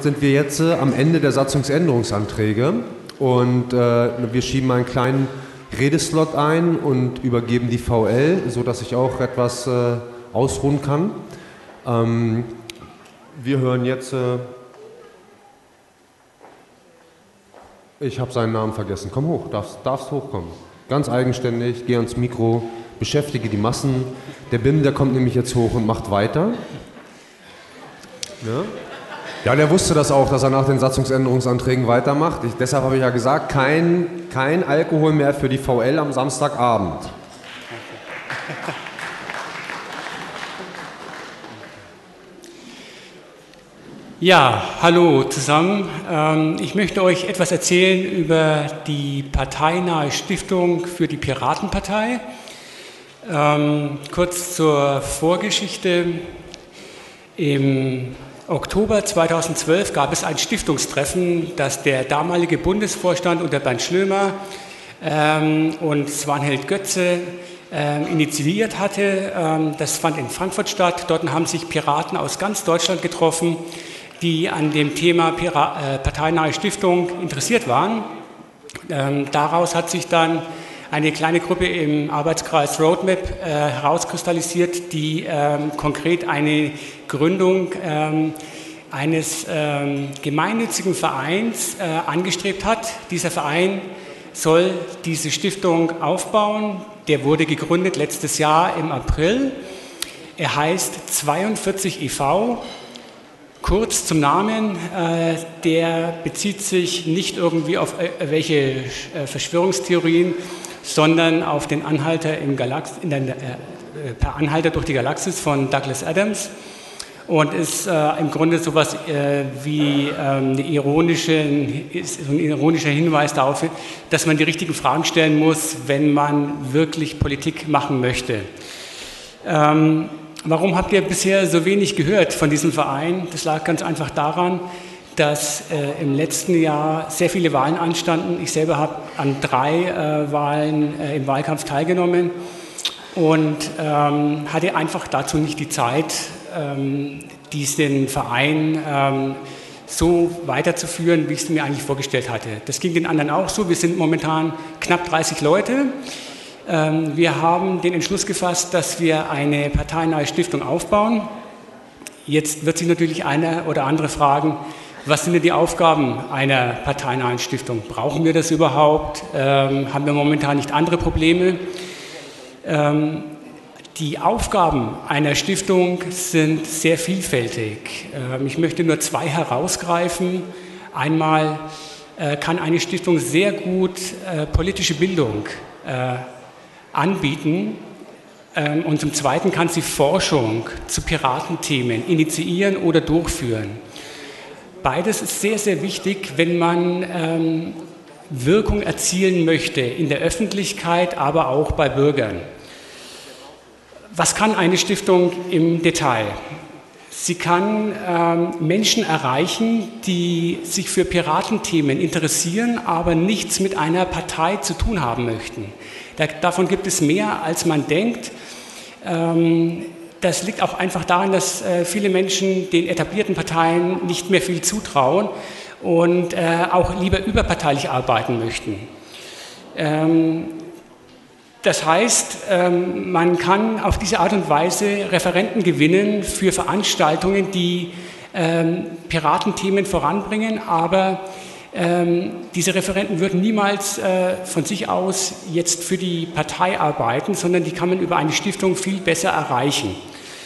sind wir jetzt am Ende der Satzungsänderungsanträge und wir schieben einen kleinen Redeslot ein und übergeben die VL, sodass ich auch etwas ausruhen kann. Wir hören jetzt, ich habe seinen Namen vergessen, komm hoch, darfst hochkommen. Ganz eigenständig, geh ans Mikro, beschäftige die Massen. Der BIM, der kommt nämlich jetzt hoch und macht weiter. Ja, der wusste das auch, dass er nach den Satzungsänderungsanträgen weitermacht. Deshalb habe ich ja gesagt, kein Alkohol mehr für die VL am Samstagabend. Ja, hallo zusammen. Ich möchte euch etwas erzählen über die parteinahe Stiftung für die Piratenpartei. Kurz zur Vorgeschichte. Im Oktober 2012 gab es ein Stiftungstreffen, das der damalige Bundesvorstand unter Bernd Schlömer und Svanhild Götze initiiert hatte. Das fand in Frankfurt statt. Dort haben sich Piraten aus ganz Deutschland getroffen, die an dem Thema parteinahe Stiftung interessiert waren. Daraus hat sich dann eine kleine Gruppe im Arbeitskreis Roadmap herauskristallisiert, die konkret eine Gründung eines gemeinnützigen Vereins angestrebt hat. Dieser Verein soll diese Stiftung aufbauen. Der wurde gegründet letztes Jahr im April. Er heißt 42 e.V. Kurz zum Namen, der bezieht sich nicht irgendwie auf welche Verschwörungstheorien, sondern auf den Anhalter per Anhalter durch die Galaxis von Douglas Adams und ist im Grunde sowas wie ein ironischer Hinweis darauf, dass man die richtigen Fragen stellen muss, wenn man wirklich Politik machen möchte. Warum habt ihr bisher so wenig gehört von diesem Verein? Das lag ganz einfach daran, dass im letzten Jahr sehr viele Wahlen anstanden. Ich selber habe an 3 Wahlen im Wahlkampf teilgenommen und hatte einfach dazu nicht die Zeit, diesen Verein so weiterzuführen, wie ich es mir eigentlich vorgestellt hatte. Das ging den anderen auch so. Wir sind momentan knapp 30 Leute. Wir haben den Entschluss gefasst, dass wir eine parteinahe Stiftung aufbauen. Jetzt wird sich natürlich einer oder andere fragen, was sind denn die Aufgaben einer parteinahen Stiftung? Brauchen wir das überhaupt? Haben wir momentan nicht andere Probleme? Die Aufgaben einer Stiftung sind sehr vielfältig. Ich möchte nur 2 herausgreifen. Einmal kann eine Stiftung sehr gut politische Bildung anbieten und zum Zweiten kann sie Forschung zu Piratenthemen initiieren oder durchführen. Beides ist sehr, sehr wichtig, wenn man Wirkung erzielen möchte in der Öffentlichkeit, aber auch bei Bürgern. Was kann eine Stiftung im Detail? Sie kann Menschen erreichen, die sich für Piratenthemen interessieren, aber nichts mit einer Partei zu tun haben möchten. Davon gibt es mehr, als man denkt. Das liegt auch einfach daran, dass viele Menschen den etablierten Parteien nicht mehr viel zutrauen und auch lieber überparteilich arbeiten möchten. Das heißt, man kann auf diese Art und Weise Referenten gewinnen für Veranstaltungen, die Piratenthemen voranbringen, aber diese Referenten würden niemals von sich aus jetzt für die Partei arbeiten, sondern die kann man über eine Stiftung viel besser erreichen.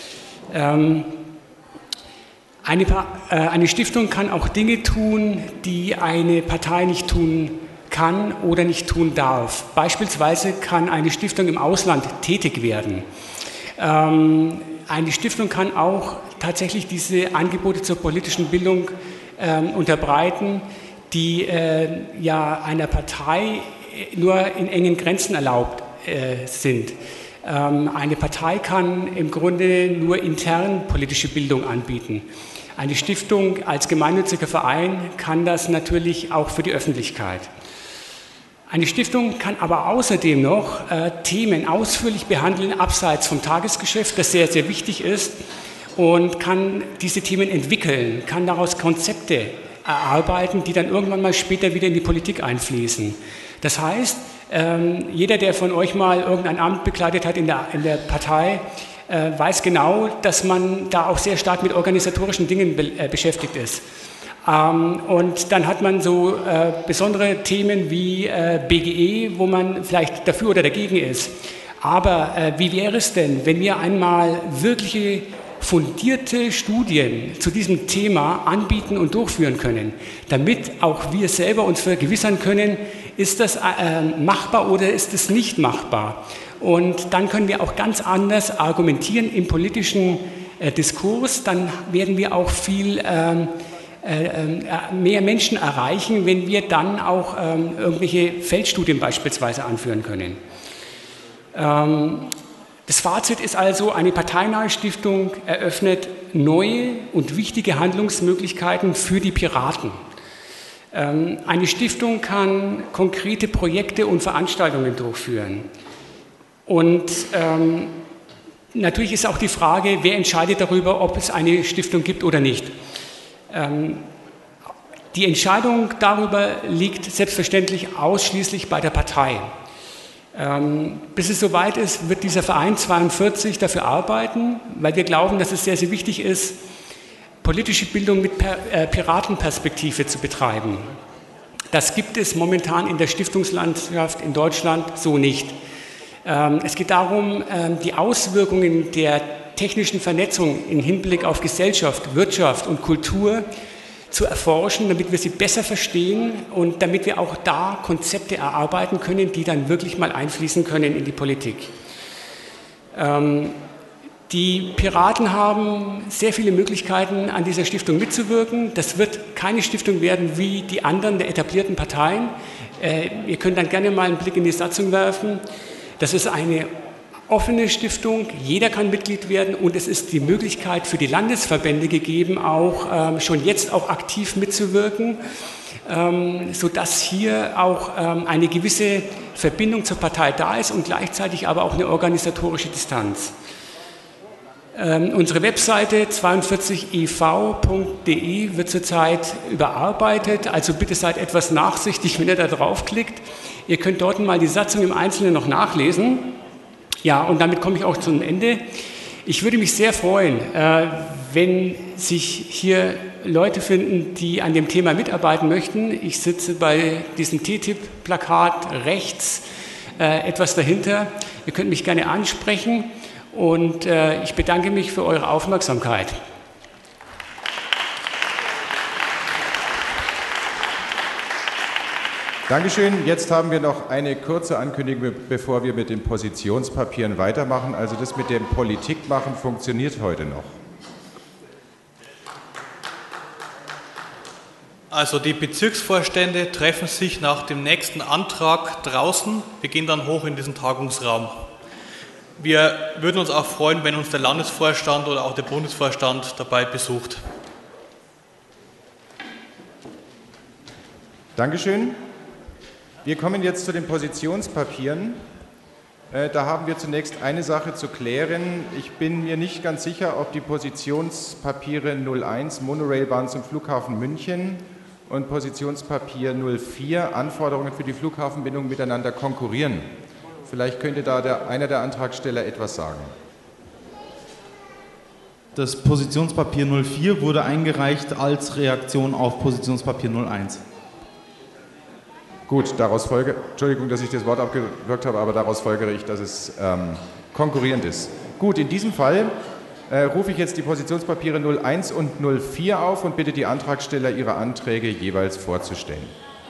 Eine Stiftung kann auch Dinge tun, die eine Partei nicht tun kann oder nicht tun darf. Beispielsweise kann eine Stiftung im Ausland tätig werden. Eine Stiftung kann auch tatsächlich diese Angebote zur politischen Bildung unterbreiten, die ja einer Partei nur in engen Grenzen erlaubt sind. Eine Partei kann im Grunde nur intern politische Bildung anbieten. Eine Stiftung als gemeinnütziger Verein kann das natürlich auch für die Öffentlichkeit. Eine Stiftung kann aber außerdem noch Themen ausführlich behandeln, abseits vom Tagesgeschäft, das sehr, sehr wichtig ist. und kann diese Themen entwickeln, kann daraus Konzepte erarbeiten, die dann irgendwann mal später wieder in die Politik einfließen. Das heißt, jeder, der von euch mal irgendein Amt bekleidet hat in der Partei, weiß genau, dass man da auch sehr stark mit organisatorischen Dingen beschäftigt ist. Und dann hat man so besondere Themen wie BGE, wo man vielleicht dafür oder dagegen ist. Aber wie wäre es denn, wenn wir einmal wirkliche fundierte Studien zu diesem Thema anbieten und durchführen können, damit auch wir selber uns vergewissern können, ist das machbar oder ist es nicht machbar? Und dann können wir auch ganz anders argumentieren im politischen Diskurs, dann werden wir auch viel mehr Menschen erreichen, wenn wir dann auch irgendwelche Feldstudien beispielsweise anführen können. Das Fazit ist also, eine parteinahe Stiftung eröffnet neue und wichtige Handlungsmöglichkeiten für die Piraten. Eine Stiftung kann konkrete Projekte und Veranstaltungen durchführen. Und natürlich ist auch die Frage, wer entscheidet darüber, ob es eine Stiftung gibt oder nicht. Die Entscheidung darüber liegt selbstverständlich ausschließlich bei der Partei. Bis es soweit ist, wird dieser Verein 42 dafür arbeiten, weil wir glauben, dass es sehr, sehr wichtig ist, politische Bildung mit Piratenperspektive zu betreiben. Das gibt es momentan in der Stiftungslandschaft in Deutschland so nicht. Es geht darum, die Auswirkungen der technischen Vernetzung im Hinblick auf Gesellschaft, Wirtschaft und Kultur zu erforschen, damit wir sie besser verstehen und damit wir auch da Konzepte erarbeiten können, die dann wirklich mal einfließen können in die Politik. Die Piraten haben sehr viele Möglichkeiten, an dieser Stiftung mitzuwirken. Das wird keine Stiftung werden wie die anderen der etablierten Parteien. Ihr könnt dann gerne mal einen Blick in die Satzung werfen. Das ist eine offene Stiftung, jeder kann Mitglied werden und es ist die Möglichkeit für die Landesverbände gegeben, auch schon jetzt auch aktiv mitzuwirken, sodass hier auch eine gewisse Verbindung zur Partei da ist und gleichzeitig aber auch eine organisatorische Distanz. Unsere Webseite 42ev.de wird zurzeit überarbeitet, also bitte seid etwas nachsichtig, wenn ihr da draufklickt. Ihr könnt dort mal die Satzung im Einzelnen noch nachlesen. Ja, und damit komme ich auch zum Ende. Ich würde mich sehr freuen, wenn sich hier Leute finden, die an dem Thema mitarbeiten möchten. Ich sitze bei diesem TTIP-Plakat rechts, etwas dahinter. Ihr könnt mich gerne ansprechen und ich bedanke mich für eure Aufmerksamkeit. Dankeschön. Jetzt haben wir noch eine kurze Ankündigung, bevor wir mit den Positionspapieren weitermachen. Also das mit dem Politikmachen funktioniert heute noch. Also die Bezirksvorstände treffen sich nach dem nächsten Antrag draußen. Wir gehen dann hoch in diesen Tagungsraum. Wir würden uns auch freuen, wenn uns der Landesvorstand oder auch der Bundesvorstand dabei besucht. Dankeschön. Wir kommen jetzt zu den Positionspapieren. Da haben wir zunächst eine Sache zu klären. Ich bin mir nicht ganz sicher, ob die Positionspapiere 01 Monorailbahn zum Flughafen München und Positionspapier 04 Anforderungen für die Flughafenbindung miteinander konkurrieren. Vielleicht könnte da einer der Antragsteller etwas sagen. Das Positionspapier 04 wurde eingereicht als Reaktion auf Positionspapier 01. Gut, Entschuldigung, dass ich das Wort abgewürgt habe, aber daraus folgere ich, dass es konkurrierend ist. Gut, in diesem Fall rufe ich jetzt die Positionspapiere 01 und 04 auf und bitte die Antragsteller, ihre Anträge jeweils vorzustellen.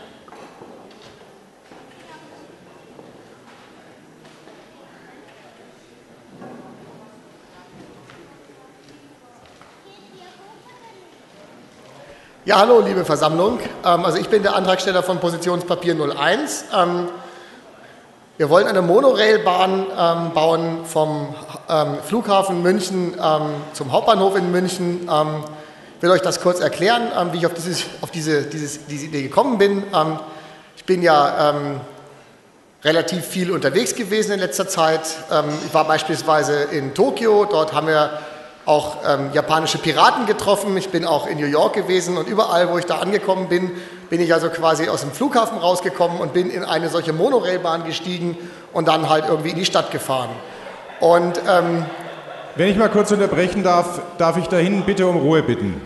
Ja, hallo, liebe Versammlung. Also ich bin der Antragsteller von Positionspapier 01. Wir wollen eine Monorailbahn bauen vom Flughafen München zum Hauptbahnhof in München. Ich will euch das kurz erklären, wie ich auf diese Idee gekommen bin. Ich bin ja relativ viel unterwegs gewesen in letzter Zeit. Ich war beispielsweise in Tokio, dort haben wir auch japanische Piraten getroffen. Ich bin auch in New York gewesen und überall, wo ich da angekommen bin, bin ich also quasi aus dem Flughafen rausgekommen und bin in eine solche Monorailbahn gestiegen und dann halt irgendwie in die Stadt gefahren. Und wenn ich mal kurz unterbrechen darf, darf ich da hinten bitte um Ruhe bitten.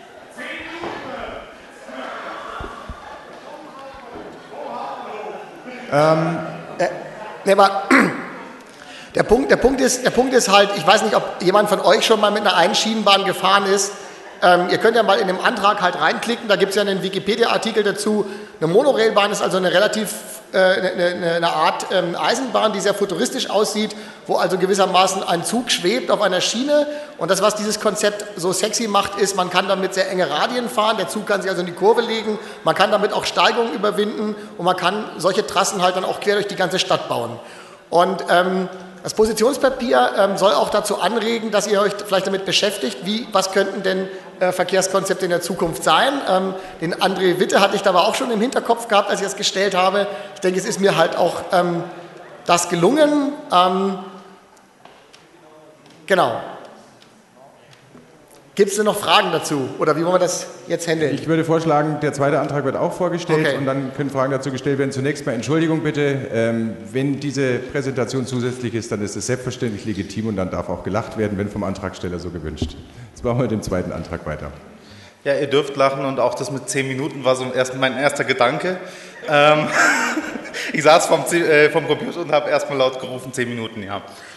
Der Punkt ist halt, ich weiß nicht, ob jemand von euch schon mal mit einer Einschienenbahn gefahren ist. Ihr könnt ja mal in dem Antrag halt reinklicken, da gibt es ja einen Wikipedia-Artikel dazu. Eine Monorailbahn ist also eine Art Eisenbahn, die sehr futuristisch aussieht, wo also gewissermaßen ein Zug schwebt auf einer Schiene. Und das, was dieses Konzept so sexy macht, ist, man kann damit sehr enge Radien fahren, der Zug kann sich also in die Kurve legen, man kann damit auch Steigungen überwinden und man kann solche Trassen halt dann auch quer durch die ganze Stadt bauen. Und das Positionspapier soll auch dazu anregen, dass ihr euch vielleicht damit beschäftigt, was könnten denn Verkehrskonzepte in der Zukunft sein. Den André Witte hatte ich da aber auch schon im Hinterkopf gehabt, als ich das gestellt habe. Ich denke, es ist mir halt auch das gelungen. Genau. Gibt es denn noch Fragen dazu? Oder wie wollen wir das jetzt handeln? Ich würde vorschlagen, der zweite Antrag wird auch vorgestellt, okay, und dann können Fragen dazu gestellt werden. Zunächst mal Entschuldigung bitte, wenn diese Präsentation zusätzlich ist, dann ist es selbstverständlich legitim und dann darf auch gelacht werden, wenn vom Antragsteller so gewünscht. Jetzt machen wir mit dem zweiten Antrag weiter. Ja, ihr dürft lachen, und auch das mit 10 Minuten war so mein erster Gedanke. Ich saß vom Computer und habe erstmal laut gerufen, 10 Minuten, ja.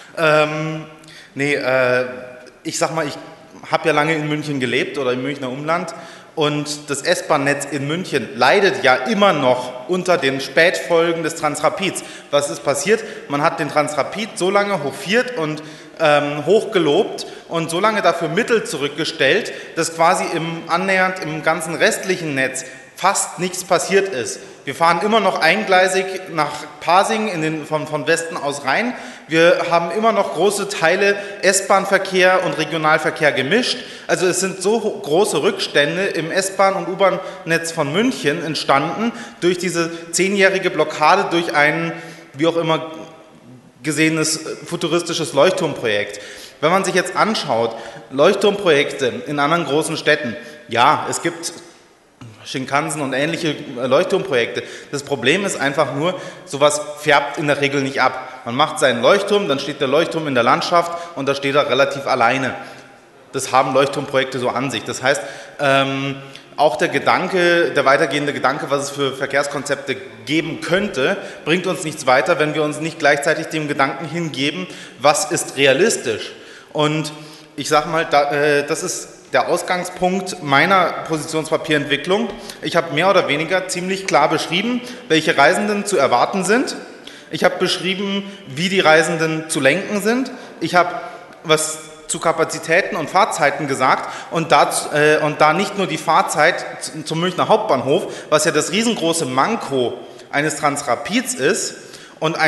Ich sag mal, ich habe ja lange in München gelebt oder im Münchner Umland, und das S-Bahn-Netz in München leidet ja immer noch unter den Spätfolgen des Transrapids. Was ist passiert? Man hat den Transrapid so lange hofiert und hochgelobt und so lange dafür Mittel zurückgestellt, dass quasi annähernd im ganzen restlichen Netz fast nichts passiert ist. Wir fahren immer noch eingleisig nach Pasing von Westen aus rein. Wir haben immer noch große Teile S-Bahn-Verkehr und Regionalverkehr gemischt. Also es sind so große Rückstände im S-Bahn- und U-Bahn-Netz von München entstanden durch diese 10-jährige Blockade, durch ein, wie auch immer gesehenes, futuristisches Leuchtturmprojekt. Wenn man sich jetzt anschaut, Leuchtturmprojekte in anderen großen Städten, ja, es gibt Shinkansen und ähnliche Leuchtturmprojekte. Das Problem ist einfach nur, sowas färbt in der Regel nicht ab. Man macht seinen Leuchtturm, dann steht der Leuchtturm in der Landschaft und da steht er relativ alleine. Das haben Leuchtturmprojekte so an sich. Das heißt, auch der weitergehende Gedanke, was es für Verkehrskonzepte geben könnte, bringt uns nichts weiter, wenn wir uns nicht gleichzeitig dem Gedanken hingeben, was ist realistisch. Und ich sage mal, das ist der Ausgangspunkt meiner Positionspapierentwicklung. Ich habe mehr oder weniger ziemlich klar beschrieben, welche Reisenden zu erwarten sind. Ich habe beschrieben, wie die Reisenden zu lenken sind. Ich habe was zu Kapazitäten und Fahrzeiten gesagt, und da nicht nur die Fahrzeit zum Münchner Hauptbahnhof, was ja das riesengroße Manko eines Transrapids ist und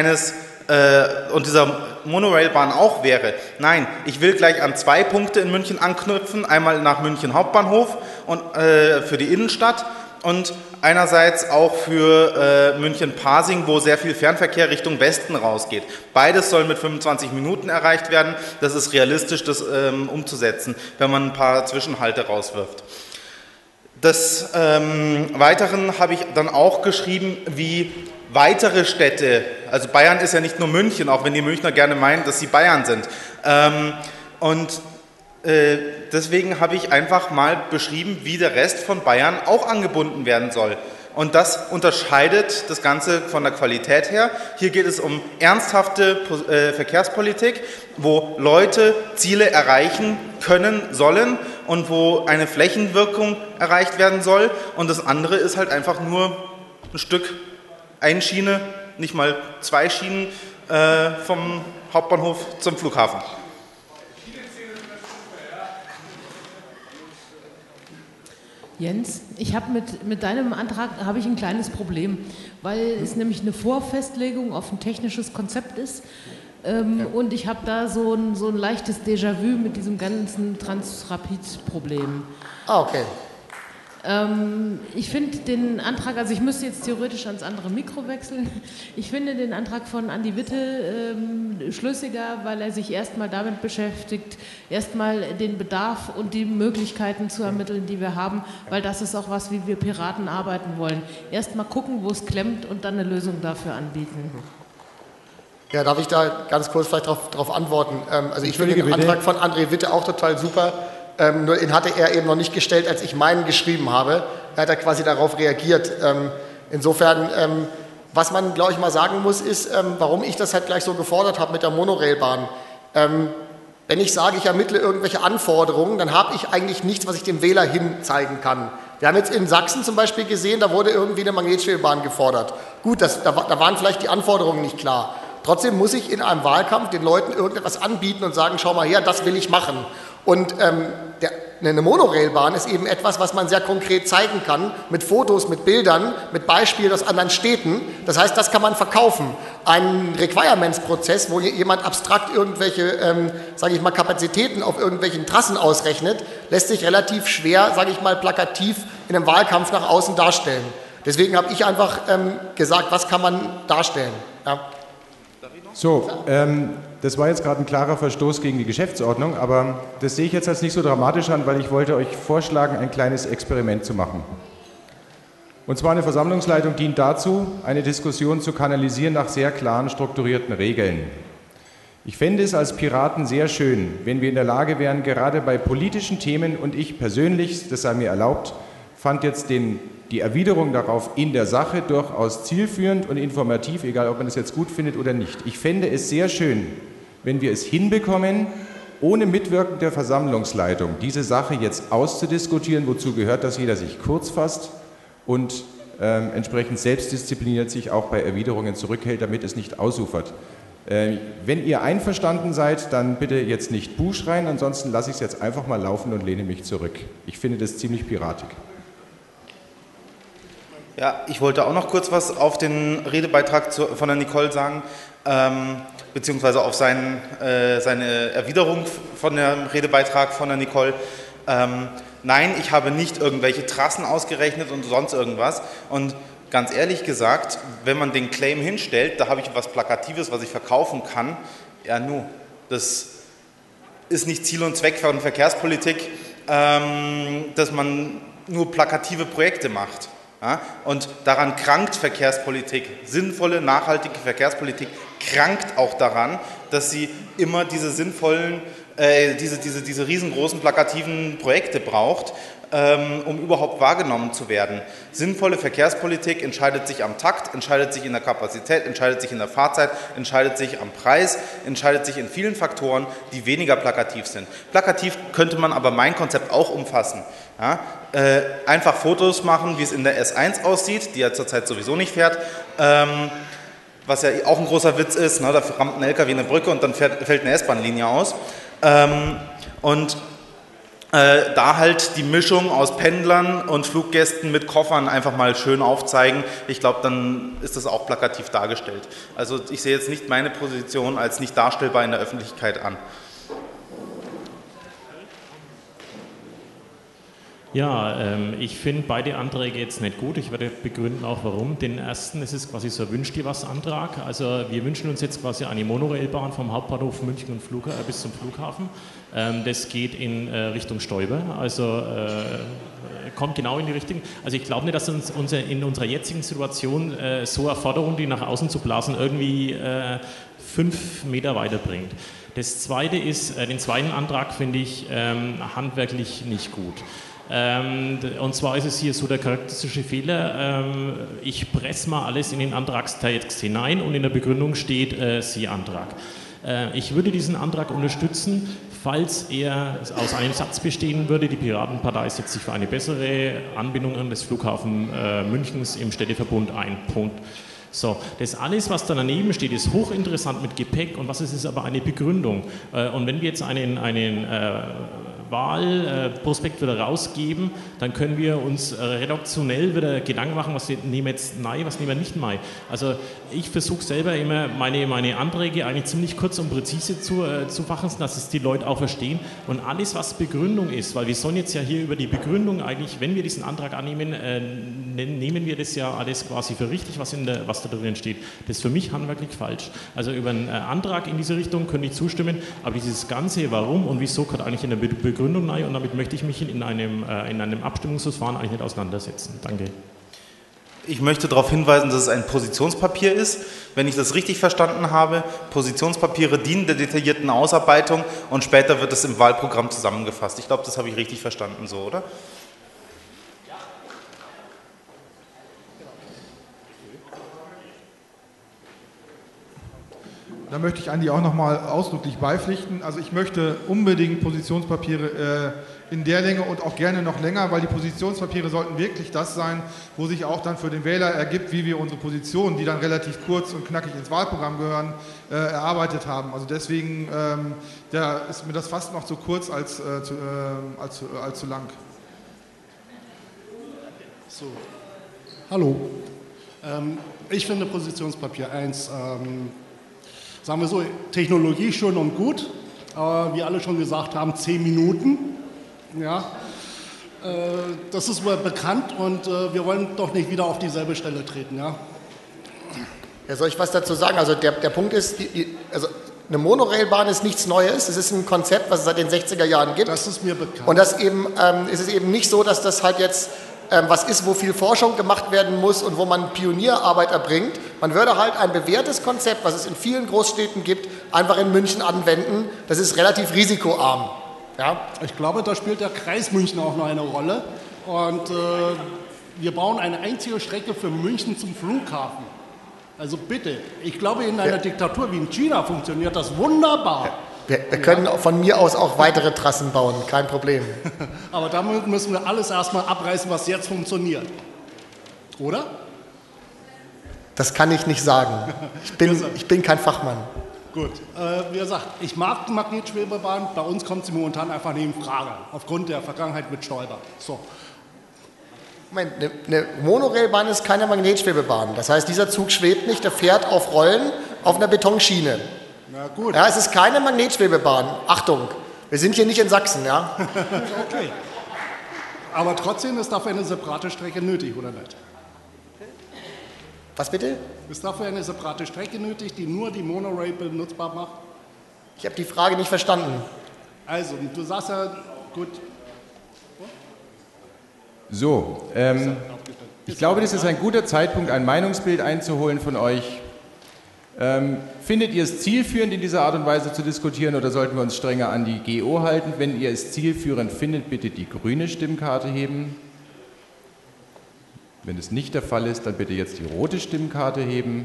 dieser Monorailbahn auch wäre. Nein, ich will gleich an 2 Punkte in München anknüpfen. Einmal nach München Hauptbahnhof und für die Innenstadt und einerseits auch für München-Pasing, wo sehr viel Fernverkehr Richtung Westen rausgeht. Beides soll mit 25 Minuten erreicht werden. Das ist realistisch, das umzusetzen, wenn man ein paar Zwischenhalte rauswirft. Des Weiteren habe ich dann auch geschrieben, wie weitere Städte, also Bayern ist ja nicht nur München, auch wenn die Münchner gerne meinen, dass sie Bayern sind. Deswegen habe ich einfach mal beschrieben, wie der Rest von Bayern auch angebunden werden soll. Und das unterscheidet das Ganze von der Qualität her. Hier geht es um ernsthafte Verkehrspolitik, wo Leute Ziele erreichen können sollen und wo eine Flächenwirkung erreicht werden soll. Und das andere ist halt einfach nur ein Stück eine Schiene, nicht mal 2 Schienen vom Hauptbahnhof zum Flughafen. Jens, ich habe mit deinem Antrag habe ich ein kleines Problem, weil es nämlich eine Vorfestlegung auf ein technisches Konzept ist. Und ich habe da so ein leichtes Déjà-vu mit diesem ganzen Transrapid-Problem. Ah, okay. Ich finde den Antrag, also ich müsste jetzt theoretisch ans andere Mikro wechseln. Ich finde den Antrag von Andi Witte schlüssiger, weil er sich erstmal damit beschäftigt, erstmal den Bedarf und die Möglichkeiten zu ermitteln, die wir haben, weil das ist auch was, wie wir Piraten arbeiten wollen. Erstmal gucken, wo es klemmt und dann eine Lösung dafür anbieten. Ja, darf ich da ganz kurz vielleicht darauf antworten? Also ich finde den Antrag von André Witte auch total super. Nur den hatte er eben noch nicht gestellt, als ich meinen geschrieben habe. Er hat quasi darauf reagiert. Insofern, was man, glaube ich, mal sagen muss, ist, warum ich das halt gleich so gefordert habe mit der Monorailbahn. Wenn ich sage, ich ermittle irgendwelche Anforderungen, dann habe ich eigentlich nichts, was ich dem Wähler hinzeigen kann. Wir haben jetzt in Sachsen zum Beispiel gesehen, da wurde irgendwie eine Magnetschwebebahn gefordert. Gut, da waren vielleicht die Anforderungen nicht klar. Trotzdem muss ich in einem Wahlkampf den Leuten irgendetwas anbieten und sagen, schau mal her, das will ich machen. Und eine Monorailbahn ist eben etwas, was man sehr konkret zeigen kann, mit Fotos, mit Bildern, mit Beispielen aus anderen Städten. Das heißt, das kann man verkaufen. Ein Requirements-Prozess, wo jemand abstrakt irgendwelche, sage ich mal, Kapazitäten auf irgendwelchen Trassen ausrechnet, lässt sich relativ schwer, sage ich mal, plakativ in einem Wahlkampf nach außen darstellen. Deswegen habe ich einfach gesagt, was kann man darstellen. Ja. So, das war jetzt gerade ein klarer Verstoß gegen die Geschäftsordnung, aber das sehe ich jetzt als nicht so dramatisch an, weil ich wollte euch vorschlagen, ein kleines Experiment zu machen. Und zwar eine Versammlungsleitung dient dazu, eine Diskussion zu kanalisieren nach sehr klaren, strukturierten Regeln. Ich fände es als Piraten sehr schön, wenn wir in der Lage wären, gerade bei politischen Themen, und ich persönlich, das sei mir erlaubt, fand jetzt die Erwiderung darauf in der Sache durchaus zielführend und informativ, egal ob man es jetzt gut findet oder nicht. Ich fände es sehr schön, wenn wir es hinbekommen, ohne Mitwirken der Versammlungsleitung diese Sache jetzt auszudiskutieren, wozu gehört, dass jeder sich kurz fasst und entsprechend selbstdiszipliniert sich auch bei Erwiderungen zurückhält, damit es nicht ausufert. Wenn ihr einverstanden seid, dann bitte jetzt nicht Buh schreien, ansonsten lasse ich es jetzt einfach mal laufen und lehne mich zurück. Ich finde das ziemlich piratig. Ja, ich wollte auch noch kurz was auf den Redebeitrag von der Nicole sagen, beziehungsweise auf seine Erwiderung von dem Redebeitrag von der Nicole. Nein, ich habe nicht irgendwelche Trassen ausgerechnet und sonst irgendwas. Und ganz ehrlich gesagt, wenn man den Claim hinstellt, da habe ich was Plakatives, was ich verkaufen kann. Ja, das ist nicht Ziel und Zweck von Verkehrspolitik, dass man nur plakative Projekte macht. Ja, und daran krankt Verkehrspolitik, sinnvolle, nachhaltige Verkehrspolitik krankt auch daran, dass sie immer diese sinnvollen, diese riesengroßen plakativen Projekte braucht, um überhaupt wahrgenommen zu werden. Sinnvolle Verkehrspolitik entscheidet sich am Takt, entscheidet sich in der Kapazität, entscheidet sich in der Fahrzeit, entscheidet sich am Preis, entscheidet sich in vielen Faktoren, die weniger plakativ sind. Plakativ könnte man aber mein Konzept auch umfassen. Ja, einfach Fotos machen, wie es in der S1 aussieht, die ja zurzeit sowieso nicht fährt, was ja auch ein großer Witz ist, ne, da rammt ein LKW eine Brücke und dann fällt eine S-Bahn-Linie aus. Da halt die Mischung aus Pendlern und Fluggästen mit Koffern einfach mal schön aufzeigen. Ich glaube, dann ist das auch plakativ dargestellt. Also ich sehe jetzt nicht meine Position als nicht darstellbar in der Öffentlichkeit an. Ja, ich finde beide Anträge jetzt nicht gut. Ich werde begründen auch warum. Den ersten, es ist quasi so ein Wünsch-dir-was-Antrag. Also wir wünschen uns jetzt quasi eine Monorailbahn vom Hauptbahnhof München und bis zum Flughafen. Das geht in Richtung Stäube, also kommt genau in die Richtung. Also ich glaube nicht, dass uns in unserer jetzigen Situation so eine Forderung, die nach außen zu blasen, irgendwie 5 Meter weiterbringt. Das zweite ist, den zweiten Antrag finde ich handwerklich nicht gut. Und zwar ist es hier so der charakteristische Fehler, ich presse mal alles in den Antragstext hinein und in der Begründung steht Sie-Antrag. Ich würde diesen Antrag unterstützen, falls er aus einem Satz bestehen würde, die Piratenpartei setzt sich für eine bessere Anbindung an das Flughafen Münchens im Städteverbund ein. Punkt. So, das alles, was da daneben steht, ist hochinteressant mit Gepäck und was ist aber eine Begründung. Und wenn wir jetzt einen Wahlprospekt wieder rausgeben, dann können wir uns redaktionell wieder Gedanken machen, was nehmen wir jetzt rein, was nehmen wir nicht rein. Also ich versuche selber immer meine Anträge eigentlich ziemlich kurz und präzise zu fassen, dass es die Leute auch verstehen. Und alles, was Begründung ist, weil wir sollen jetzt ja hier über die Begründung eigentlich, wenn wir diesen Antrag annehmen, nehmen wir das ja alles quasi für richtig, was da drin steht. Das ist für mich handwerklich falsch. Also über einen Antrag in diese Richtung könnte ich zustimmen, aber dieses Ganze, warum und wieso, kommt eigentlich in der Begründung rein und damit möchte ich mich in einem Abstimmungsverfahren eigentlich nicht auseinandersetzen. Danke. Ich möchte darauf hinweisen, dass es ein Positionspapier ist. Wenn ich das richtig verstanden habe, Positionspapiere dienen der detaillierten Ausarbeitung und später wird es im Wahlprogramm zusammengefasst. Ich glaube, das habe ich richtig verstanden, so, oder? Da möchte ich Andi auch nochmal ausdrücklich beipflichten. Also ich möchte unbedingt Positionspapiere in der Länge und auch gerne noch länger, weil die Positionspapiere sollten wirklich das sein, wo sich auch dann für den Wähler ergibt, wie wir unsere Positionen, die dann relativ kurz und knackig ins Wahlprogramm gehören, erarbeitet haben. Also deswegen da ist mir das fast noch zu kurz als zu lang. So. Hallo. Ich finde Positionspapier 1 sagen wir so, Technologie schön und gut, aber wie alle schon gesagt haben, 10 Minuten. Ja, das ist bekannt und wir wollen doch nicht wieder auf dieselbe Stelle treten. Ja, ja, soll ich was dazu sagen? Also der Punkt ist, also eine Monorailbahn ist nichts Neues. Es ist ein Konzept, was es seit den 60er Jahren gibt. Das ist mir bekannt. Und das eben, es ist eben nicht so, dass das halt jetzt was ist, wo viel Forschung gemacht werden muss und wo man Pionierarbeit erbringt. Man würde halt ein bewährtes Konzept, was es in vielen Großstädten gibt, einfach in München anwenden. Das ist relativ risikoarm. Ja? Ich glaube, da spielt der Kreis München auch noch eine Rolle. Und wir bauen eine einzige Strecke für München zum Flughafen. Also bitte, ich glaube, in einer Diktatur wie in China funktioniert das wunderbar. Wir können von mir aus auch weitere Trassen bauen, kein Problem. Aber damit müssen wir alles erstmal abreißen, was jetzt funktioniert. Oder? Das kann ich nicht sagen. Ich bin kein Fachmann. Gut, wie gesagt, ich mag die Magnetschwebebahn. Bei uns kommt sie momentan einfach nicht in Frage, aufgrund der Vergangenheit mit Stoiber. So. Moment, eine Monorailbahn ist keine Magnetschwebebahn. Das heißt, dieser Zug schwebt nicht, der fährt auf Rollen auf einer Betonschiene. Na gut. Ja, es ist keine Magnetschwebebahn. Achtung, wir sind hier nicht in Sachsen, ja? Okay. Aber trotzdem ist dafür eine separate Strecke nötig, oder nicht? Was bitte? Ist dafür eine separate Strecke nötig, die nur die Monorail benutzbar macht? Ich habe die Frage nicht verstanden. Also, du sagst ja, gut. So, ich glaube, das ist ein guter Zeitpunkt, ein Meinungsbild einzuholen von euch. Findet ihr es zielführend, in dieser Art und Weise zu diskutieren, oder sollten wir uns strenger an die GO halten? Wenn ihr es zielführend findet, bitte die grüne Stimmkarte heben. Wenn es nicht der Fall ist, dann bitte jetzt die rote Stimmkarte heben.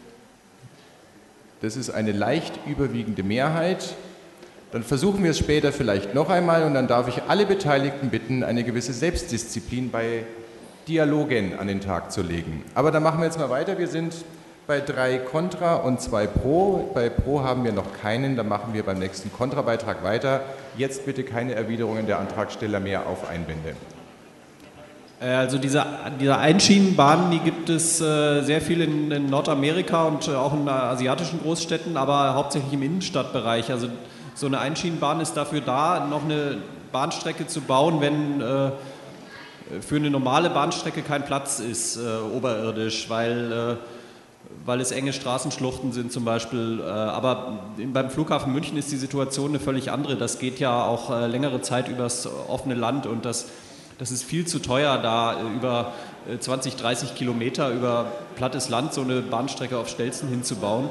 Das ist eine leicht überwiegende Mehrheit. Dann versuchen wir es später vielleicht noch einmal und dann darf ich alle Beteiligten bitten, eine gewisse Selbstdisziplin bei Dialogen an den Tag zu legen. Aber dann machen wir jetzt mal weiter. Wir sind bei 3 Kontra und 2 Pro. Bei Pro haben wir noch keinen, dann machen wir beim nächsten Kontrabeitrag weiter. Jetzt bitte keine Erwiderungen der Antragsteller mehr auf Einwände. Also diese Einschienenbahnen, die gibt es sehr viel in Nordamerika und auch in asiatischen Großstädten, aber hauptsächlich im Innenstadtbereich. Also so eine Einschienenbahn ist dafür da, noch eine Bahnstrecke zu bauen, wenn für eine normale Bahnstrecke kein Platz ist, oberirdisch, weil es enge Straßenschluchten sind zum Beispiel. Aber beim Flughafen München ist die Situation eine völlig andere. Das geht ja auch längere Zeit übers offene Land und das ist viel zu teuer, da über 20, 30 Kilometer über plattes Land so eine Bahnstrecke auf Stelzen hinzubauen.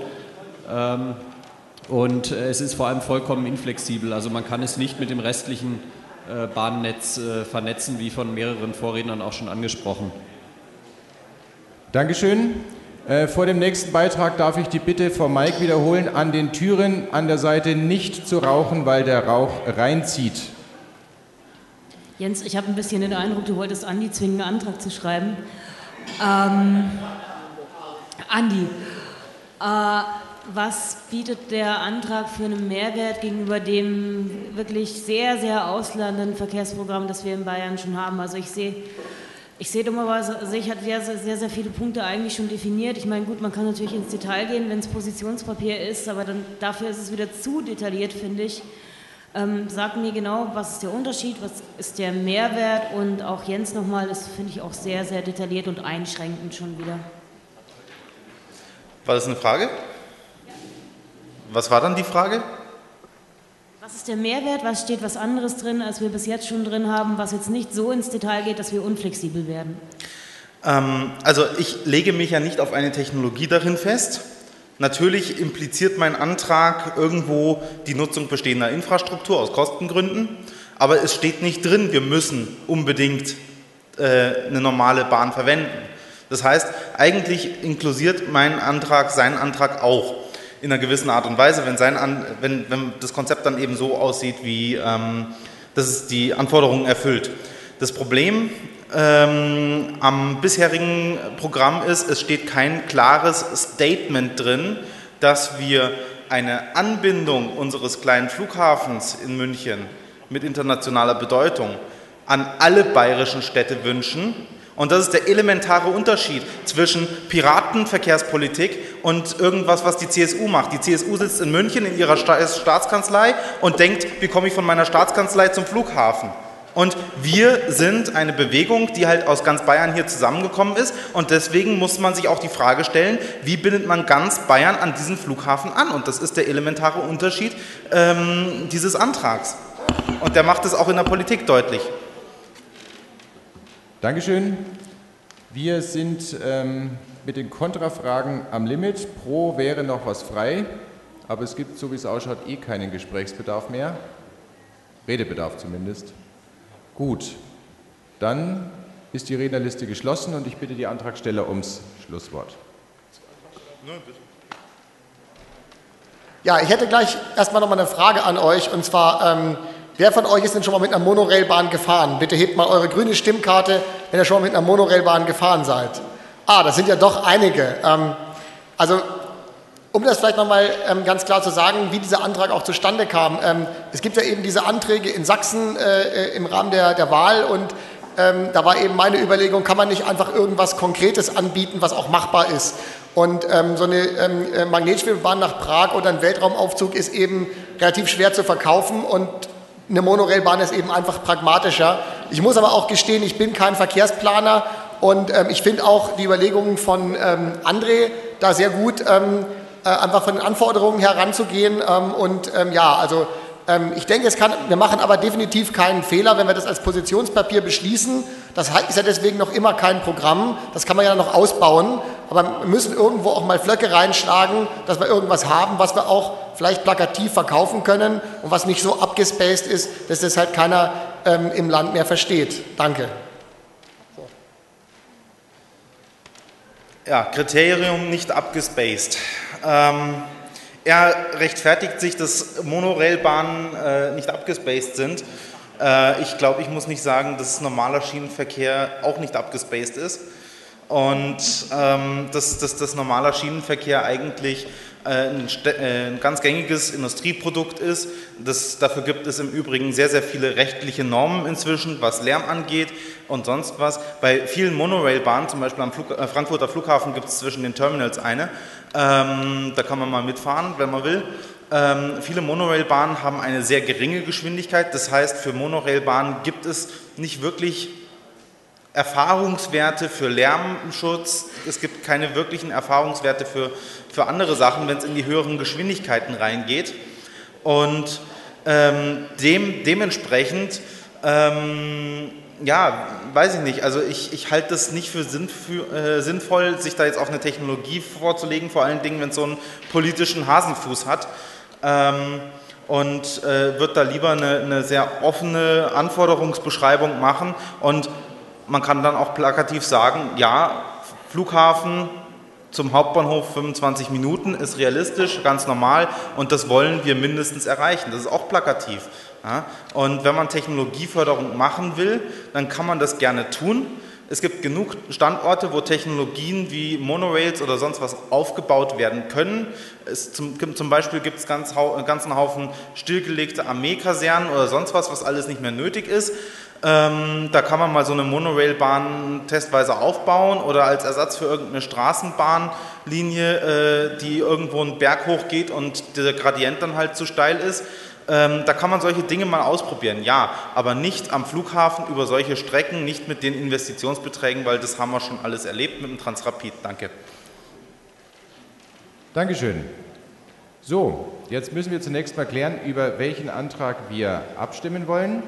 Und es ist vor allem vollkommen inflexibel. Also man kann es nicht mit dem restlichen Bahnnetz vernetzen, wie von mehreren Vorrednern auch schon angesprochen. Dankeschön. Vor dem nächsten Beitrag darf ich die Bitte von Mike wiederholen, an den Türen an der Seite nicht zu rauchen, weil der Rauch reinzieht. Jens, ich habe ein bisschen den Eindruck, du wolltest Andi zwingen, einen Antrag zu schreiben. Andi, was bietet der Antrag für einen Mehrwert gegenüber dem wirklich sehr, sehr ausladenden Verkehrsprogramm, das wir in Bayern schon haben? Also ich sehe dummerweise, ich hatte sehr, sehr viele Punkte eigentlich schon definiert. Ich meine, gut, man kann natürlich ins Detail gehen, wenn es Positionspapier ist, aber dann dafür ist es wieder zu detailliert, finde ich. Sag mir genau, was ist der Unterschied, was ist der Mehrwert, und auch Jens nochmal, das finde ich auch sehr, sehr detailliert und einschränkend schon wieder. War das eine Frage? Was war dann die Frage? Was ist der Mehrwert, was steht was anderes drin, als wir bis jetzt schon drin haben, was jetzt nicht so ins Detail geht, dass wir unflexibel werden? Also ich lege mich ja nicht auf eine Technologie darin fest. Natürlich impliziert mein Antrag irgendwo die Nutzung bestehender Infrastruktur aus Kostengründen, aber es steht nicht drin, wir müssen unbedingt eine normale Bahn verwenden. Das heißt, eigentlich inkludiert mein Antrag seinen Antrag auch in einer gewissen Art und Weise, wenn das Konzept dann eben so aussieht, wie dass es die Anforderungen erfüllt. Das Problem am bisherigen Programm ist, es steht kein klares Statement drin, dass wir eine Anbindung unseres kleinen Flughafens in München mit internationaler Bedeutung an alle bayerischen Städte wünschen. Und das ist der elementare Unterschied zwischen Piratenverkehrspolitik und irgendwas, was die CSU macht. Die CSU sitzt in München in ihrer Staatskanzlei und denkt, wie komme ich von meiner Staatskanzlei zum Flughafen? Und wir sind eine Bewegung, die halt aus ganz Bayern hier zusammengekommen ist, und deswegen muss man sich auch die Frage stellen, wie bindet man ganz Bayern an diesen Flughafen an? Und das ist der elementare Unterschied dieses Antrags. Und der macht es auch in der Politik deutlich. Dankeschön. Wir sind mit den Kontrafragen am Limit. Pro wäre noch was frei, aber es gibt, so wie es ausschaut, keinen Gesprächsbedarf mehr. Redebedarf zumindest. Gut, dann ist die Rednerliste geschlossen und ich bitte die Antragsteller ums Schlusswort. Ja, ich hätte gleich erstmal nochmal eine Frage an euch, und zwar, wer von euch ist denn schon mal mit einer Monorailbahn gefahren? Bitte hebt mal eure grüne Stimmkarte, wenn ihr schon mal mit einer Monorailbahn gefahren seid. Das sind ja doch einige. Also, um das vielleicht nochmal ganz klar zu sagen, wie dieser Antrag auch zustande kam. Es gibt ja eben diese Anträge in Sachsen im Rahmen der Wahl, und da war eben meine Überlegung, kann man nicht einfach irgendwas Konkretes anbieten, was auch machbar ist. Und so eine Magnetschwebebahn nach Prag oder ein Weltraumaufzug ist eben relativ schwer zu verkaufen, und eine Monorailbahn ist eben einfach pragmatischer. Ich muss aber auch gestehen, ich bin kein Verkehrsplaner, und ich finde auch die Überlegungen von André da sehr gut, einfach von den Anforderungen heranzugehen. Ich denke, wir machen aber definitiv keinen Fehler, wenn wir das als Positionspapier beschließen. Das ist ja deswegen noch immer kein Programm, das kann man ja noch ausbauen, aber wir müssen irgendwo auch mal Flöcke reinschlagen, dass wir irgendwas haben, was wir auch vielleicht plakativ verkaufen können und was nicht so abgespaced ist, dass das halt keiner im Land mehr versteht. Danke. Ja, Kriterium nicht abgespaced. Er rechtfertigt sich, dass Monorailbahnen nicht abgespaced sind. Ich glaube, ich muss nicht sagen, dass normaler Schienenverkehr auch nicht abgespaced ist. Und dass normaler Schienenverkehr eigentlich ein ganz gängiges Industrieprodukt ist. Dafür gibt es im Übrigen sehr, sehr viele rechtliche Normen inzwischen, was Lärm angeht und sonst was. Bei vielen Monorailbahnen, zum Beispiel am Frankfurter Flughafen, gibt es zwischen den Terminals eine. Da kann man mal mitfahren, wenn man will. Viele Monorailbahnen haben eine sehr geringe Geschwindigkeit. Das heißt, für Monorailbahnen gibt es nicht wirklich Erfahrungswerte für Lärmschutz. Es gibt keine wirklichen Erfahrungswerte für andere Sachen, wenn es in die höheren Geschwindigkeiten reingeht. Und dementsprechend, ja, weiß ich nicht, also ich halte das nicht für sinnvoll, sich da jetzt auf eine Technologie vorzulegen, vor allen Dingen, wenn es so einen politischen Hasenfuß hat. Und würde da lieber eine sehr offene Anforderungsbeschreibung machen, und man kann dann auch plakativ sagen, ja, Flughafen zum Hauptbahnhof 25 Minuten ist realistisch, ganz normal, und das wollen wir mindestens erreichen. Das ist auch plakativ. Ja? Und wenn man Technologieförderung machen will, dann kann man das gerne tun. Es gibt genug Standorte, wo Technologien wie Monorails oder sonst was aufgebaut werden können. Zum Beispiel gibt es einen ganzen Haufen stillgelegte Armeekasernen oder sonst was alles nicht mehr nötig ist. Da kann man mal so eine Monorailbahn testweise aufbauen oder als Ersatz für irgendeine Straßenbahnlinie, die irgendwo einen Berg hoch geht und der Gradient dann halt zu steil ist. Da kann man solche Dinge mal ausprobieren, ja, aber nicht am Flughafen über solche Strecken, nicht mit den Investitionsbeträgen, weil das haben wir schon alles erlebt mit dem Transrapid. Danke. Dankeschön. So, jetzt müssen wir zunächst mal klären, über welchen Antrag wir abstimmen wollen.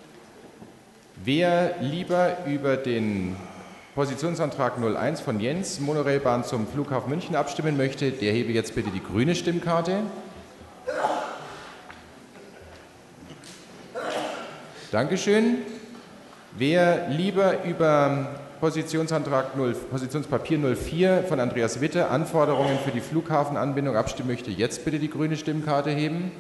Wer lieber über den Positionsantrag 01 von Jens, Monorailbahn zum Flughafen München, abstimmen möchte, der hebe jetzt bitte die grüne Stimmkarte. Dankeschön. Wer lieber über Positionspapier 04 von Andreas Witte, Anforderungen für die Flughafenanbindung, abstimmen möchte, jetzt bitte die grüne Stimmkarte heben.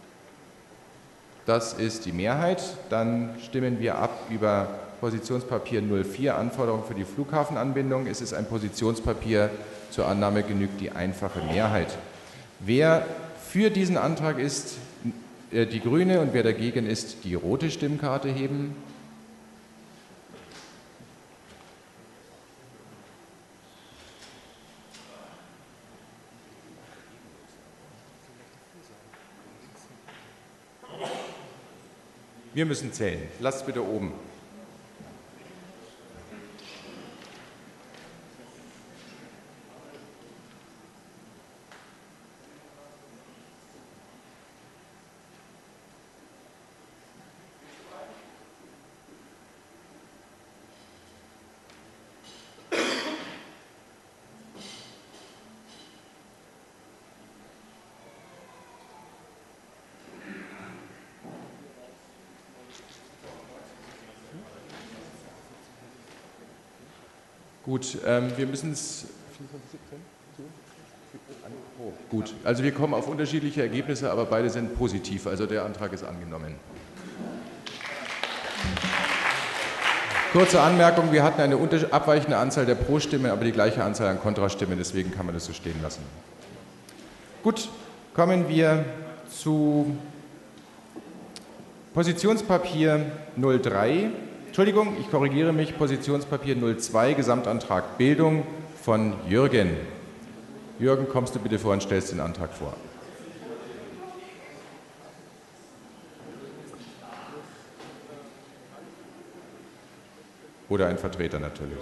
Das ist die Mehrheit. Dann stimmen wir ab über Positionspapier 04, Anforderungen für die Flughafenanbindung. Es ist ein Positionspapier, zur Annahme genügt die einfache Mehrheit. Wer für diesen Antrag ist, die grüne, und wer dagegen ist, die rote Stimmkarte heben. Wir müssen zählen. Lasst bitte oben. Gut, wir müssen es... Gut, also wir kommen auf unterschiedliche Ergebnisse, aber beide sind positiv, also der Antrag ist angenommen. Kurze Anmerkung, wir hatten eine abweichende Anzahl der Pro-Stimmen, aber die gleiche Anzahl an Kontrastimmen, deswegen kann man das so stehen lassen. Gut, kommen wir zu Positionspapier 03. Entschuldigung, ich korrigiere mich, Positionspapier 02, Gesamtantrag Bildung von Jürgen. Jürgen, kommst du bitte vor und stellst den Antrag vor. Oder ein Vertreter natürlich.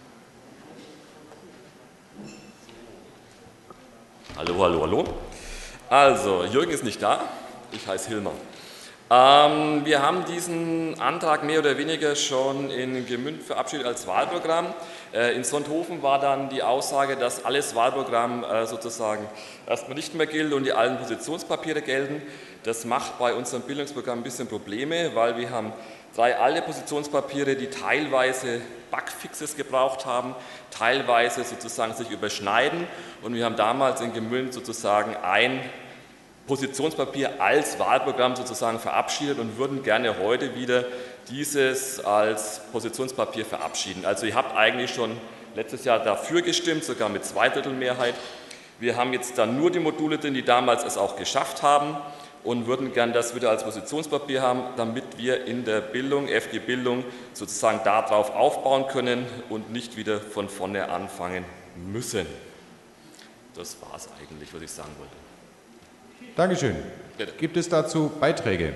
Hallo, hallo, hallo. Also, Jürgen ist nicht da, ich heiße Hilmar. Wir haben diesen Antrag mehr oder weniger schon in Gemünd verabschiedet als Wahlprogramm. In Sonthofen war dann die Aussage, dass alles Wahlprogramm sozusagen erstmal nicht mehr gilt und die alten Positionspapiere gelten. Das macht bei unserem Bildungsprogramm ein bisschen Probleme, weil wir haben 3 alte Positionspapiere, die teilweise Bugfixes gebraucht haben, teilweise sozusagen sich überschneiden, und wir haben damals in Gemünd sozusagen ein Positionspapier als Wahlprogramm sozusagen verabschiedet und würden gerne heute wieder dieses als Positionspapier verabschieden. Also ihr habt eigentlich schon letztes Jahr dafür gestimmt, sogar mit 2/3 Mehrheit. Wir haben jetzt dann nur die Module drin, die damals es auch geschafft haben, und würden gerne das wieder als Positionspapier haben, damit wir in der Bildung, FG Bildung, sozusagen darauf aufbauen können und nicht wieder von vorne anfangen müssen. Das war es eigentlich, was ich sagen wollte. Dankeschön. Bitte. Gibt es dazu Beiträge?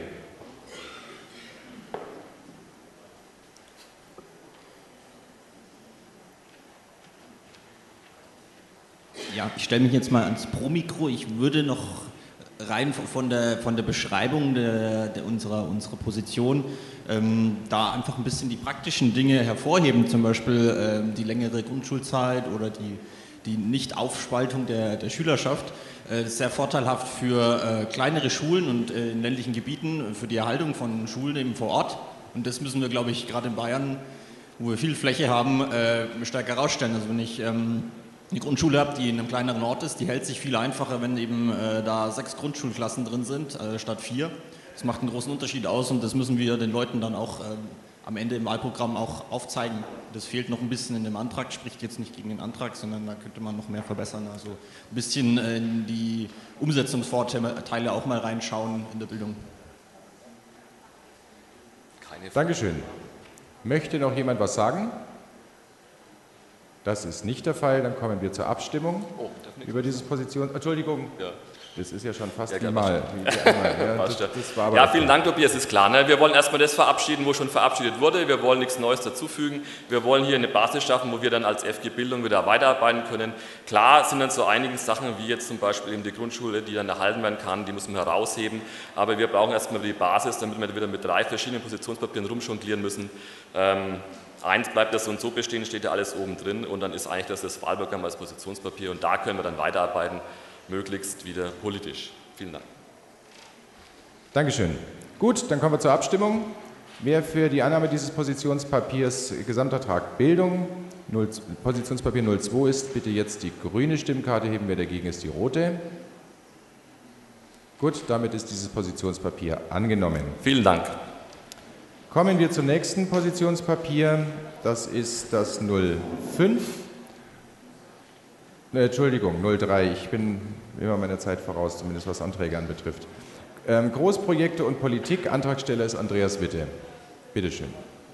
Ja, ich stelle mich jetzt mal ans Pro-Mikro. Ich würde noch rein von der Beschreibung unserer Position da einfach ein bisschen die praktischen Dinge hervorheben, zum Beispiel die längere Grundschulzeit oder die Nicht-Aufspaltung der Schülerschaft. Das ist sehr vorteilhaft für kleinere Schulen und in ländlichen Gebieten, für die Erhaltung von Schulen eben vor Ort. Und das müssen wir, glaube ich, gerade in Bayern, wo wir viel Fläche haben, stärker herausstellen. Also wenn ich eine Grundschule habe, die in einem kleineren Ort ist, die hält sich viel einfacher, wenn eben da 6 Grundschulklassen drin sind, statt 4. Das macht einen großen Unterschied aus, und das müssen wir den Leuten dann auch am Ende im Wahlprogramm auch aufzeigen. Das fehlt noch ein bisschen in dem Antrag, spricht jetzt nicht gegen den Antrag, sondern da könnte man noch mehr verbessern. Also ein bisschen in die Umsetzungsvorteile auch mal reinschauen in der Bildung. Dankeschön. Möchte noch jemand was sagen? Das ist nicht der Fall. Dann kommen wir zur Abstimmung über diese Position. Entschuldigung. Ja. Das ist ja schon fast wie mal. Ja, vielen Dank, Tobias, ist klar. Ne? Wir wollen erstmal das verabschieden, wo schon verabschiedet wurde. Wir wollen nichts Neues dazufügen. Wir wollen hier eine Basis schaffen, wo wir dann als FG Bildung wieder weiterarbeiten können. Klar sind dann so einige Sachen, wie jetzt zum Beispiel eben die Grundschule, die dann erhalten werden kann, die müssen wir herausheben. Aber wir brauchen erstmal die Basis, damit wir wieder mit 3 verschiedenen Positionspapieren rumjonglieren müssen. Eins bleibt das so und so bestehen, steht ja alles oben drin und dann ist eigentlich das Wahlprogramm als Positionspapier und da können wir dann weiterarbeiten, möglichst wieder politisch. Vielen Dank. Dankeschön. Gut, dann kommen wir zur Abstimmung. Wer für die Annahme dieses Positionspapiers Gesamtertrag Bildung, Positionspapier 02 ist, bitte jetzt die grüne Stimmkarte heben, wer dagegen ist, die rote. Gut, damit ist dieses Positionspapier angenommen. Vielen Dank. Kommen wir zum nächsten Positionspapier. Das ist das 05. Entschuldigung, 03. Ich bin immer meiner Zeit voraus, zumindest was Anträge anbetrifft. Großprojekte und Politik. Antragsteller ist Andreas Witte. Bitte schön.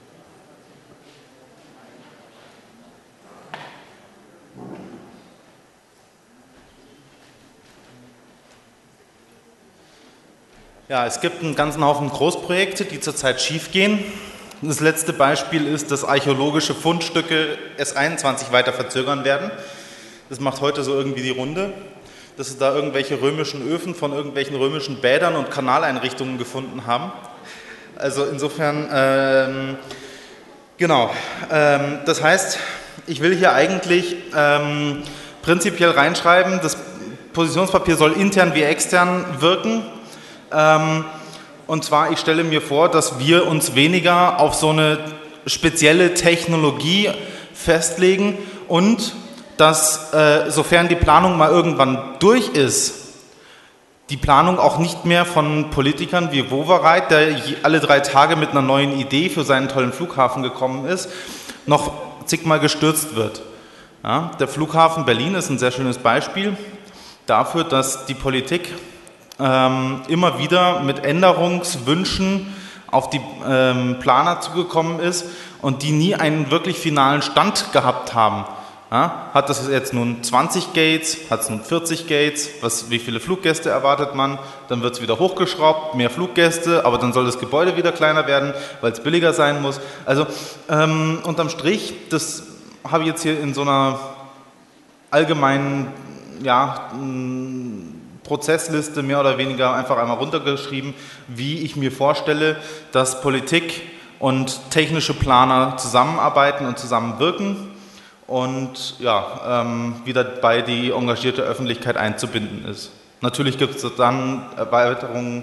Ja, es gibt einen ganzen Haufen Großprojekte, die zurzeit schief gehen. Das letzte Beispiel ist, dass archäologische Fundstücke S21 weiter verzögern werden. Das macht heute so irgendwie die Runde, dass sie da irgendwelche römischen Öfen von irgendwelchen römischen Bädern und Kanaleinrichtungen gefunden haben. Also insofern, genau. Das heißt, ich will hier eigentlich prinzipiell reinschreiben, das Positionspapier soll intern wie extern wirken. Und zwar, ich stelle mir vor, dass wir uns weniger auf so eine spezielle Technologie festlegen und dass, sofern die Planung mal irgendwann durch ist, die Planung auch nicht mehr von Politikern wie Wowereit, der alle 3 Tage mit einer neuen Idee für seinen tollen Flughafen gekommen ist, noch zigmal gestürzt wird. Ja, der Flughafen Berlin ist ein sehr schönes Beispiel dafür, dass die Politik immer wieder mit Änderungswünschen auf die Planer zugekommen ist und die nie einen wirklich finalen Stand gehabt haben. Ja, hat das jetzt nun 20 Gates, hat es nun 40 Gates, wie viele Fluggäste erwartet man, dann wird es wieder hochgeschraubt, mehr Fluggäste, aber dann soll das Gebäude wieder kleiner werden, weil es billiger sein muss. Also unterm Strich, das habe ich jetzt hier in so einer allgemeinen, ja, Prozessliste mehr oder weniger einfach einmal runtergeschrieben, wie ich mir vorstelle, dass Politik und technische Planer zusammenarbeiten und zusammenwirken und ja, wie dabei die engagierte Öffentlichkeit einzubinden ist. Natürlich gibt es dann Erweiterungen,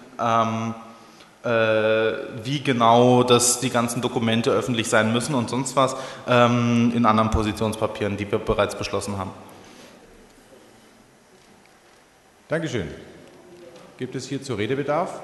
wie genau die ganzen Dokumente öffentlich sein müssen und sonst was in anderen Positionspapieren, die wir bereits beschlossen haben. Dankeschön. Gibt es hierzu Redebedarf?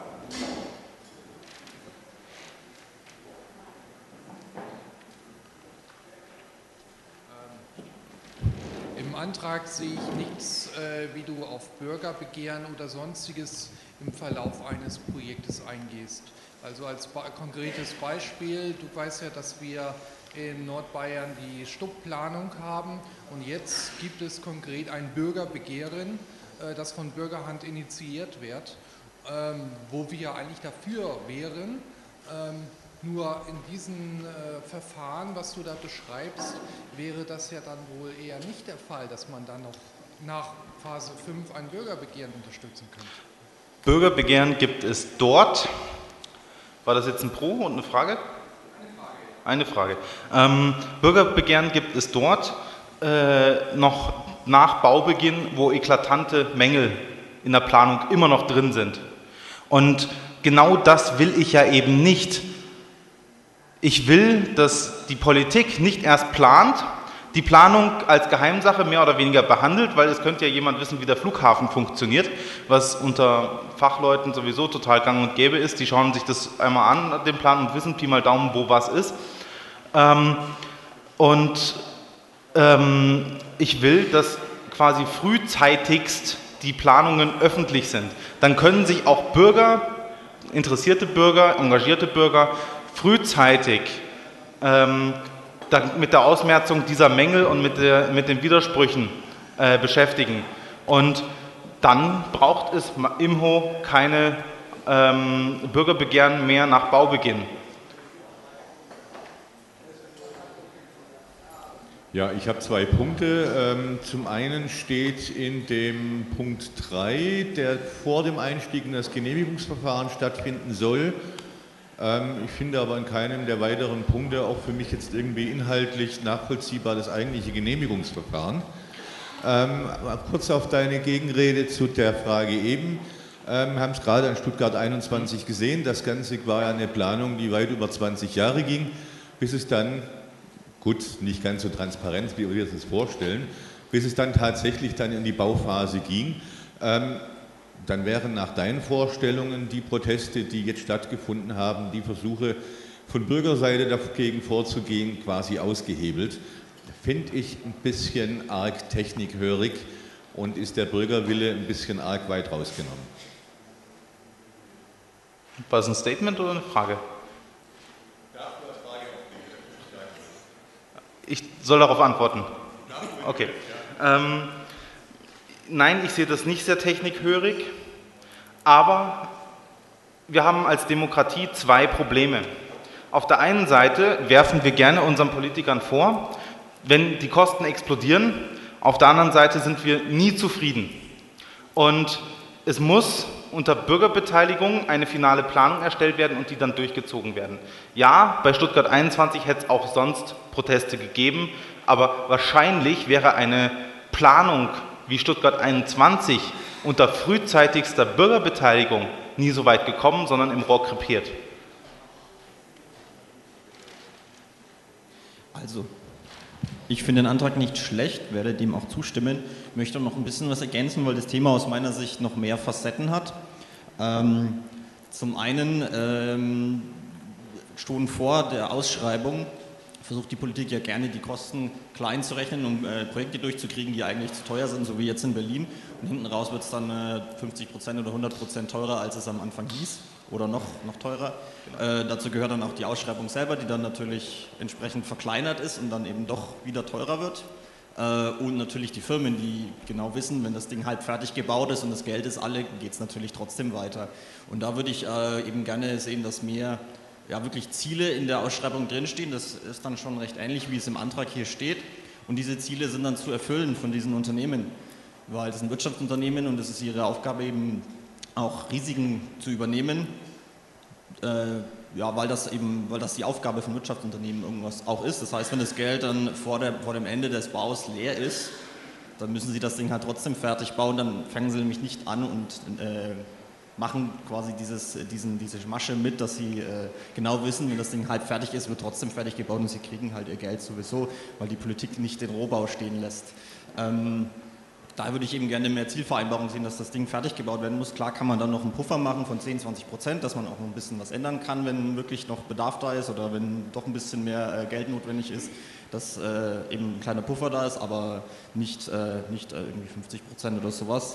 Im Antrag sehe ich nichts, wie du auf Bürgerbegehren oder Sonstiges im Verlauf eines Projektes eingehst. Also als konkretes Beispiel, du weißt ja, dass wir in Nordbayern die Stubpplanung haben und jetzt gibt es konkret ein Bürgerbegehren, das von Bürgerhand initiiert wird, wo wir ja eigentlich dafür wären. Nur in diesem Verfahren, was du da beschreibst, wäre das ja dann wohl eher nicht der Fall, dass man dann noch nach Phase 5 ein Bürgerbegehren unterstützen könnte. Bürgerbegehren gibt es dort. War das jetzt ein Pro und eine Frage? Eine Frage. Bürgerbegehren gibt es dort noch nach Baubeginn, wo eklatante Mängel in der Planung immer noch drin sind. Und genau das will ich ja eben nicht. Ich will, dass die Politik nicht erst plant, die Planung als Geheimsache mehr oder weniger behandelt, weil es könnte ja jemand wissen, wie der Flughafen funktioniert, was unter Fachleuten sowieso total gang und gäbe ist. Die schauen sich das einmal an, den Plan, und wissen Pi mal Daumen, wo was ist. Ich will, dass quasi frühzeitigst die Planungen öffentlich sind. Dann können sich auch Bürger, interessierte Bürger, engagierte Bürger frühzeitig mit der Ausmerzung dieser Mängel und mit den Widersprüchen beschäftigen. Und dann braucht es imho keine Bürgerbegehren mehr nach Baubeginn. Ja, ich habe 2 Punkte. Zum einen steht in dem Punkt 3, der vor dem Einstieg in das Genehmigungsverfahren stattfinden soll. Ich finde aber in keinem der weiteren Punkte auch für mich jetzt irgendwie inhaltlich nachvollziehbar das eigentliche Genehmigungsverfahren. Kurz auf deine Gegenrede zu der Frage eben. Wir haben es gerade an Stuttgart 21 gesehen. Das Ganze war ja eine Planung, die weit über 20 Jahre ging, bis es dann, gut, nicht ganz so transparent, wie wir uns das vorstellen, bis es dann tatsächlich in die Bauphase ging. Dann wären nach deinen Vorstellungen die Proteste, die jetzt stattgefunden haben, die Versuche von Bürgerseite dagegen vorzugehen, quasi ausgehebelt. Finde ich ein bisschen arg technikhörig und ist der Bürgerwille ein bisschen arg weit rausgenommen. War das ein Statement oder eine Frage? Ich soll darauf antworten. Okay. Nein, ich sehe das nicht sehr technikhörig, aber wir haben als Demokratie 2 Probleme. Auf der einen Seite werfen wir gerne unseren Politikern vor, wenn die Kosten explodieren, auf der anderen Seite sind wir nie zufrieden. Und es muss unter Bürgerbeteiligung eine finale Planung erstellt werden und die dann durchgezogen werden. Ja, bei Stuttgart 21 hätte es auch sonst Proteste gegeben, aber wahrscheinlich wäre eine Planung wie Stuttgart 21 unter frühzeitigster Bürgerbeteiligung nie so weit gekommen, sondern im Rohr krepiert. Also, ich finde den Antrag nicht schlecht, werde dem auch zustimmen. Ich möchte noch ein bisschen was ergänzen, weil das Thema aus meiner Sicht noch mehr Facetten hat. Zum einen schon vor der Ausschreibung versucht die Politik ja gerne, die Kosten klein zu rechnen, um Projekte durchzukriegen, die eigentlich zu teuer sind, so wie jetzt in Berlin. Und hinten raus wird es dann 50% oder 100% teurer, als es am Anfang hieß, oder noch teurer. Dazu gehört dann auch die Ausschreibung selber, die dann natürlich entsprechend verkleinert ist und dann eben doch wieder teurer wird. Und natürlich die Firmen, die genau wissen, wenn das Ding halb fertig gebaut ist und das Geld ist alle, geht es natürlich trotzdem weiter. Und da würde ich eben gerne sehen, dass mehr wirklich Ziele in der Ausschreibung drinstehen. Das ist dann schon recht ähnlich, wie es im Antrag hier steht. Und diese Ziele sind dann zu erfüllen von diesen Unternehmen, weil das sind Wirtschaftsunternehmen und es ist ihre Aufgabe eben auch Risiken zu übernehmen. Weil das die Aufgabe von Wirtschaftsunternehmen irgendwas auch ist. Das heißt, wenn das Geld dann vor dem Ende des Baus leer ist, dann müssen sie das Ding halt trotzdem fertig bauen, dann fangen sie nämlich nicht an und machen quasi diese Masche mit, dass sie genau wissen, wenn das Ding halb fertig ist, wird trotzdem fertig gebaut und sie kriegen halt ihr Geld sowieso, weil die Politik nicht den Rohbau stehen lässt. Da würde ich eben gerne mehr Zielvereinbarung sehen, dass das Ding fertig gebaut werden muss. Klar kann man dann noch einen Puffer machen von 10-20%, dass man auch noch ein bisschen was ändern kann, wenn wirklich noch Bedarf da ist oder wenn doch ein bisschen mehr Geld notwendig ist, dass eben ein kleiner Puffer da ist, aber nicht irgendwie 50% oder sowas.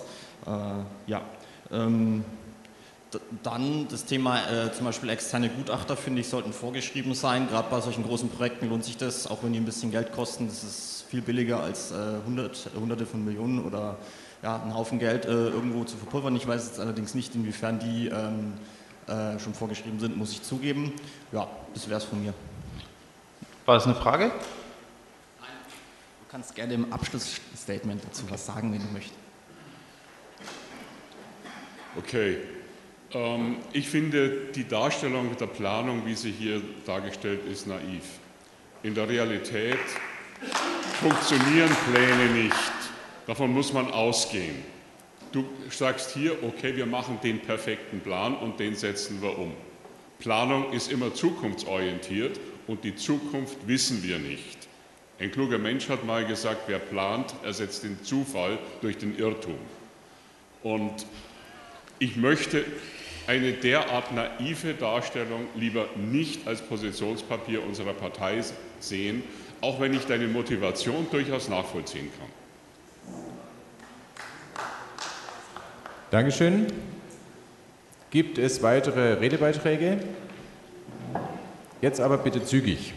Dann das Thema zum Beispiel externe Gutachter, finde ich, sollten vorgeschrieben sein. Gerade bei solchen großen Projekten lohnt sich das, auch wenn die ein bisschen Geld kosten. Das ist viel billiger als Hunderte von Millionen oder einen Haufen Geld irgendwo zu verpulvern. Ich weiß jetzt allerdings nicht, inwiefern die schon vorgeschrieben sind, muss ich zugeben. Ja, das wäre es von mir. War das eine Frage? Nein. Du kannst gerne im Abschlussstatement dazu was sagen, wenn du möchtest. Okay. Ich finde, die Darstellung der Planung, wie sie hier dargestellt ist, naiv. In der Realität funktionieren Pläne nicht. Davon muss man ausgehen. Du sagst hier, okay, wir machen den perfekten Plan und den setzen wir um. Planung ist immer zukunftsorientiert und die Zukunft wissen wir nicht. Ein kluger Mensch hat mal gesagt, wer plant, ersetzt den Zufall durch den Irrtum. Und ich möchte eine derart naive Darstellung lieber nicht als Positionspapier unserer Partei sehen, auch wenn ich deine Motivation durchaus nachvollziehen kann. Dankeschön. Gibt es weitere Redebeiträge? Jetzt aber bitte zügig.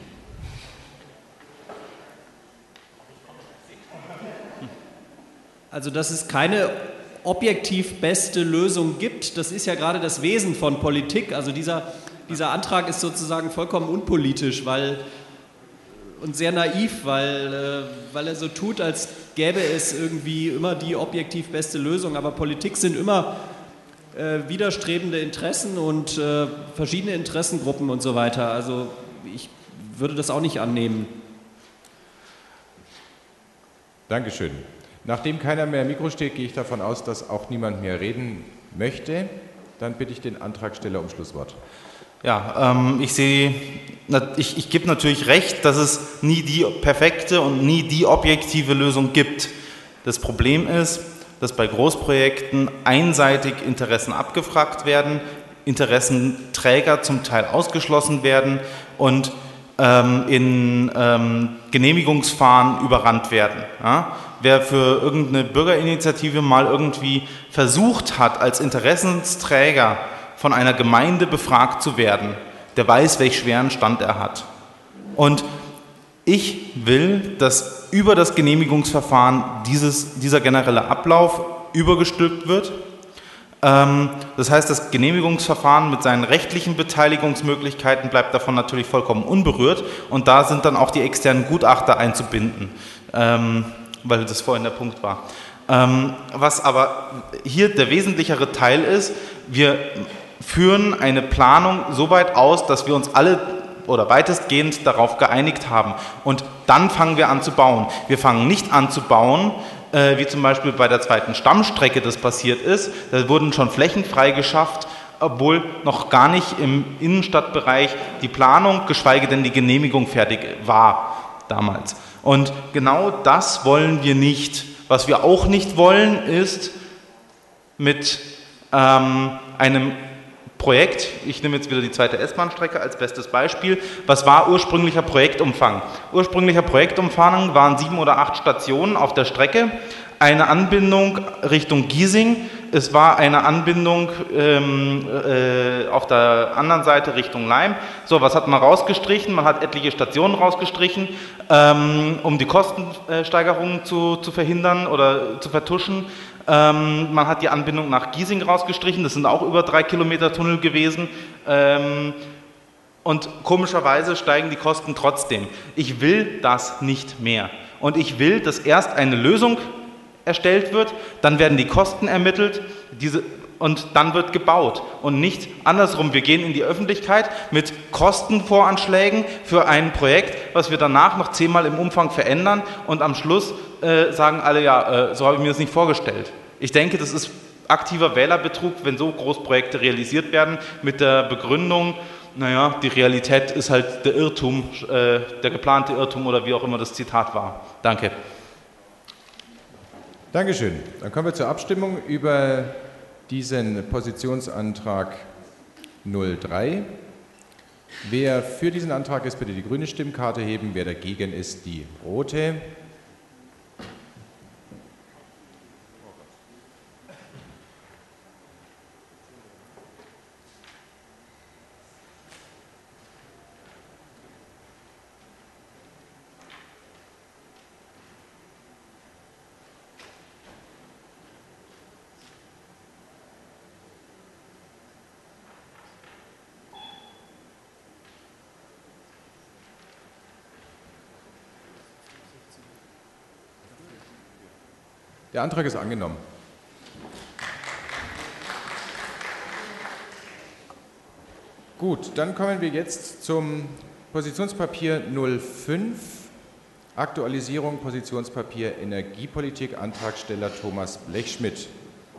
Also, dass es keine objektiv beste Lösung gibt, das ist ja gerade das Wesen von Politik. Also dieser Antrag ist sozusagen vollkommen unpolitisch und sehr naiv, weil er so tut, als gäbe es irgendwie immer die objektiv beste Lösung. Aber Politik sind immer widerstrebende Interessen und verschiedene Interessengruppen und so weiter. Also ich würde das auch nicht annehmen. Dankeschön. Nachdem keiner mehr im Mikro steht, gehe ich davon aus, dass auch niemand mehr reden möchte. Dann bitte ich den Antragsteller um Schlusswort. Ja, ich gebe natürlich recht, dass es nie die perfekte und nie die objektive Lösung gibt. Das Problem ist, dass bei Großprojekten einseitig Interessen abgefragt werden, Interessenträger zum Teil ausgeschlossen werden und in Genehmigungsverfahren überrannt werden. Ja? Wer für irgendeine Bürgerinitiative mal irgendwie versucht hat, als Interessensträger von einer Gemeinde befragt zu werden, der weiß, welch schweren Stand er hat. Und ich will, dass über das Genehmigungsverfahren dieser generelle Ablauf übergestülpt wird. Das heißt, das Genehmigungsverfahren mit seinen rechtlichen Beteiligungsmöglichkeiten bleibt davon natürlich vollkommen unberührt und da sind dann auch die externen Gutachter einzubinden, weil das vorhin der Punkt war. Was aber hier der wesentlichere Teil ist, wir führen eine Planung so weit aus, dass wir uns alle oder weitestgehend darauf geeinigt haben und dann fangen wir an zu bauen. Wir fangen nicht an zu bauen, wie zum Beispiel bei der zweiten Stammstrecke das passiert ist. Da wurden schon Flächen freigeschafft, obwohl noch gar nicht im Innenstadtbereich die Planung, geschweige denn die Genehmigung fertig war damals. Und genau das wollen wir nicht. Was wir auch nicht wollen, ist mit einem Projekt, ich nehme jetzt wieder die zweite S-Bahn-Strecke als bestes Beispiel, was war ursprünglicher Projektumfang? Ursprünglicher Projektumfang waren 7 oder 8 Stationen auf der Strecke, eine Anbindung Richtung Giesing, es war eine Anbindung auf der anderen Seite Richtung Laim. So, was hat man rausgestrichen? Man hat etliche Stationen rausgestrichen, um die Kostensteigerungen zu verhindern oder zu vertuschen. Man hat die Anbindung nach Giesing rausgestrichen, das sind auch über 3 Kilometer Tunnel gewesen. Und komischerweise steigen die Kosten trotzdem. Ich will das nicht mehr. Und ich will, dass erst eine Lösung erstellt wird, dann werden die Kosten ermittelt und dann wird gebaut. Und nicht andersrum, wir gehen in die Öffentlichkeit mit Kostenvoranschlägen für ein Projekt, was wir danach noch 10-mal im Umfang verändern und am Schluss sagen alle, ja, so habe ich mir das nicht vorgestellt. Ich denke, das ist aktiver Wählerbetrug, wenn so Großprojekte realisiert werden, mit der Begründung, naja, die Realität ist halt der Irrtum, der geplante Irrtum oder wie auch immer das Zitat war. Danke. Dankeschön. Dann kommen wir zur Abstimmung über diesen Positionsantrag 03. Wer für diesen Antrag ist, bitte die grüne Stimmkarte heben. Wer dagegen ist, die rote. Der Antrag ist angenommen. Gut, dann kommen wir jetzt zum Positionspapier 05, Aktualisierung Positionspapier Energiepolitik, Antragsteller Thomas Blechschmidt.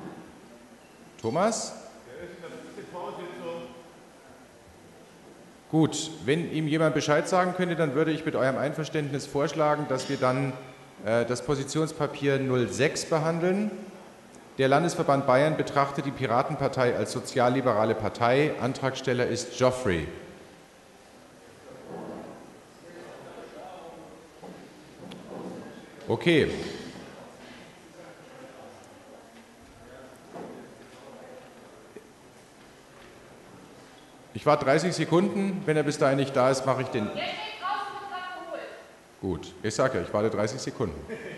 Thomas? Gut, wenn ihm jemand Bescheid sagen könnte, dann würde ich mit eurem Einverständnis vorschlagen, dass wir dann das Positionspapier 06 behandeln. Der Landesverband Bayern betrachtet die Piratenpartei als sozialliberale Partei. Antragsteller ist Geoffrey. Okay. Ich warte 30 Sekunden. Wenn er bis dahin nicht da ist, mache ich den... Gut, ich sage ja, ich warte 30 Sekunden.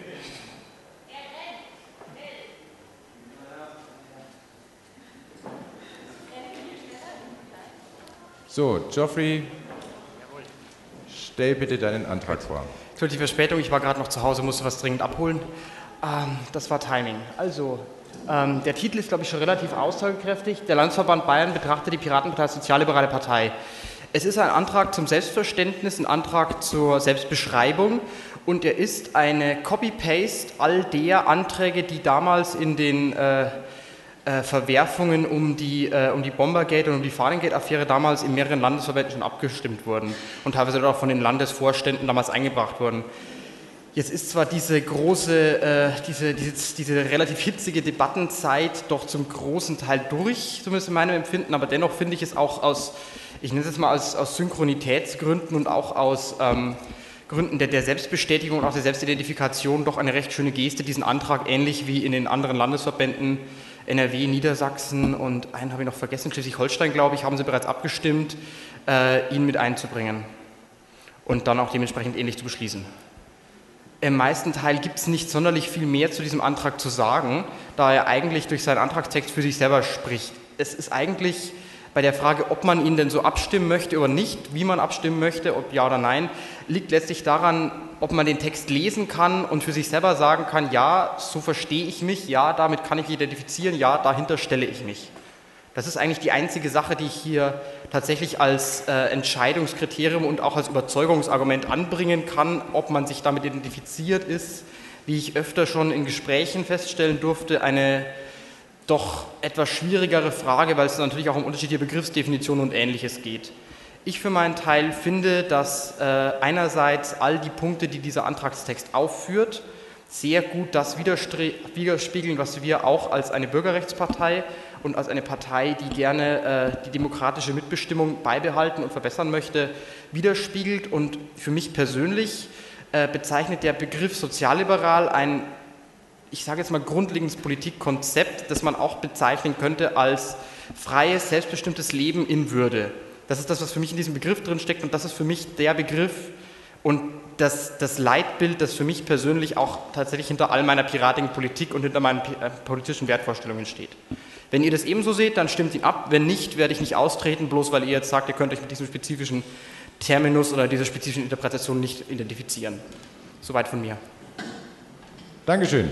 So, Geoffrey, stell bitte deinen Antrag vor. Entschuldigung die Verspätung, ich war gerade noch zu Hause, musste was dringend abholen. Das war Timing. Also, der Titel ist, glaube ich, schon relativ aussagekräftig. Der Landesverband Bayern betrachtet die Piratenpartei als sozialliberale Partei. Es ist ein Antrag zum Selbstverständnis, ein Antrag zur Selbstbeschreibung und er ist eine Copy-Paste all der Anträge, die damals in den Verwerfungen um die Bombergate und um die Fahnengate-Affäre damals in mehreren Landesverbänden schon abgestimmt wurden und teilweise auch von den Landesvorständen damals eingebracht wurden. Jetzt ist zwar diese relativ hitzige Debattenzeit doch zum großen Teil durch, zumindest in meinem Empfinden, aber dennoch finde ich es auch aus Synchronitätsgründen und auch aus Gründen der Selbstbestätigung und auch der Selbstidentifikation doch eine recht schöne Geste, diesen Antrag ähnlich wie in den anderen Landesverbänden NRW, Niedersachsen und einen habe ich noch vergessen, Schleswig-Holstein, glaube ich, haben sie bereits abgestimmt, ihn mit einzubringen und dann auch dementsprechend ähnlich zu beschließen. Im meisten Teil gibt es nicht sonderlich viel mehr zu diesem Antrag zu sagen, da er eigentlich durch seinen Antragstext für sich selber spricht. Es ist eigentlich bei der Frage, ob man ihn denn so abstimmen möchte oder nicht, wie man abstimmen möchte, ob ja oder nein, liegt letztlich daran, ob man den Text lesen kann und für sich selber sagen kann, ja, so verstehe ich mich, ja, damit kann ich mich identifizieren, ja, dahinter stelle ich mich. Das ist eigentlich die einzige Sache, die ich hier tatsächlich als Entscheidungskriterium und auch als Überzeugungsargument anbringen kann, ob man sich damit identifiziert ist, wie ich öfter schon in Gesprächen feststellen durfte, eine doch etwas schwierigere Frage, weil es natürlich auch um unterschiedliche Begriffsdefinitionen und Ähnliches geht. Ich für meinen Teil finde, dass einerseits all die Punkte, die dieser Antragstext aufführt, sehr gut das widerspiegeln, was wir auch als eine Bürgerrechtspartei und als eine Partei, die gerne die demokratische Mitbestimmung beibehalten und verbessern möchte, widerspiegelt. Und für mich persönlich bezeichnet der Begriff sozialliberal ein, ich sage jetzt mal, grundlegendes Politikkonzept, das man auch bezeichnen könnte als freies, selbstbestimmtes Leben in Würde. Das ist das, was für mich in diesem Begriff drin steckt und das ist für mich der Begriff und das Leitbild, das für mich persönlich auch tatsächlich hinter all meiner piratigen Politik und hinter meinen politischen Wertvorstellungen steht. Wenn ihr das ebenso seht, dann stimmt ihn ab. Wenn nicht, werde ich nicht austreten, bloß weil ihr jetzt sagt, ihr könnt euch mit diesem spezifischen Terminus oder dieser spezifischen Interpretation nicht identifizieren. Soweit von mir. Dankeschön.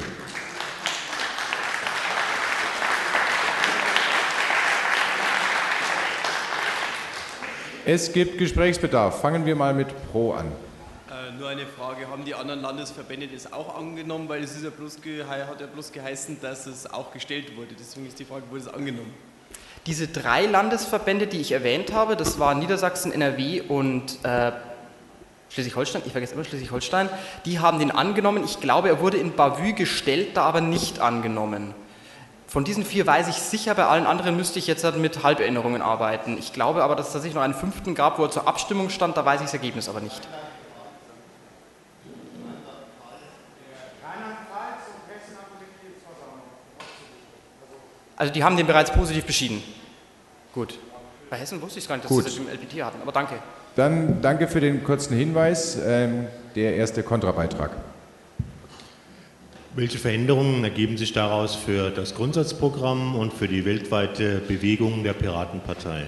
Es gibt Gesprächsbedarf. Fangen wir mal mit Pro an. Nur eine Frage, haben die anderen Landesverbände das auch angenommen? Weil es ist ja hat ja bloß geheißen, dass es auch gestellt wurde. Deswegen ist die Frage, wurde es angenommen? Diese 3 Landesverbände, die ich erwähnt habe, das waren Niedersachsen, NRW und Schleswig-Holstein, ich vergesse immer Schleswig-Holstein, die haben den angenommen. Ich glaube, er wurde in Bavü gestellt, da aber nicht angenommen. Von diesen 4 weiß ich sicher, bei allen anderen müsste ich jetzt mit Halberinnerungen arbeiten. Ich glaube aber, dass es tatsächlich noch einen 5. gab, wo er zur Abstimmung stand, da weiß ich das Ergebnis aber nicht. Also die haben den bereits positiv beschieden. Gut. Bei Hessen wusste ich es gar nicht, dass sie das im LPT hatten, aber danke. Dann danke für den kurzen Hinweis. Der erste Kontrabeitrag. Welche Veränderungen ergeben sich daraus für das Grundsatzprogramm und für die weltweite Bewegung der Piratenpartei?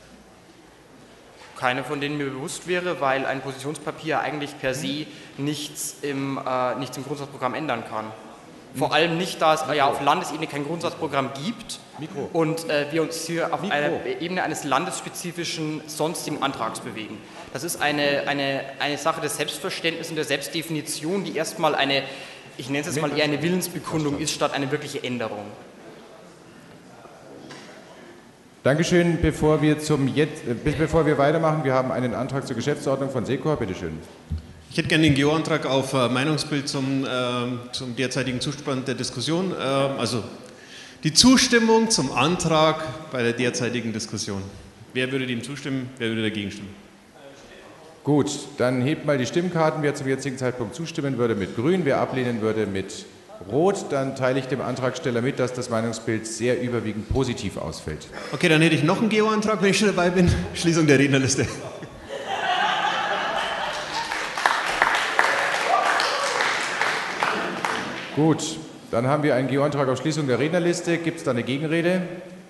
Keine, von denen mir bewusst wäre, weil ein Positionspapier eigentlich per se nichts im Grundsatzprogramm ändern kann. Vor allem nicht, da es ja auf Landesebene kein Grundsatzprogramm gibt und wir uns hier auf einer Ebene eines landesspezifischen sonstigen Antrags bewegen. Das ist eine Sache des Selbstverständnisses und der Selbstdefinition, die erstmal ich nenne es jetzt mal eher eine Willensbekundung ist, statt eine wirkliche Änderung. Dankeschön. Bevor wir weitermachen, wir haben einen Antrag zur Geschäftsordnung von Secor. Bitte schön. Ich hätte gerne den Geo-Antrag auf Meinungsbild zum derzeitigen Zustand der Diskussion. Also die Zustimmung zum Antrag bei der derzeitigen Diskussion. Wer würde dem zustimmen, wer würde dagegen stimmen? Gut, dann hebt mal die Stimmkarten. Wer zum jetzigen Zeitpunkt zustimmen würde, mit Grün, wer ablehnen würde, mit Rot. Dann teile ich dem Antragsteller mit, dass das Meinungsbild sehr überwiegend positiv ausfällt. Okay, dann hätte ich noch einen Geo-Antrag, wenn ich schon dabei bin. Schließung der Rednerliste. Gut, dann haben wir einen Geo-Antrag auf Schließung der Rednerliste. Gibt es da eine Gegenrede?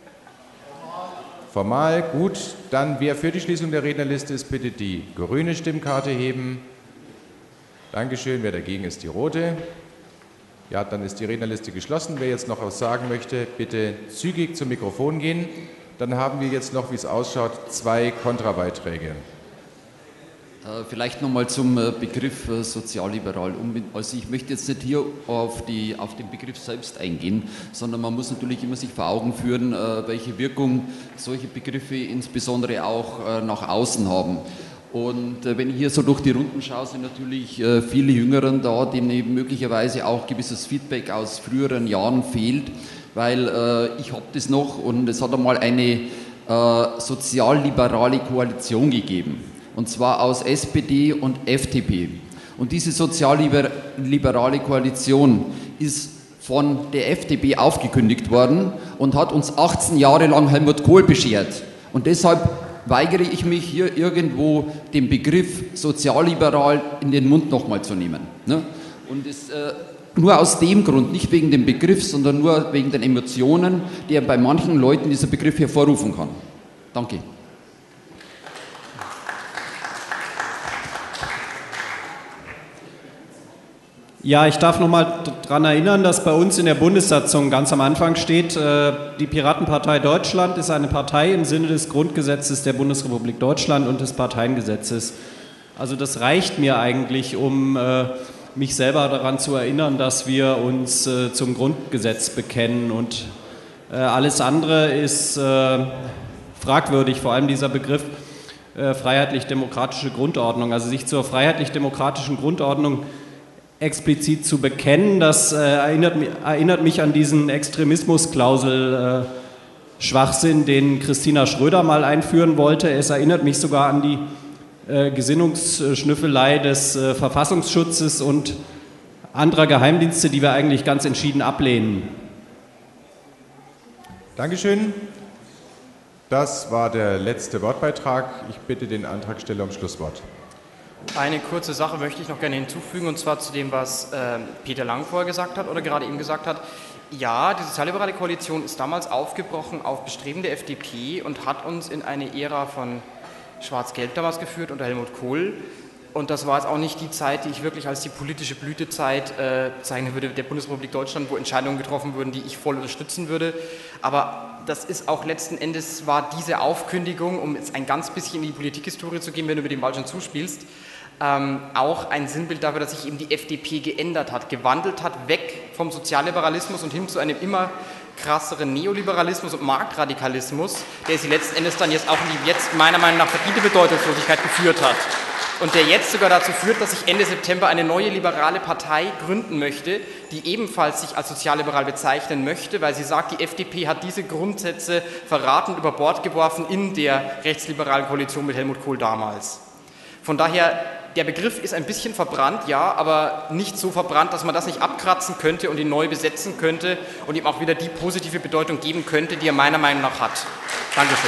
Formal, gut. Dann wer für die Schließung der Rednerliste ist, bitte die grüne Stimmkarte heben. Dankeschön. Wer dagegen ist, die rote. Ja, dann ist die Rednerliste geschlossen. Wer jetzt noch was sagen möchte, bitte zügig zum Mikrofon gehen. Dann haben wir jetzt noch, wie es ausschaut, 2 Kontrabeiträge. Vielleicht nochmal zum Begriff sozialliberal. Also ich möchte jetzt nicht hier auf den Begriff selbst eingehen, sondern man muss natürlich immer sich vor Augen führen, welche Wirkung solche Begriffe insbesondere auch nach außen haben. Und wenn ich hier so durch die Runden schaue, sind natürlich viele Jüngeren da, denen möglicherweise auch gewisses Feedback aus früheren Jahren fehlt, weil ich habe das noch und es hat einmal eine sozialliberale Koalition gegeben. Und zwar aus SPD und FDP. Und diese sozialliberale Koalition ist von der FDP aufgekündigt worden und hat uns 18 Jahre lang Helmut Kohl beschert. Und deshalb weigere ich mich hier irgendwo den Begriff sozialliberal in den Mund nochmal zu nehmen. Und das, nur aus dem Grund, nicht wegen dem Begriff, sondern nur wegen den Emotionen, die bei manchen Leuten dieser Begriff hervorrufen kann. Danke. Ja, ich darf noch mal daran erinnern, dass bei uns in der Bundessatzung ganz am Anfang steht, die Piratenpartei Deutschland ist eine Partei im Sinne des Grundgesetzes der Bundesrepublik Deutschland und des Parteiengesetzes. Also das reicht mir eigentlich, um mich selber daran zu erinnern, dass wir uns zum Grundgesetz bekennen und alles andere ist fragwürdig, vor allem dieser Begriff freiheitlich-demokratische Grundordnung. Also sich zur freiheitlich-demokratischen Grundordnung explizit zu bekennen, das erinnert mich an diesen Extremismusklausel-Schwachsinn, den Christina Schröder mal einführen wollte. Es erinnert mich sogar an die Gesinnungsschnüffelei des Verfassungsschutzes und anderer Geheimdienste, die wir eigentlich ganz entschieden ablehnen. Dankeschön. Das war der letzte Wortbeitrag. Ich bitte den Antragsteller um Schlusswort. Eine kurze Sache möchte ich noch gerne hinzufügen, und zwar zu dem, was Peter Lang vorher gesagt hat oder gerade eben gesagt hat. Ja, die sozialliberale Koalition ist damals aufgebrochen auf Bestreben der FDP und hat uns in eine Ära von Schwarz-Gelb damals geführt unter Helmut Kohl. Und das war jetzt auch nicht die Zeit, die ich wirklich als die politische Blütezeit zeichnen würde der Bundesrepublik Deutschland, wo Entscheidungen getroffen würden, die ich voll unterstützen würde. Aber das ist auch letzten Endes, war diese Aufkündigung, um jetzt ein ganz bisschen in die Politikhistorie zu gehen, wenn du mit dem Ball schon zuspielst, auch ein Sinnbild dafür, dass sich eben die FDP geändert hat, gewandelt hat, weg vom Sozialliberalismus und hin zu einem immer krasseren Neoliberalismus und Marktradikalismus, der sie letzten Endes dann jetzt auch in die jetzt meiner Meinung nach verdiente Bedeutungslosigkeit geführt hat. Und der jetzt sogar dazu führt, dass ich Ende September eine neue liberale Partei gründen möchte, die ebenfalls sich als sozialliberal bezeichnen möchte, weil sie sagt, die FDP hat diese Grundsätze verraten und über Bord geworfen in der rechtsliberalen Koalition mit Helmut Kohl damals. Von daher, der Begriff ist ein bisschen verbrannt, ja, aber nicht so verbrannt, dass man das nicht abkratzen könnte und ihn neu besetzen könnte und ihm auch wieder die positive Bedeutung geben könnte, die er meiner Meinung nach hat. Dankeschön.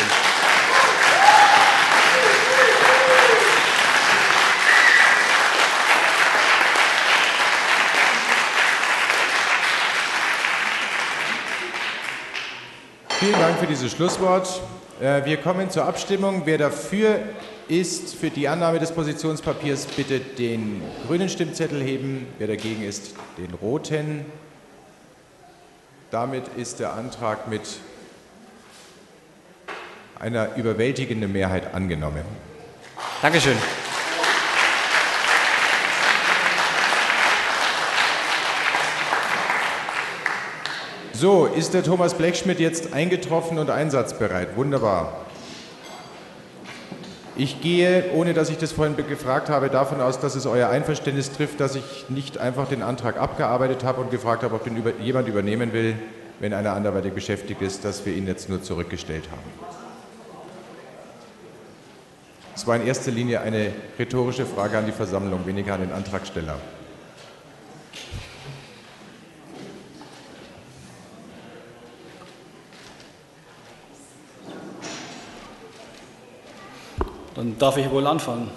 Vielen Dank für dieses Schlusswort. Wir kommen zur Abstimmung. Wer dafür ist, für die Annahme des Positionspapiers, bitte den grünen Stimmzettel heben. Wer dagegen ist, den roten. Damit ist der Antrag mit einer überwältigenden Mehrheit angenommen. Dankeschön. So, ist der Thomas Blechschmidt jetzt eingetroffen und einsatzbereit? Wunderbar. Ich gehe, ohne dass ich das vorhin gefragt habe, davon aus, dass es euer Einverständnis trifft, dass ich nicht einfach den Antrag abgearbeitet habe und gefragt habe, ob jemand übernehmen will, wenn einer anderweitig beschäftigt ist, dass wir ihn jetzt nur zurückgestellt haben. Es war in erster Linie eine rhetorische Frage an die Versammlung, weniger an den Antragsteller. Dann darf ich wohl anfangen.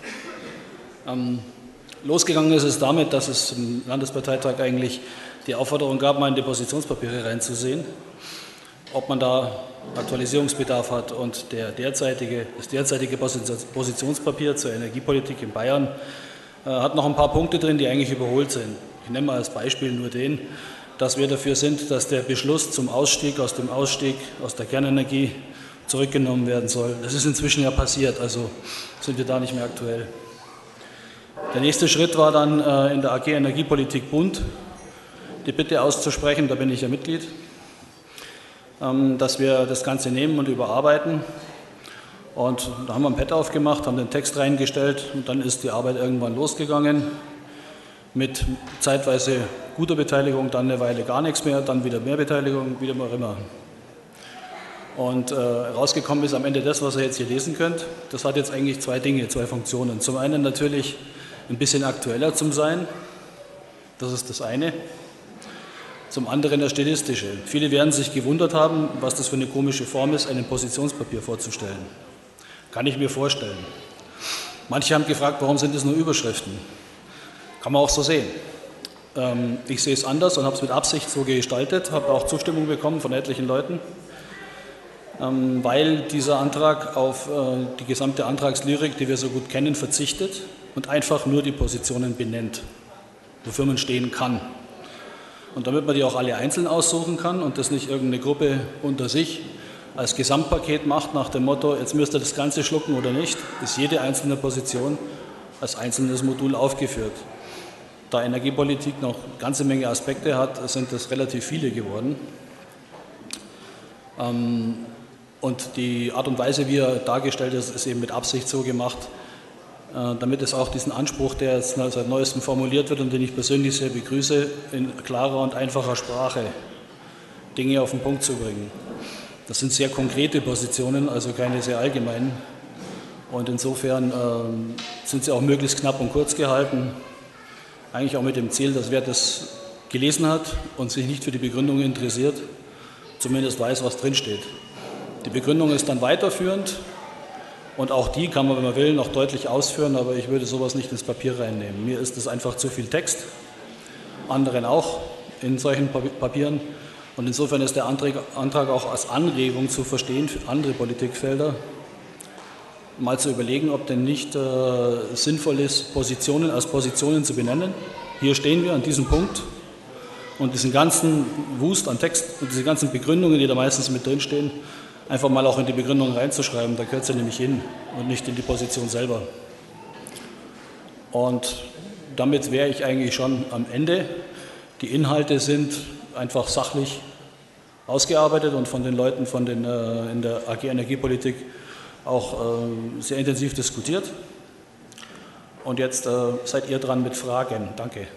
Losgegangen ist es damit, dass es im Landesparteitag eigentlich die Aufforderung gab, mal in die Positionspapiere reinzusehen, ob man da Aktualisierungsbedarf hat. Und das derzeitige Positionspapier zur Energiepolitik in Bayern hat noch ein paar Punkte drin, die eigentlich überholt sind. Ich nenne mal als Beispiel nur den, dass wir dafür sind, dass der Beschluss zum Ausstieg aus der Kernenergie zurückgenommen werden soll. Das ist inzwischen ja passiert, also sind wir da nicht mehr aktuell. Der nächste Schritt war dann in der AG Energiepolitik Bund die Bitte auszusprechen, da bin ich ja Mitglied, dass wir das Ganze nehmen und überarbeiten. Und da haben wir ein Pad aufgemacht, haben den Text reingestellt und dann ist die Arbeit irgendwann losgegangen mit zeitweise guter Beteiligung, dann eine Weile gar nichts mehr, dann wieder mehr Beteiligung, wieder mal immer. Und rausgekommen ist am Ende das, was ihr jetzt hier lesen könnt. Das hat jetzt eigentlich zwei Funktionen. Zum einen natürlich ein bisschen aktueller zu sein, das ist das eine. Zum anderen das Stilistische. Viele werden sich gewundert haben, was das für eine komische Form ist, ein Positionspapier vorzustellen. Kann ich mir vorstellen. Manche haben gefragt, warum sind das nur Überschriften? Kann man auch so sehen. Ich sehe es anders und habe es mit Absicht so gestaltet, habe auch Zustimmung bekommen von etlichen Leuten, weil dieser Antrag auf die gesamte Antragslyrik, die wir so gut kennen, verzichtet und einfach nur die Positionen benennt, wofür man stehen kann. Und damit man die auch alle einzeln aussuchen kann und das nicht irgendeine Gruppe unter sich als Gesamtpaket macht nach dem Motto, jetzt müsst ihr das Ganze schlucken oder nicht, ist jede einzelne Position als einzelnes Modul aufgeführt. Da Energiepolitik noch eine ganze Menge Aspekte hat, sind das relativ viele geworden. Und die Art und Weise, wie er dargestellt ist, ist eben mit Absicht so gemacht, damit es auch diesen Anspruch, der jetzt seit Neuestem formuliert wird und den ich persönlich sehr begrüße, in klarer und einfacher Sprache Dinge auf den Punkt zu bringen. Das sind sehr konkrete Positionen, also keine sehr allgemeinen. Und insofern sind sie auch möglichst knapp und kurz gehalten, eigentlich auch mit dem Ziel, dass wer das gelesen hat und sich nicht für die Begründung interessiert, zumindest weiß, was drinsteht. Die Begründung ist dann weiterführend und auch die kann man, wenn man will, noch deutlich ausführen, aber ich würde sowas nicht ins Papier reinnehmen. Mir ist es einfach zu viel Text, anderen auch in solchen Papieren. Und insofern ist der Antrag auch als Anregung zu verstehen für andere Politikfelder, mal zu überlegen, ob denn nicht sinnvoll ist, Positionen als Positionen zu benennen. Hier stehen wir an diesem Punkt und diesen ganzen Wust an Text und diese ganzen Begründungen, die da meistens mit drinstehen, einfach mal auch in die Begründung reinzuschreiben, da gehört sie nämlich hin und nicht in die Position selber. Und damit wäre ich eigentlich schon am Ende. Die Inhalte sind einfach sachlich ausgearbeitet und von den Leuten in der AG Energiepolitik auch sehr intensiv diskutiert. Und jetzt seid ihr dran mit Fragen. Danke.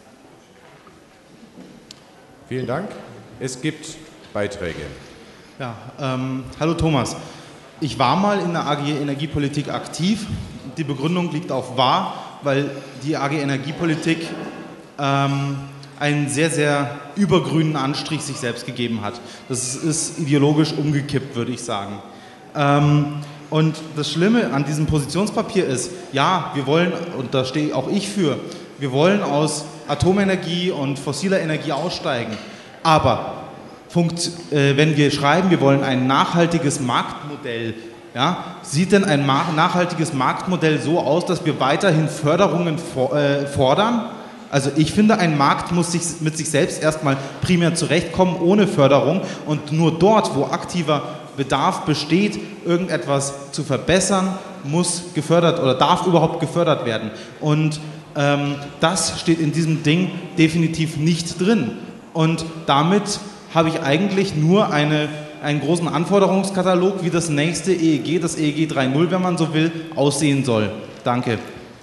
Vielen Dank. Es gibt Beiträge. Ja, hallo Thomas. Ich war mal in der AG Energiepolitik aktiv. Die Begründung liegt auf wahr, weil die AG Energiepolitik einen sehr, sehr übergrünen Anstrich sich selbst gegeben hat. Das ist ideologisch umgekippt, würde ich sagen. Und das Schlimme an diesem Positionspapier ist, ja, wir wollen, und da stehe auch ich für, wir wollen aus Atomenergie und fossiler Energie aussteigen. Aber wenn wir schreiben, wir wollen ein nachhaltiges Marktmodell, ja, sieht denn ein nachhaltiges Marktmodell so aus, dass wir weiterhin Förderungen fordern? Also ich finde, ein Markt muss mit sich selbst erstmal primär zurechtkommen, ohne Förderung. Und nur dort, wo aktiver Bedarf besteht, irgendetwas zu verbessern, muss gefördert oder darf überhaupt gefördert werden. Und das steht in diesem Ding definitiv nicht drin. Und damit habe ich eigentlich nur einen großen Anforderungskatalog, wie das nächste EEG, das EEG 3.0, wenn man so will, aussehen soll. Danke.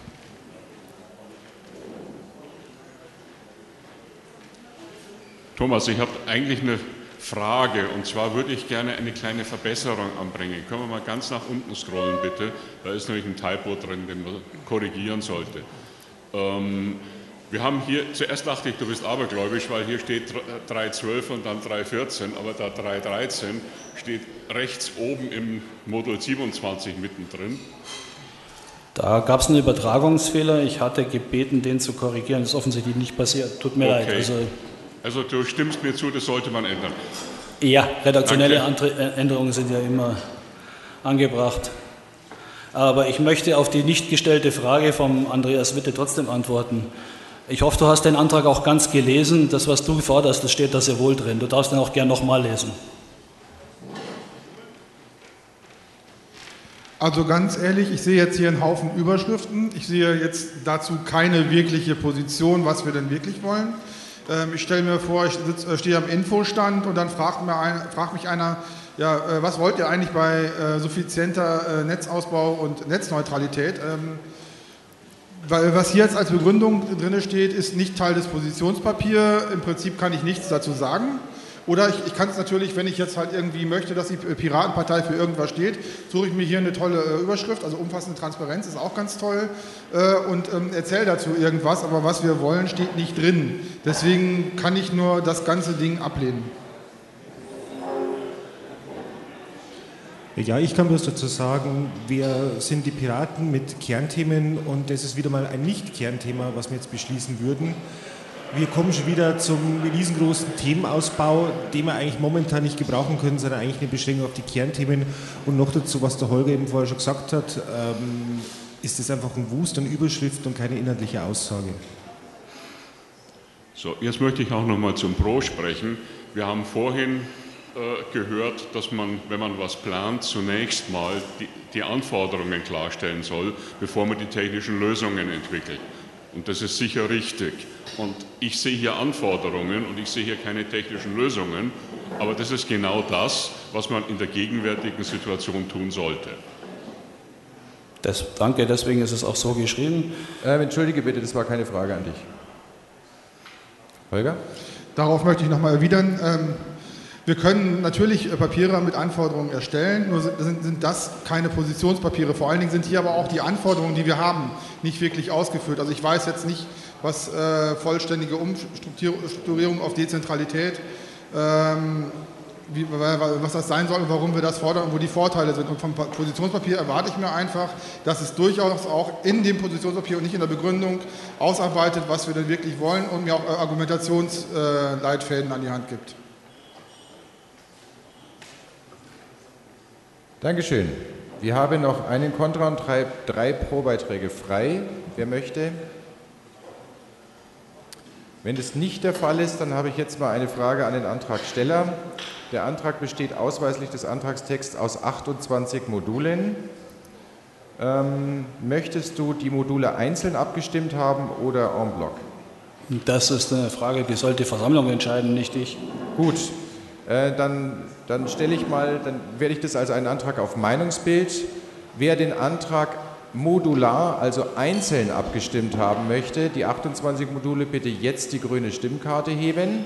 Thomas, ich habe eigentlich eine Frage, und zwar würde ich gerne eine kleine Verbesserung anbringen. Können wir mal ganz nach unten scrollen, bitte? Da ist nämlich ein Typo drin, den man korrigieren sollte. Wir haben hier, zuerst dachte ich, du bist abergläubisch, weil hier steht 3.12 und dann 3.14, aber da 3.13 steht rechts oben im Modul 27 mittendrin. Da gab es einen Übertragungsfehler. Ich hatte gebeten, den zu korrigieren. Das ist offensichtlich nicht passiert. Tut mir leid. Also du stimmst mir zu, das sollte man ändern. Ja, redaktionelle Änderungen sind ja immer angebracht. Aber ich möchte auf die nicht gestellte Frage vom Andreas Witte trotzdem antworten. Ich hoffe, du hast den Antrag auch ganz gelesen. Das, was du forderst, das steht da sehr wohl drin. Du darfst den auch gern nochmal lesen. Also ganz ehrlich, ich sehe jetzt hier einen Haufen Überschriften. Ich sehe jetzt dazu keine wirkliche Position, was wir denn wirklich wollen. Ich stelle mir vor, ich stehe am Infostand und dann fragt mich einer, ja, was wollt ihr eigentlich bei suffizienter Netzausbau und Netzneutralität? Weil was hier jetzt als Begründung drin steht, ist nicht Teil des Positionspapiers. Im Prinzip kann ich nichts dazu sagen. Oder ich kann es natürlich, wenn ich jetzt halt irgendwie möchte, dass die Piratenpartei für irgendwas steht, suche ich mir hier eine tolle Überschrift, also umfassende Transparenz ist auch ganz toll und erzähle dazu irgendwas, aber was wir wollen, steht nicht drin. Deswegen kann ich nur das ganze Ding ablehnen. Ja, ich kann bloß dazu sagen, wir sind die Piraten mit Kernthemen und das ist wieder mal ein Nicht-Kernthema, was wir jetzt beschließen würden. Wir kommen schon wieder zum riesengroßen Themenausbau, den wir eigentlich momentan nicht gebrauchen können, sondern eigentlich eine Beschränkung auf die Kernthemen. Und noch dazu, was der Holger eben vorher schon gesagt hat, ist es einfach ein Wust an Überschriften und keine inhaltliche Aussage. So, jetzt möchte ich auch noch mal zum Pro sprechen. Wir haben vorhin gehört, dass man, wenn man was plant, zunächst mal die Anforderungen klarstellen soll, bevor man die technischen Lösungen entwickelt. Und das ist sicher richtig. Und ich sehe hier Anforderungen und ich sehe hier keine technischen Lösungen, aber das ist genau das, was man in der gegenwärtigen Situation tun sollte. Danke, deswegen ist es auch so geschrieben. Entschuldige bitte, das war keine Frage an dich. Holger? Darauf möchte ich nochmal erwidern. Wir können natürlich Papiere mit Anforderungen erstellen, nur sind das keine Positionspapiere. Vor allen Dingen sind hier aber auch die Anforderungen, die wir haben, nicht wirklich ausgeführt. Also ich weiß jetzt nicht, was vollständige Umstrukturierung auf Dezentralität, was das sein soll und warum wir das fordern und wo die Vorteile sind. Und vom Positionspapier erwarte ich mir einfach, dass es durchaus auch in dem Positionspapier und nicht in der Begründung ausarbeitet, was wir denn wirklich wollen und mir auch Argumentationsleitfäden an die Hand gibt. Dankeschön. Wir haben noch einen Kontra- und drei Pro-Beiträge frei. Wer möchte? Wenn das nicht der Fall ist, dann habe ich jetzt mal eine Frage an den Antragsteller. Der Antrag besteht ausweislich des Antragstexts aus 28 Modulen. Möchtest du die Module einzeln abgestimmt haben oder en bloc? Das ist eine Frage, die sollte die Versammlung entscheiden, nicht ich. Gut. Dann werde ich das als einen Antrag auf Meinungsbild. Wer den Antrag modular, also einzeln abgestimmt haben möchte, die 28 Module, bitte jetzt die grüne Stimmkarte heben.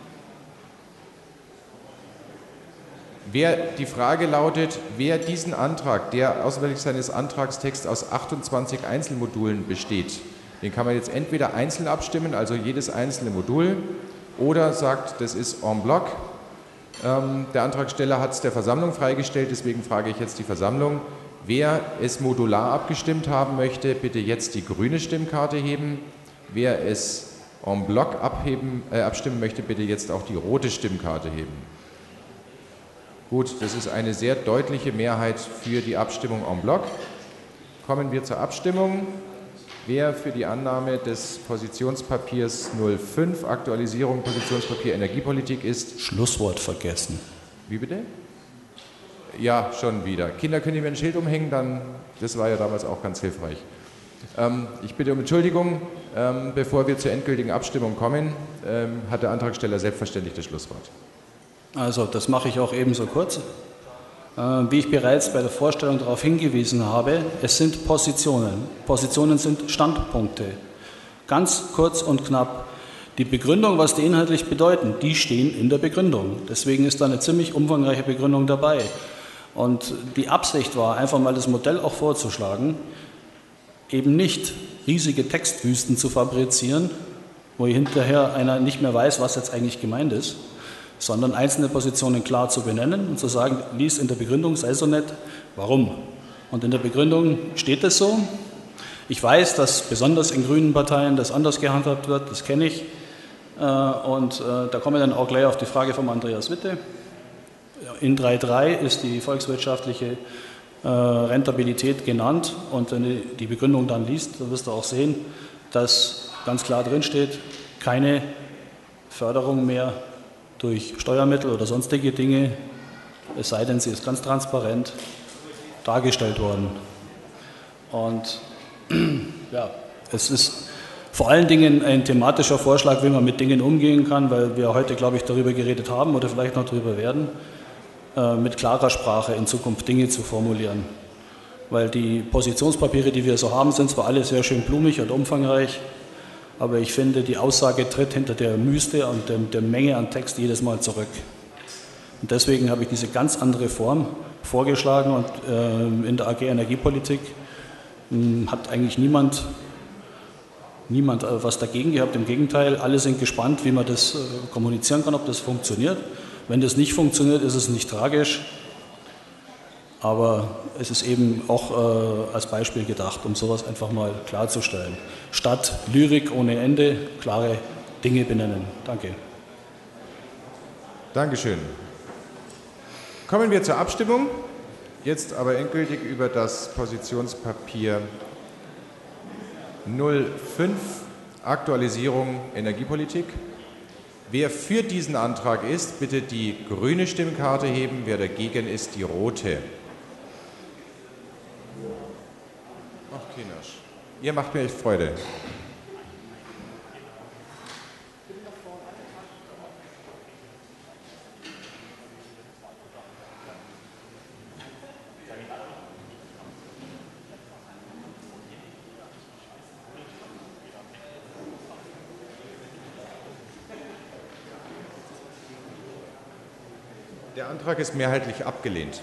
Die Frage lautet, wer diesen Antrag, der auswärtig seines Antragstexts aus 28 Einzelmodulen besteht, den kann man jetzt entweder einzeln abstimmen, also jedes einzelne Modul, oder sagt, das ist en bloc. Der Antragsteller hat es der Versammlung freigestellt, deswegen frage ich jetzt die Versammlung. Wer es modular abgestimmt haben möchte, bitte jetzt die grüne Stimmkarte heben. Wer es en bloc abstimmen möchte, bitte jetzt auch die rote Stimmkarte heben. Gut, das ist eine sehr deutliche Mehrheit für die Abstimmung en bloc. Kommen wir zur Abstimmung. Wer für die Annahme des Positionspapiers 05, Aktualisierung Positionspapier Energiepolitik ist? Schlusswort vergessen. Wie bitte? Ja, schon wieder. Kinder, können die mir ein Schild umhängen? Das war ja damals auch ganz hilfreich. Ich bitte um Entschuldigung. Bevor wir zur endgültigen Abstimmung kommen, hat der Antragsteller selbstverständlich das Schlusswort. Also das mache ich auch ebenso kurz. Wie ich bereits bei der Vorstellung darauf hingewiesen habe, es sind Positionen. Positionen sind Standpunkte. Ganz kurz und knapp. Die Begründung, was die inhaltlich bedeuten, die stehen in der Begründung. Deswegen ist da eine ziemlich umfangreiche Begründung dabei. Und die Absicht war, einfach mal das Modell auch vorzuschlagen, eben nicht riesige Textwüsten zu fabrizieren, wo hinterher einer nicht mehr weiß, was jetzt eigentlich gemeint ist, sondern einzelne Positionen klar zu benennen und zu sagen, lies in der Begründung, sei so nett, warum? Und in der Begründung steht es so. Ich weiß, dass besonders in grünen Parteien das anders gehandhabt wird, das kenne ich. Und da kommen wir dann auch gleich auf die Frage von Andreas Witte. In 3.3 ist die volkswirtschaftliche Rentabilität genannt und wenn du die Begründung dann liest, dann wirst du auch sehen, dass ganz klar drin steht, keine Förderung mehr durch Steuermittel oder sonstige Dinge, es sei denn, sie ist ganz transparent dargestellt worden. Und ja, es ist vor allen Dingen ein thematischer Vorschlag, wie man mit Dingen umgehen kann, weil wir heute, glaube ich, darüber geredet haben oder vielleicht noch darüber werden, mit klarer Sprache in Zukunft Dinge zu formulieren. Weil die Positionspapiere, die wir so haben, sind zwar alle sehr schön blumig und umfangreich, aber ich finde, die Aussage tritt hinter der Wüste und der Menge an Text jedes Mal zurück. Und deswegen habe ich diese ganz andere Form vorgeschlagen und in der AG Energiepolitik hat eigentlich niemand was dagegen gehabt. Im Gegenteil, alle sind gespannt, wie man das kommunizieren kann, ob das funktioniert. Wenn das nicht funktioniert, ist es nicht tragisch, aber es ist eben auch als Beispiel gedacht, um sowas einfach mal klarzustellen. Statt Lyrik ohne Ende, klare Dinge benennen. Danke. Dankeschön. Kommen wir zur Abstimmung. Jetzt aber endgültig über das Positionspapier 05, Aktualisierung Energiepolitik. Wer für diesen Antrag ist, bitte die grüne Stimmkarte heben. Wer dagegen ist, die rote. Ach, Kindersch. Ihr macht mir echt Freude. Der Antrag ist mehrheitlich abgelehnt.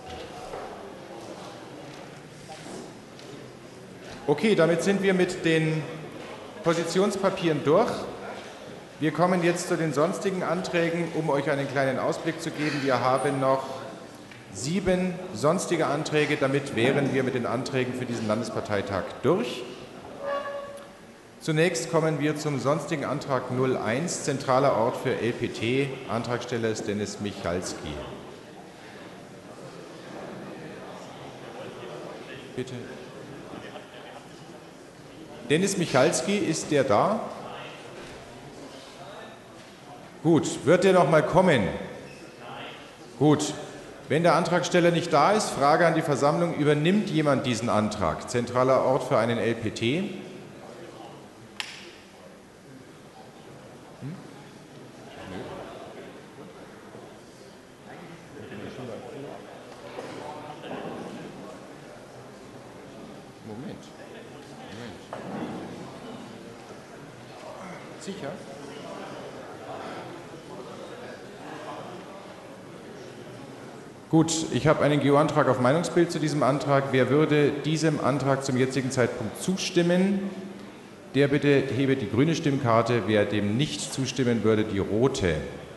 Okay, damit sind wir mit den Positionspapieren durch. Wir kommen jetzt zu den sonstigen Anträgen, um euch einen kleinen Ausblick zu geben. Wir haben noch 7 sonstige Anträge, damit wären wir mit den Anträgen für diesen Landesparteitag durch. Zunächst kommen wir zum sonstigen Antrag 01, zentraler Ort für LPT. Antragsteller ist Dennis Michalski. Bitte. Dennis Michalski, ist der da? Gut, wird der noch mal kommen? Gut. Wenn der Antragsteller nicht da ist, Frage an die Versammlung, übernimmt jemand diesen Antrag? Zentraler Ort für einen LPT? Sicher? Gut, ich habe einen GO-Antrag auf Meinungsbild zu diesem Antrag. Wer würde diesem Antrag zum jetzigen Zeitpunkt zustimmen? Der bitte hebe die grüne Stimmkarte. Wer dem nicht zustimmen würde, die rote.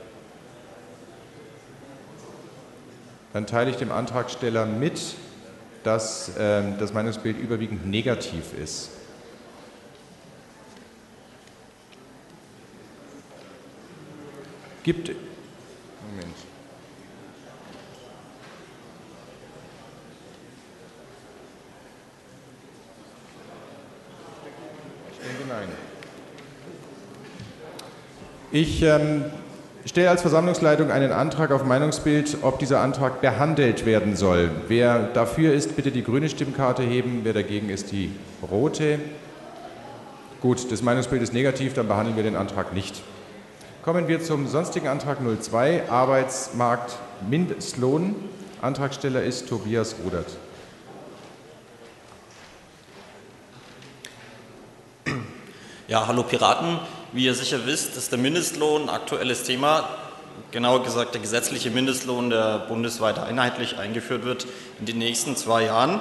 Dann teile ich dem Antragsteller mit, dass das Meinungsbild überwiegend negativ ist. Moment. Ich denke nein. Ich stelle als Versammlungsleitung einen Antrag auf Meinungsbild, ob dieser Antrag behandelt werden soll. Wer dafür ist, bitte die grüne Stimmkarte heben. Wer dagegen ist, die rote. Gut, das Meinungsbild ist negativ, dann behandeln wir den Antrag nicht. Kommen wir zum sonstigen Antrag 02, Arbeitsmarkt Mindestlohn. Antragsteller ist Tobias Rudert. Ja, hallo Piraten. Wie ihr sicher wisst, ist der Mindestlohn ein aktuelles Thema. Genauer gesagt der gesetzliche Mindestlohn, der bundesweit einheitlich eingeführt wird in den nächsten 2 Jahren.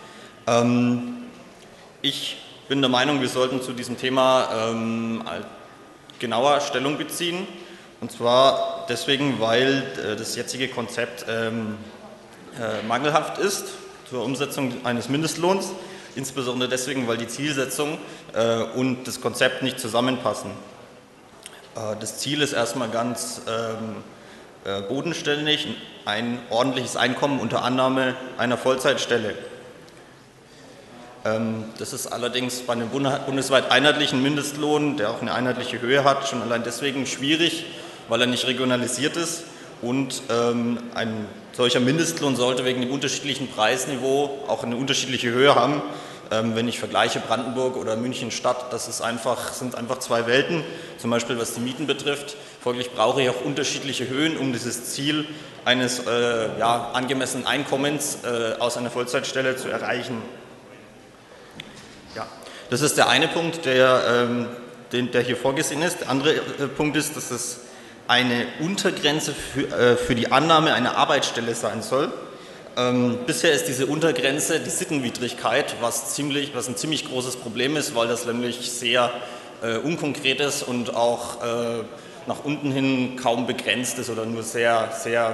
Ich bin der Meinung, wir sollten zu diesem Thema genauer Stellung beziehen. Und zwar deswegen, weil das jetzige Konzept mangelhaft ist zur Umsetzung eines Mindestlohns. Insbesondere deswegen, weil die Zielsetzung und das Konzept nicht zusammenpassen. Das Ziel ist erstmal ganz bodenständig, ein ordentliches Einkommen unter Annahme einer Vollzeitstelle. Das ist allerdings bei einem bundesweit einheitlichen Mindestlohn, der auch eine einheitliche Höhe hat, schon allein deswegen schwierig, weil er nicht regionalisiert ist und ein solcher Mindestlohn sollte wegen dem unterschiedlichen Preisniveau auch eine unterschiedliche Höhe haben. Wenn ich vergleiche Brandenburg oder München Stadt, das sind einfach 2 Welten, zum Beispiel was die Mieten betrifft. Folglich brauche ich auch unterschiedliche Höhen, um dieses Ziel eines angemessenen Einkommens aus einer Vollzeitstelle zu erreichen. Ja, das ist der eine Punkt, der hier vorgesehen ist. Der andere Punkt ist, dass es eine Untergrenze für die Annahme einer Arbeitsstelle sein soll. Bisher ist diese Untergrenze die Sittenwidrigkeit, was ein ziemlich großes Problem ist, weil das nämlich sehr unkonkret ist und auch nach unten hin kaum begrenzt ist oder nur sehr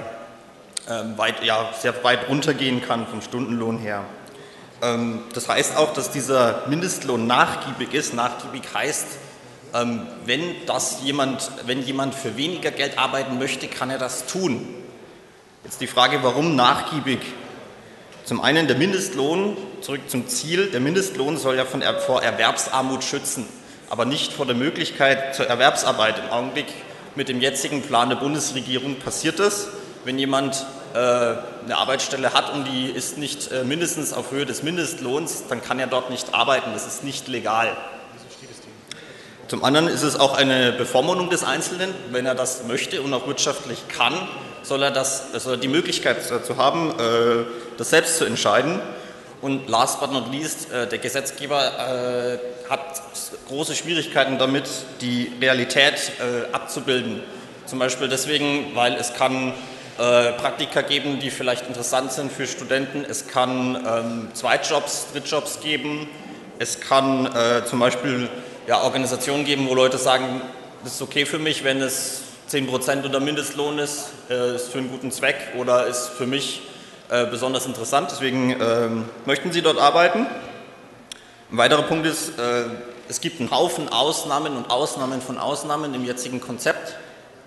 weit runtergehen kann vom Stundenlohn her. Das heißt auch, dass dieser Mindestlohn nachgiebig ist. Nachgiebig heißt, wenn jemand für weniger Geld arbeiten möchte, kann er das tun. Jetzt die Frage, warum nachgiebig? Zum einen der Mindestlohn, zurück zum Ziel, der Mindestlohn soll ja vor Erwerbsarmut schützen, aber nicht vor der Möglichkeit zur Erwerbsarbeit. Im Augenblick mit dem jetzigen Plan der Bundesregierung passiert das. Wenn jemand eine Arbeitsstelle hat und die ist nicht mindestens auf Höhe des Mindestlohns, dann kann er dort nicht arbeiten, das ist nicht legal. Zum anderen ist es auch eine Bevormundung des Einzelnen, wenn er das möchte und auch wirtschaftlich kann, soll er die Möglichkeit dazu haben, das selbst zu entscheiden. Und last but not least, der Gesetzgeber hat große Schwierigkeiten damit, die Realität abzubilden. Zum Beispiel deswegen, weil es kann Praktika geben, die vielleicht interessant sind für Studenten. Es kann Zweitjobs, Drittjobs geben. Es kann zum Beispiel Organisationen geben, wo Leute sagen, das ist okay für mich, wenn es 10% unter Mindestlohn ist für einen guten Zweck oder ist für mich besonders interessant. Deswegen möchten sie dort arbeiten. Ein weiterer Punkt ist, es gibt einen Haufen Ausnahmen und Ausnahmen von Ausnahmen im jetzigen Konzept.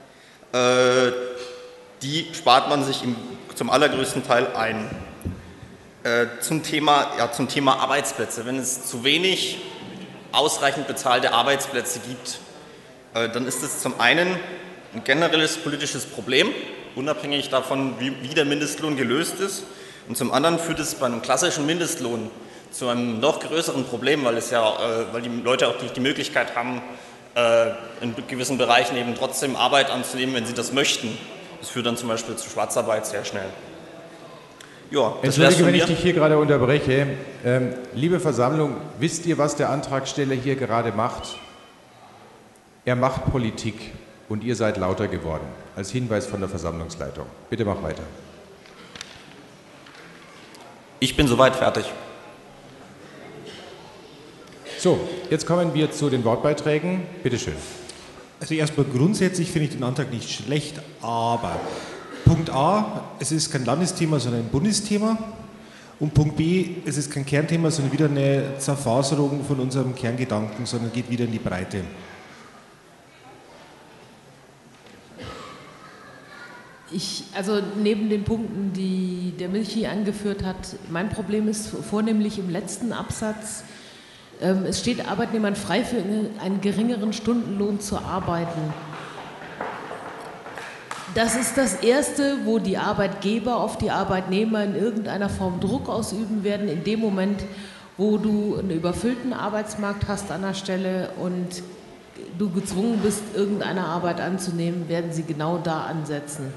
Die spart man sich zum allergrößten Teil ein. Zum Thema Arbeitsplätze. Wenn es zu wenig ausreichend bezahlte Arbeitsplätze gibt, dann ist es zum einen ein generelles politisches Problem, unabhängig davon, wie der Mindestlohn gelöst ist. Und zum anderen führt es bei einem klassischen Mindestlohn zu einem noch größeren Problem, weil die Leute auch nicht die Möglichkeit haben, in gewissen Bereichen eben trotzdem Arbeit anzunehmen, wenn sie das möchten. Das führt dann zum Beispiel zu Schwarzarbeit sehr schnell. Ja, Entschuldige, wenn ich dich hier gerade unterbreche. Liebe Versammlung, wisst ihr, was der Antragsteller hier gerade macht? Er macht Politik und ihr seid lauter geworden. Als Hinweis von der Versammlungsleitung. Bitte mach weiter. Ich bin soweit fertig. So, jetzt kommen wir zu den Wortbeiträgen. Bitte schön. Also erstmal grundsätzlich finde ich den Antrag nicht schlecht, aber Punkt A, es ist kein Landesthema, sondern ein Bundesthema. Und Punkt B, es ist kein Kernthema, sondern wieder eine Zerfaserung von unserem Kerngedanken, sondern geht wieder in die Breite. Also neben den Punkten, die der Milchi angeführt hat, mein Problem ist vornehmlich im letzten Absatz. Es steht Arbeitnehmern frei, für einen geringeren Stundenlohn zu arbeiten. Das ist das Erste, wo die Arbeitgeber auf die Arbeitnehmer in irgendeiner Form Druck ausüben werden, in dem Moment, wo du einen überfüllten Arbeitsmarkt hast an der Stelle und du gezwungen bist, irgendeine Arbeit anzunehmen, werden sie genau da ansetzen.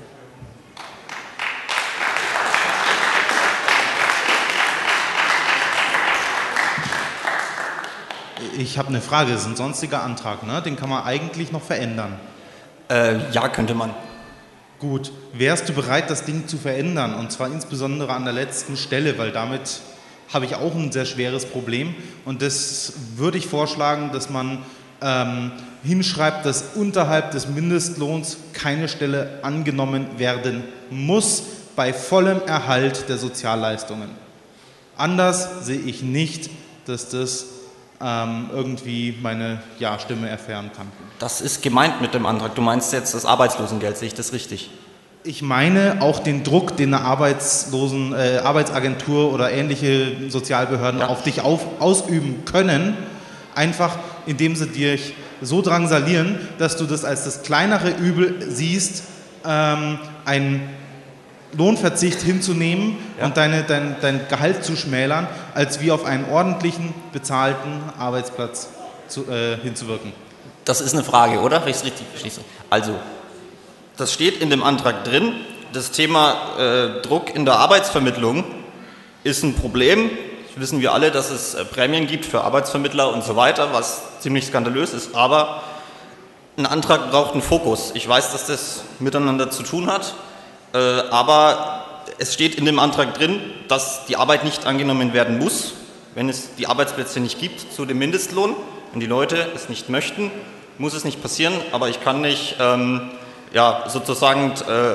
Ich habe eine Frage, das ist ein sonstiger Antrag, ne? Den kann man eigentlich noch verändern. Ja, könnte man. Gut, wärst du bereit, das Ding zu verändern? Und zwar insbesondere an der letzten Stelle, weil damit habe ich auch ein sehr schweres Problem. Und das würde ich vorschlagen, dass man hinschreibt, dass unterhalb des Mindestlohns keine Stelle angenommen werden muss, bei vollem Erhalt der Sozialleistungen. Anders sehe ich nicht, dass das irgendwie meine Ja-Stimme erfahren kann. Das ist gemeint mit dem Antrag. Du meinst jetzt das Arbeitslosengeld, sehe ich das richtig? Ich meine auch den Druck, den eine Arbeitsagentur oder ähnliche Sozialbehörden auf dich ausüben können, einfach indem sie dich so drangsalieren, dass du das als das kleinere Übel siehst, einen Lohnverzicht hinzunehmen und dein Gehalt zu schmälern, als wie auf einen ordentlichen, bezahlten Arbeitsplatz hinzuwirken. Das ist eine Frage, oder? Wenn ich es richtig verstehe. Also, das steht in dem Antrag drin. Das Thema Druck in der Arbeitsvermittlung ist ein Problem. Das wissen wir alle, dass es Prämien gibt für Arbeitsvermittler und so weiter, was ziemlich skandalös ist. Aber ein Antrag braucht einen Fokus. Ich weiß, dass das miteinander zu tun hat. Aber es steht in dem Antrag drin, dass die Arbeit nicht angenommen werden muss, wenn es die Arbeitsplätze nicht gibt zu dem Mindestlohn. Wenn die Leute es nicht möchten, muss es nicht passieren. Aber ich kann nicht sozusagen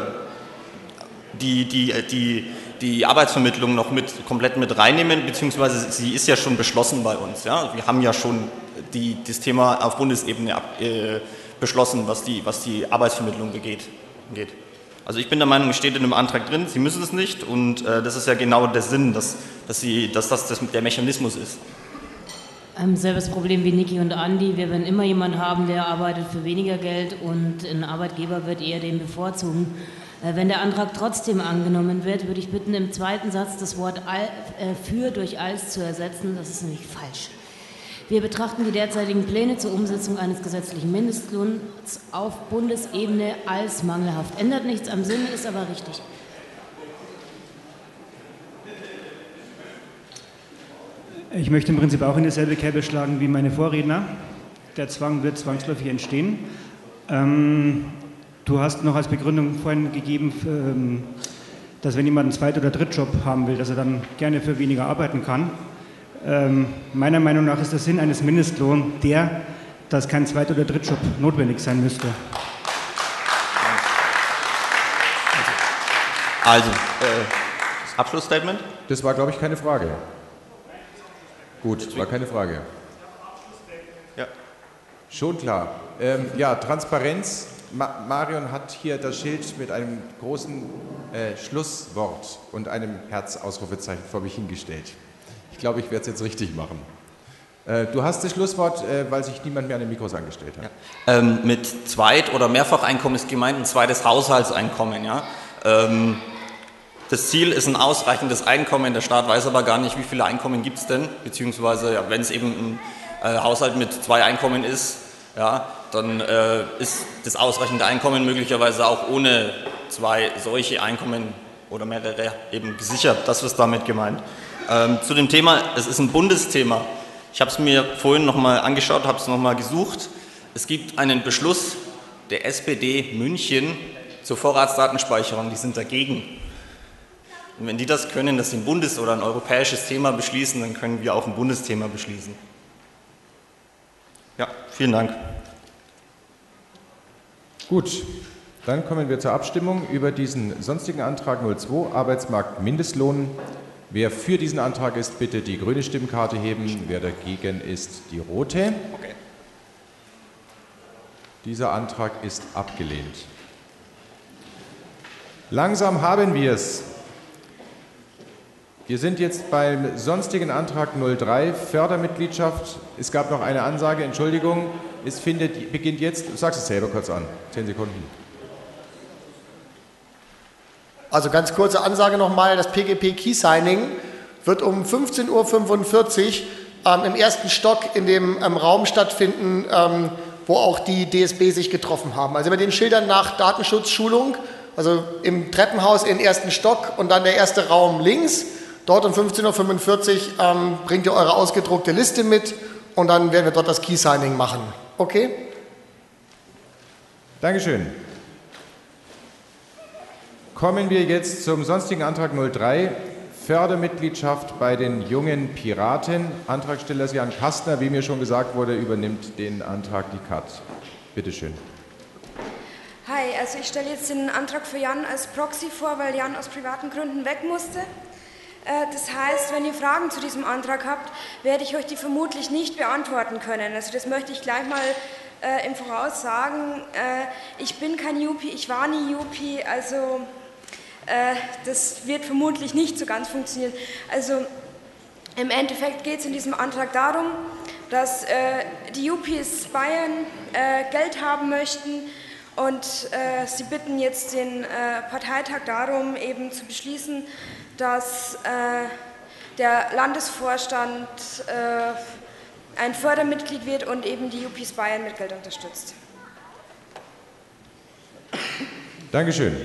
die Arbeitsvermittlung noch komplett mit reinnehmen, beziehungsweise sie ist ja schon beschlossen bei uns. Ja? Wir haben ja schon das Thema auf Bundesebene beschlossen, was die Arbeitsvermittlung angeht. Also ich bin der Meinung, es steht in dem Antrag drin, Sie müssen es nicht und das ist ja genau der Sinn, dass das der Mechanismus ist. Selbes Problem wie Niki und Andi. Wir werden immer jemanden haben, der arbeitet für weniger Geld und ein Arbeitgeber wird eher den bevorzugen. Wenn der Antrag trotzdem angenommen wird, würde ich bitten, im zweiten Satz das Wort für durch als zu ersetzen. Das ist nämlich falsch. Wir betrachten die derzeitigen Pläne zur Umsetzung eines gesetzlichen Mindestlohns auf Bundesebene als mangelhaft. Ändert nichts am Sinn, ist aber richtig. Ich möchte im Prinzip auch in dieselbe Kerbe schlagen wie meine Vorredner. Der Zwang wird zwangsläufig entstehen. Du hast noch als Begründung vorhin gegeben, dass wenn jemand einen Zweit- oder Drittjob haben will, dass er dann gerne für weniger arbeiten kann. Meiner Meinung nach ist der Sinn eines Mindestlohns dass kein Zweit- oder Drittjob notwendig sein müsste. Also, Abschlussstatement? Das war, glaube ich, keine Frage. Gut, das war keine Frage. Ja. Schon klar. Transparenz. Marion hat hier das Schild mit einem großen Schlusswort und einem Herzausrufezeichen vor mich hingestellt. Ich glaube, ich werde es jetzt richtig machen. Du hast das Schlusswort, weil sich niemand mehr an den Mikros angestellt hat. Ja. Mit Zweit- oder Mehrfacheinkommen ist gemeint ein zweites Haushaltseinkommen. Ja? Das Ziel ist ein ausreichendes Einkommen. Der Staat weiß aber gar nicht, wie viele Einkommen gibt es denn, beziehungsweise wenn es eben ein Haushalt mit 2 Einkommen ist, ja, dann ist das ausreichende Einkommen möglicherweise auch ohne 2 solche Einkommen oder mehrere eben gesichert. Das ist damit gemeint. Zu dem Thema, es ist ein Bundesthema. Ich habe es mir vorhin nochmal angeschaut, habe es nochmal gesucht. Es gibt einen Beschluss der SPD München zur Vorratsdatenspeicherung, die sind dagegen. Und wenn die das können, dass sie ein Bundes- oder ein europäisches Thema beschließen, dann können wir auch ein Bundesthema beschließen. Ja, vielen Dank. Gut, dann kommen wir zur Abstimmung über diesen sonstigen Antrag 02, Arbeitsmarkt Mindestlohn. Wer für diesen Antrag ist, bitte die grüne Stimmkarte heben. Wer dagegen ist, die rote. Okay. Dieser Antrag ist abgelehnt. Langsam haben wir es. Wir sind jetzt beim sonstigen Antrag 03, Fördermitgliedschaft. Es gab noch eine Ansage, Entschuldigung. Es beginnt jetzt, du sagst es selber kurz an, 10 Sekunden. Also ganz kurze Ansage nochmal, das PGP Key-Signing wird um 15:45 Uhr im ersten Stock in dem Raum stattfinden, wo auch die DSB sich getroffen haben. Also mit den Schildern nach Datenschutzschulung, also im Treppenhaus in den ersten Stock und dann der erste Raum links. Dort um 15:45 Uhr bringt ihr eure ausgedruckte Liste mit und dann werden wir dort das Key-Signing machen. Okay? Dankeschön. Kommen wir jetzt zum sonstigen Antrag 03, Fördermitgliedschaft bei den jungen Piraten. Antragsteller ist Jan Kastner, wie mir schon gesagt wurde, übernimmt den Antrag die Kat. Bitte schön. Hi, also ich stelle jetzt den Antrag für Jan als Proxy vor, weil Jan aus privaten Gründen weg musste. Das heißt, wenn ihr Fragen zu diesem Antrag habt, werde ich euch die vermutlich nicht beantworten können. Also das möchte ich gleich mal im Voraus sagen. Ich bin kein Yuppie, ich war nie Yuppie, also das wird vermutlich nicht so ganz funktionieren. Also im Endeffekt geht es in diesem Antrag darum, dass die Yuppies Bayern Geld haben möchten und sie bitten jetzt den Parteitag darum, eben zu beschließen, dass der Landesvorstand ein Fördermitglied wird und eben die Yuppies Bayern mit Geld unterstützt. Dankeschön.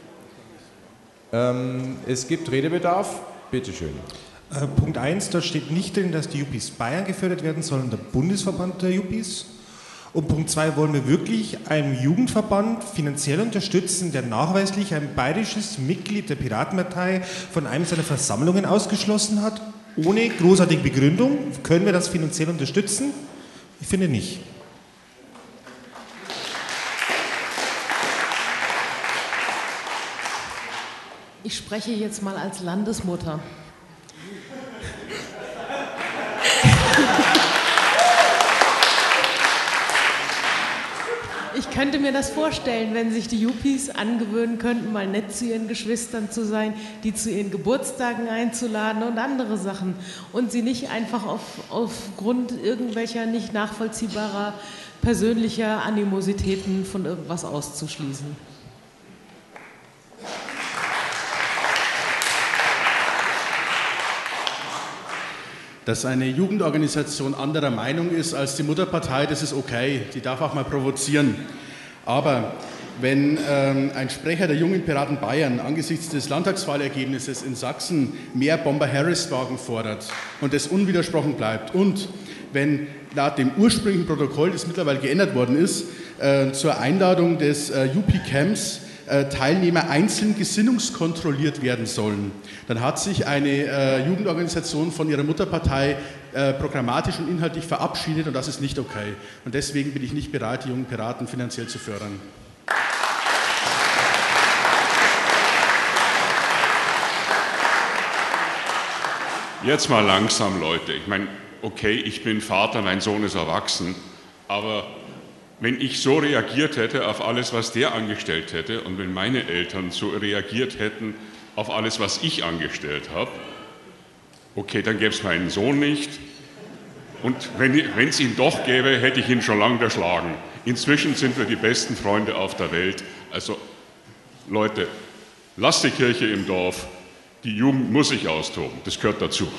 Es gibt Redebedarf. Bitte schön. Punkt 1, dort steht nicht drin, dass die Yuppies Bayern gefördert werden, sondern der Bundesverband der Yuppies. Und Punkt 2, wollen wir wirklich einen Jugendverband finanziell unterstützen, der nachweislich ein bayerisches Mitglied der Piratenpartei von einem seiner Versammlungen ausgeschlossen hat? Ohne großartige Begründung. Können wir das finanziell unterstützen? Ich finde nicht. Ich spreche jetzt mal als Landesmutter. Ich könnte mir das vorstellen, wenn sich die Yuppies angewöhnen könnten, mal nett zu ihren Geschwistern zu sein, die zu ihren Geburtstagen einzuladen und andere Sachen und sie nicht einfach aufgrund irgendwelcher nicht nachvollziehbarer persönlicher Animositäten von irgendwas auszuschließen. Dass eine Jugendorganisation anderer Meinung ist als die Mutterpartei, das ist okay, die darf auch mal provozieren. Aber wenn ein Sprecher der jungen Piraten Bayern angesichts des Landtagswahlergebnisses in Sachsen mehr Bomber-Harris-Wagen fordert und das unwidersprochen bleibt und wenn laut dem ursprünglichen Protokoll, das mittlerweile geändert worden ist, zur Einladung des UP-Camps Teilnehmer einzeln gesinnungskontrolliert werden sollen, dann hat sich eine Jugendorganisation von ihrer Mutterpartei programmatisch und inhaltlich verabschiedet und das ist nicht okay. Und deswegen bin ich nicht bereit, die jungen Piraten finanziell zu fördern. Jetzt mal langsam, Leute. Ich meine, okay, ich bin Vater, mein Sohn ist erwachsen, aber wenn ich so reagiert hätte auf alles, was der angestellt hätte und wenn meine Eltern so reagiert hätten auf alles, was ich angestellt habe, okay, dann gäbe es meinen Sohn nicht und wenn es ihn doch gäbe, hätte ich ihn schon lange erschlagen. Inzwischen sind wir die besten Freunde auf der Welt. Also Leute, lasst die Kirche im Dorf, die Jugend muss sich austoben, das gehört dazu.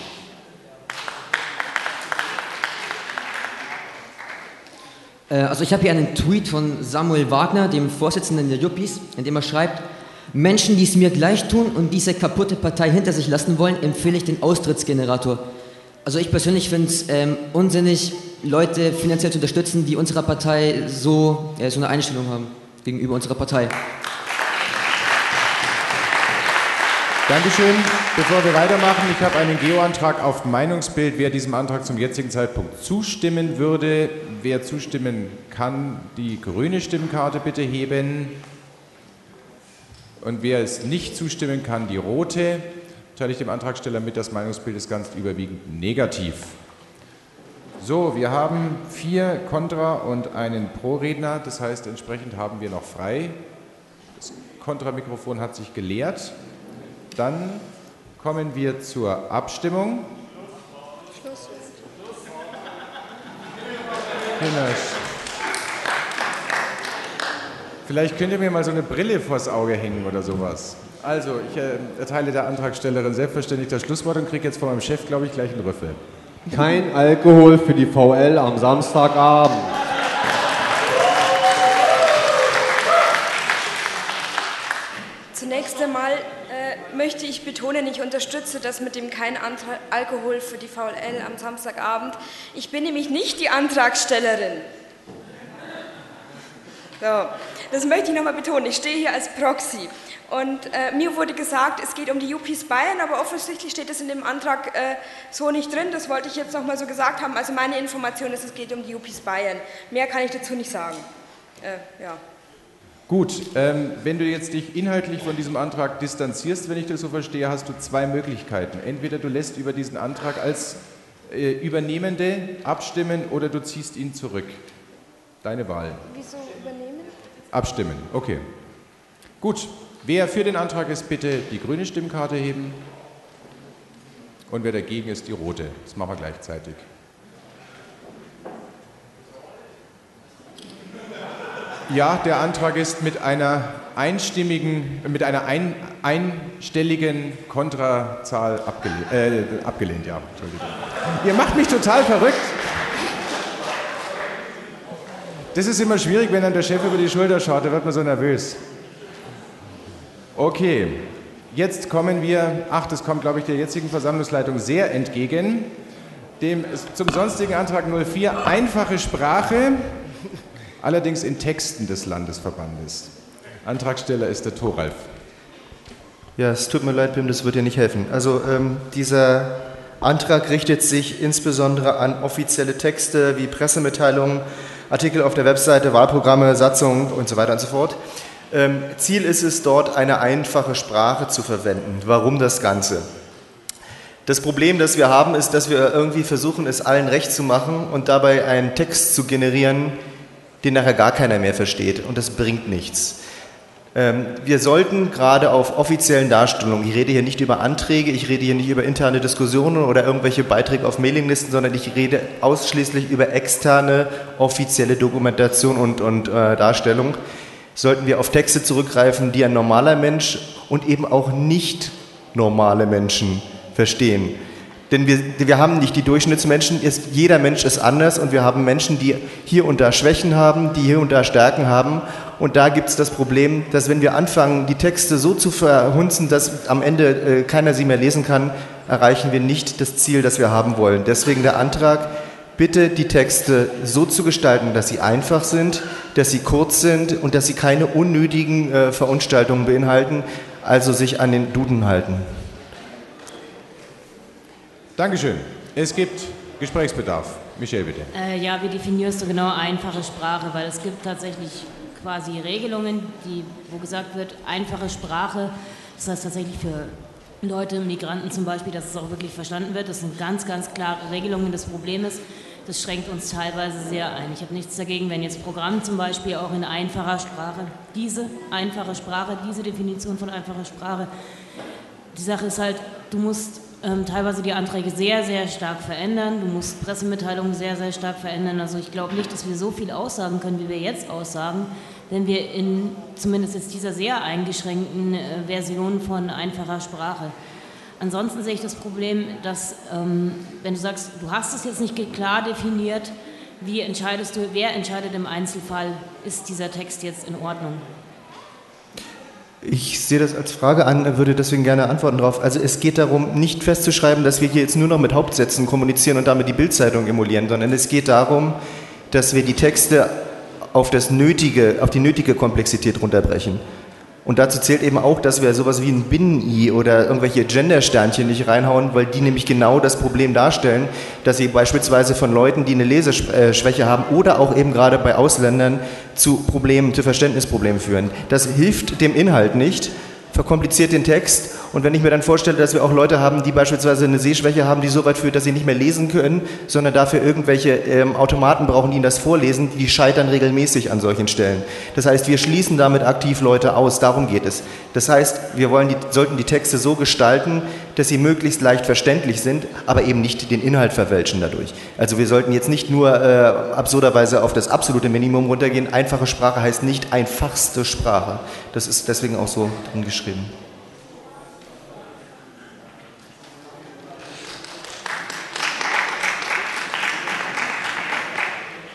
Also ich habe hier einen Tweet von Samuel Wagner, dem Vorsitzenden der Yuppies, in dem er schreibt: Menschen, die es mir gleich tun und diese kaputte Partei hinter sich lassen wollen, empfehle ich den Austrittsgenerator. Also ich persönlich finde es unsinnig, Leute finanziell zu unterstützen, die unserer Partei so eine Einstellung haben gegenüber unserer Partei. Dankeschön. Bevor wir weitermachen, ich habe einen Geo-Antrag auf Meinungsbild. Wer diesem Antrag zum jetzigen Zeitpunkt zustimmen würde, wer zustimmen kann, die grüne Stimmkarte bitte heben. Und wer es nicht zustimmen kann, die rote. Teile ich dem Antragsteller mit, das Meinungsbild ist ganz überwiegend negativ. So, wir haben 4 Kontra- und einen Pro-Redner. Das heißt, entsprechend haben wir noch frei. Das Kontramikrofon hat sich geleert. Dann kommen wir zur Abstimmung. Vielleicht könnt ihr mir mal so eine Brille vors Auge hängen oder sowas. Also, ich erteile der Antragstellerin selbstverständlich das Schlusswort und kriege jetzt von meinem Chef, glaube ich, gleich einen Rüffel. Kein Alkohol für die VL am Samstagabend. Zunächst einmal möchte ich betonen, ich unterstütze das mit dem kein Alkohol für die VLL am Samstagabend. Ich bin nämlich nicht die Antragstellerin. So, das möchte ich nochmal betonen. Ich stehe hier als Proxy. Und mir wurde gesagt, es geht um die UPs Bayern, aber offensichtlich steht es in dem Antrag so nicht drin. Das wollte ich jetzt nochmal so gesagt haben. Also meine Information ist, es geht um die UPs Bayern. Mehr kann ich dazu nicht sagen. Ja. Gut, wenn du jetzt dich inhaltlich von diesem Antrag distanzierst, wenn ich das so verstehe, hast du zwei Möglichkeiten. Entweder du lässt über diesen Antrag als Übernehmende abstimmen oder du ziehst ihn zurück. Deine Wahl. Wieso übernehmen? Abstimmen, okay. Gut, wer für den Antrag ist, bitte die grüne Stimmkarte heben. Und wer dagegen ist, die rote. Das machen wir gleichzeitig. Ja, der Antrag ist mit einer einstelligen Kontrazahl abgelehnt. Ja, Entschuldigung. Ihr macht mich total verrückt. Das ist immer schwierig, wenn dann der Chef über die Schulter schaut, da wird man so nervös. Okay, jetzt kommen wir, das kommt, glaube ich, der jetzigen Versammlungsleitung sehr entgegen, zum sonstigen Antrag 04, einfache Sprache. Allerdings in Texten des Landesverbandes. Antragsteller ist der Thoralf. Ja, es tut mir leid, Wim, das wird dir nicht helfen. Also dieser Antrag richtet sich insbesondere an offizielle Texte wie Pressemitteilungen, Artikel auf der Webseite, Wahlprogramme, Satzungen und so weiter und so fort. Ziel ist es, dort eine einfache Sprache zu verwenden. Warum das Ganze? Das Problem, das wir haben, ist, dass wir irgendwie versuchen, es allen recht zu machen und dabei einen Text zu generieren, den nachher gar keiner mehr versteht, und das bringt nichts. Wir sollten gerade auf offiziellen Darstellungen, ich rede hier nicht über Anträge, ich rede hier nicht über interne Diskussionen oder irgendwelche Beiträge auf Mailinglisten, sondern ich rede ausschließlich über externe offizielle Dokumentation und Darstellung, sollten wir auf Texte zurückgreifen, die ein normaler Mensch und eben auch nicht normale Menschen verstehen. Denn wir haben nicht die Durchschnittsmenschen, jeder Mensch ist anders und wir haben Menschen, die hier und da Schwächen haben, die hier und da Stärken haben. Und da gibt es das Problem, dass wenn wir anfangen, die Texte so zu verhunzen, dass am Ende keiner sie mehr lesen kann, erreichen wir nicht das Ziel, das wir haben wollen. Deswegen der Antrag, bitte die Texte so zu gestalten, dass sie einfach sind, dass sie kurz sind und dass sie keine unnötigen Verunstaltungen beinhalten, also sich an den Duden halten. Dankeschön. Es gibt Gesprächsbedarf. Michelle, bitte. Ja, wie definierst du genau einfache Sprache? Weil es gibt tatsächlich quasi Regelungen, wo gesagt wird, einfache Sprache, das heißt tatsächlich für Leute, Migranten zum Beispiel, dass es auch wirklich verstanden wird. Das sind ganz, ganz klare Regelungen. Das Problem ist, das schränkt uns teilweise sehr ein. Ich habe nichts dagegen, wenn jetzt Programm zum Beispiel auch in einfacher Sprache, diese Definition von einfacher Sprache, die Sache ist halt, du musst teilweise die Anträge sehr, sehr stark verändern. Du musst Pressemitteilungen sehr, sehr stark verändern. Also ich glaube nicht, dass wir so viel aussagen können, wie wir jetzt aussagen, wenn wir in zumindest jetzt dieser sehr eingeschränkten Version von einfacher Sprache. Ansonsten sehe ich das Problem, dass, wenn du sagst, du hast es jetzt nicht klar definiert, wer entscheidet im Einzelfall, ist dieser Text jetzt in Ordnung? Ich sehe das als Frage an, würde deswegen gerne Antworten darauf. Also es geht darum, nicht festzuschreiben, dass wir hier jetzt nur noch mit Hauptsätzen kommunizieren und damit die Bildzeitung emulieren, sondern es geht darum, dass wir die Texte auf die nötige Komplexität runterbrechen. Und dazu zählt eben auch, dass wir sowas wie ein Binnen-I oder irgendwelche Gender-Sternchen nicht reinhauen, weil die nämlich genau das Problem darstellen, dass sie beispielsweise von Leuten, die eine Leseschwäche haben oder auch eben gerade bei Ausländern zu Verständnisproblemen führen. Das hilft dem Inhalt nicht, verkompliziert den Text. Und wenn ich mir dann vorstelle, dass wir auch Leute haben, die beispielsweise eine Sehschwäche haben, die so weit führt, dass sie nicht mehr lesen können, sondern dafür irgendwelche Automaten brauchen, die ihnen das vorlesen, die scheitern regelmäßig an solchen Stellen. Das heißt, wir schließen damit aktiv Leute aus, darum geht es. Das heißt, wir sollten die Texte so gestalten, dass sie möglichst leicht verständlich sind, aber eben nicht den Inhalt verwälschen dadurch. Also wir sollten jetzt nicht nur absurderweise auf das absolute Minimum runtergehen. Einfache Sprache heißt nicht einfachste Sprache. Das ist deswegen auch so drin geschrieben.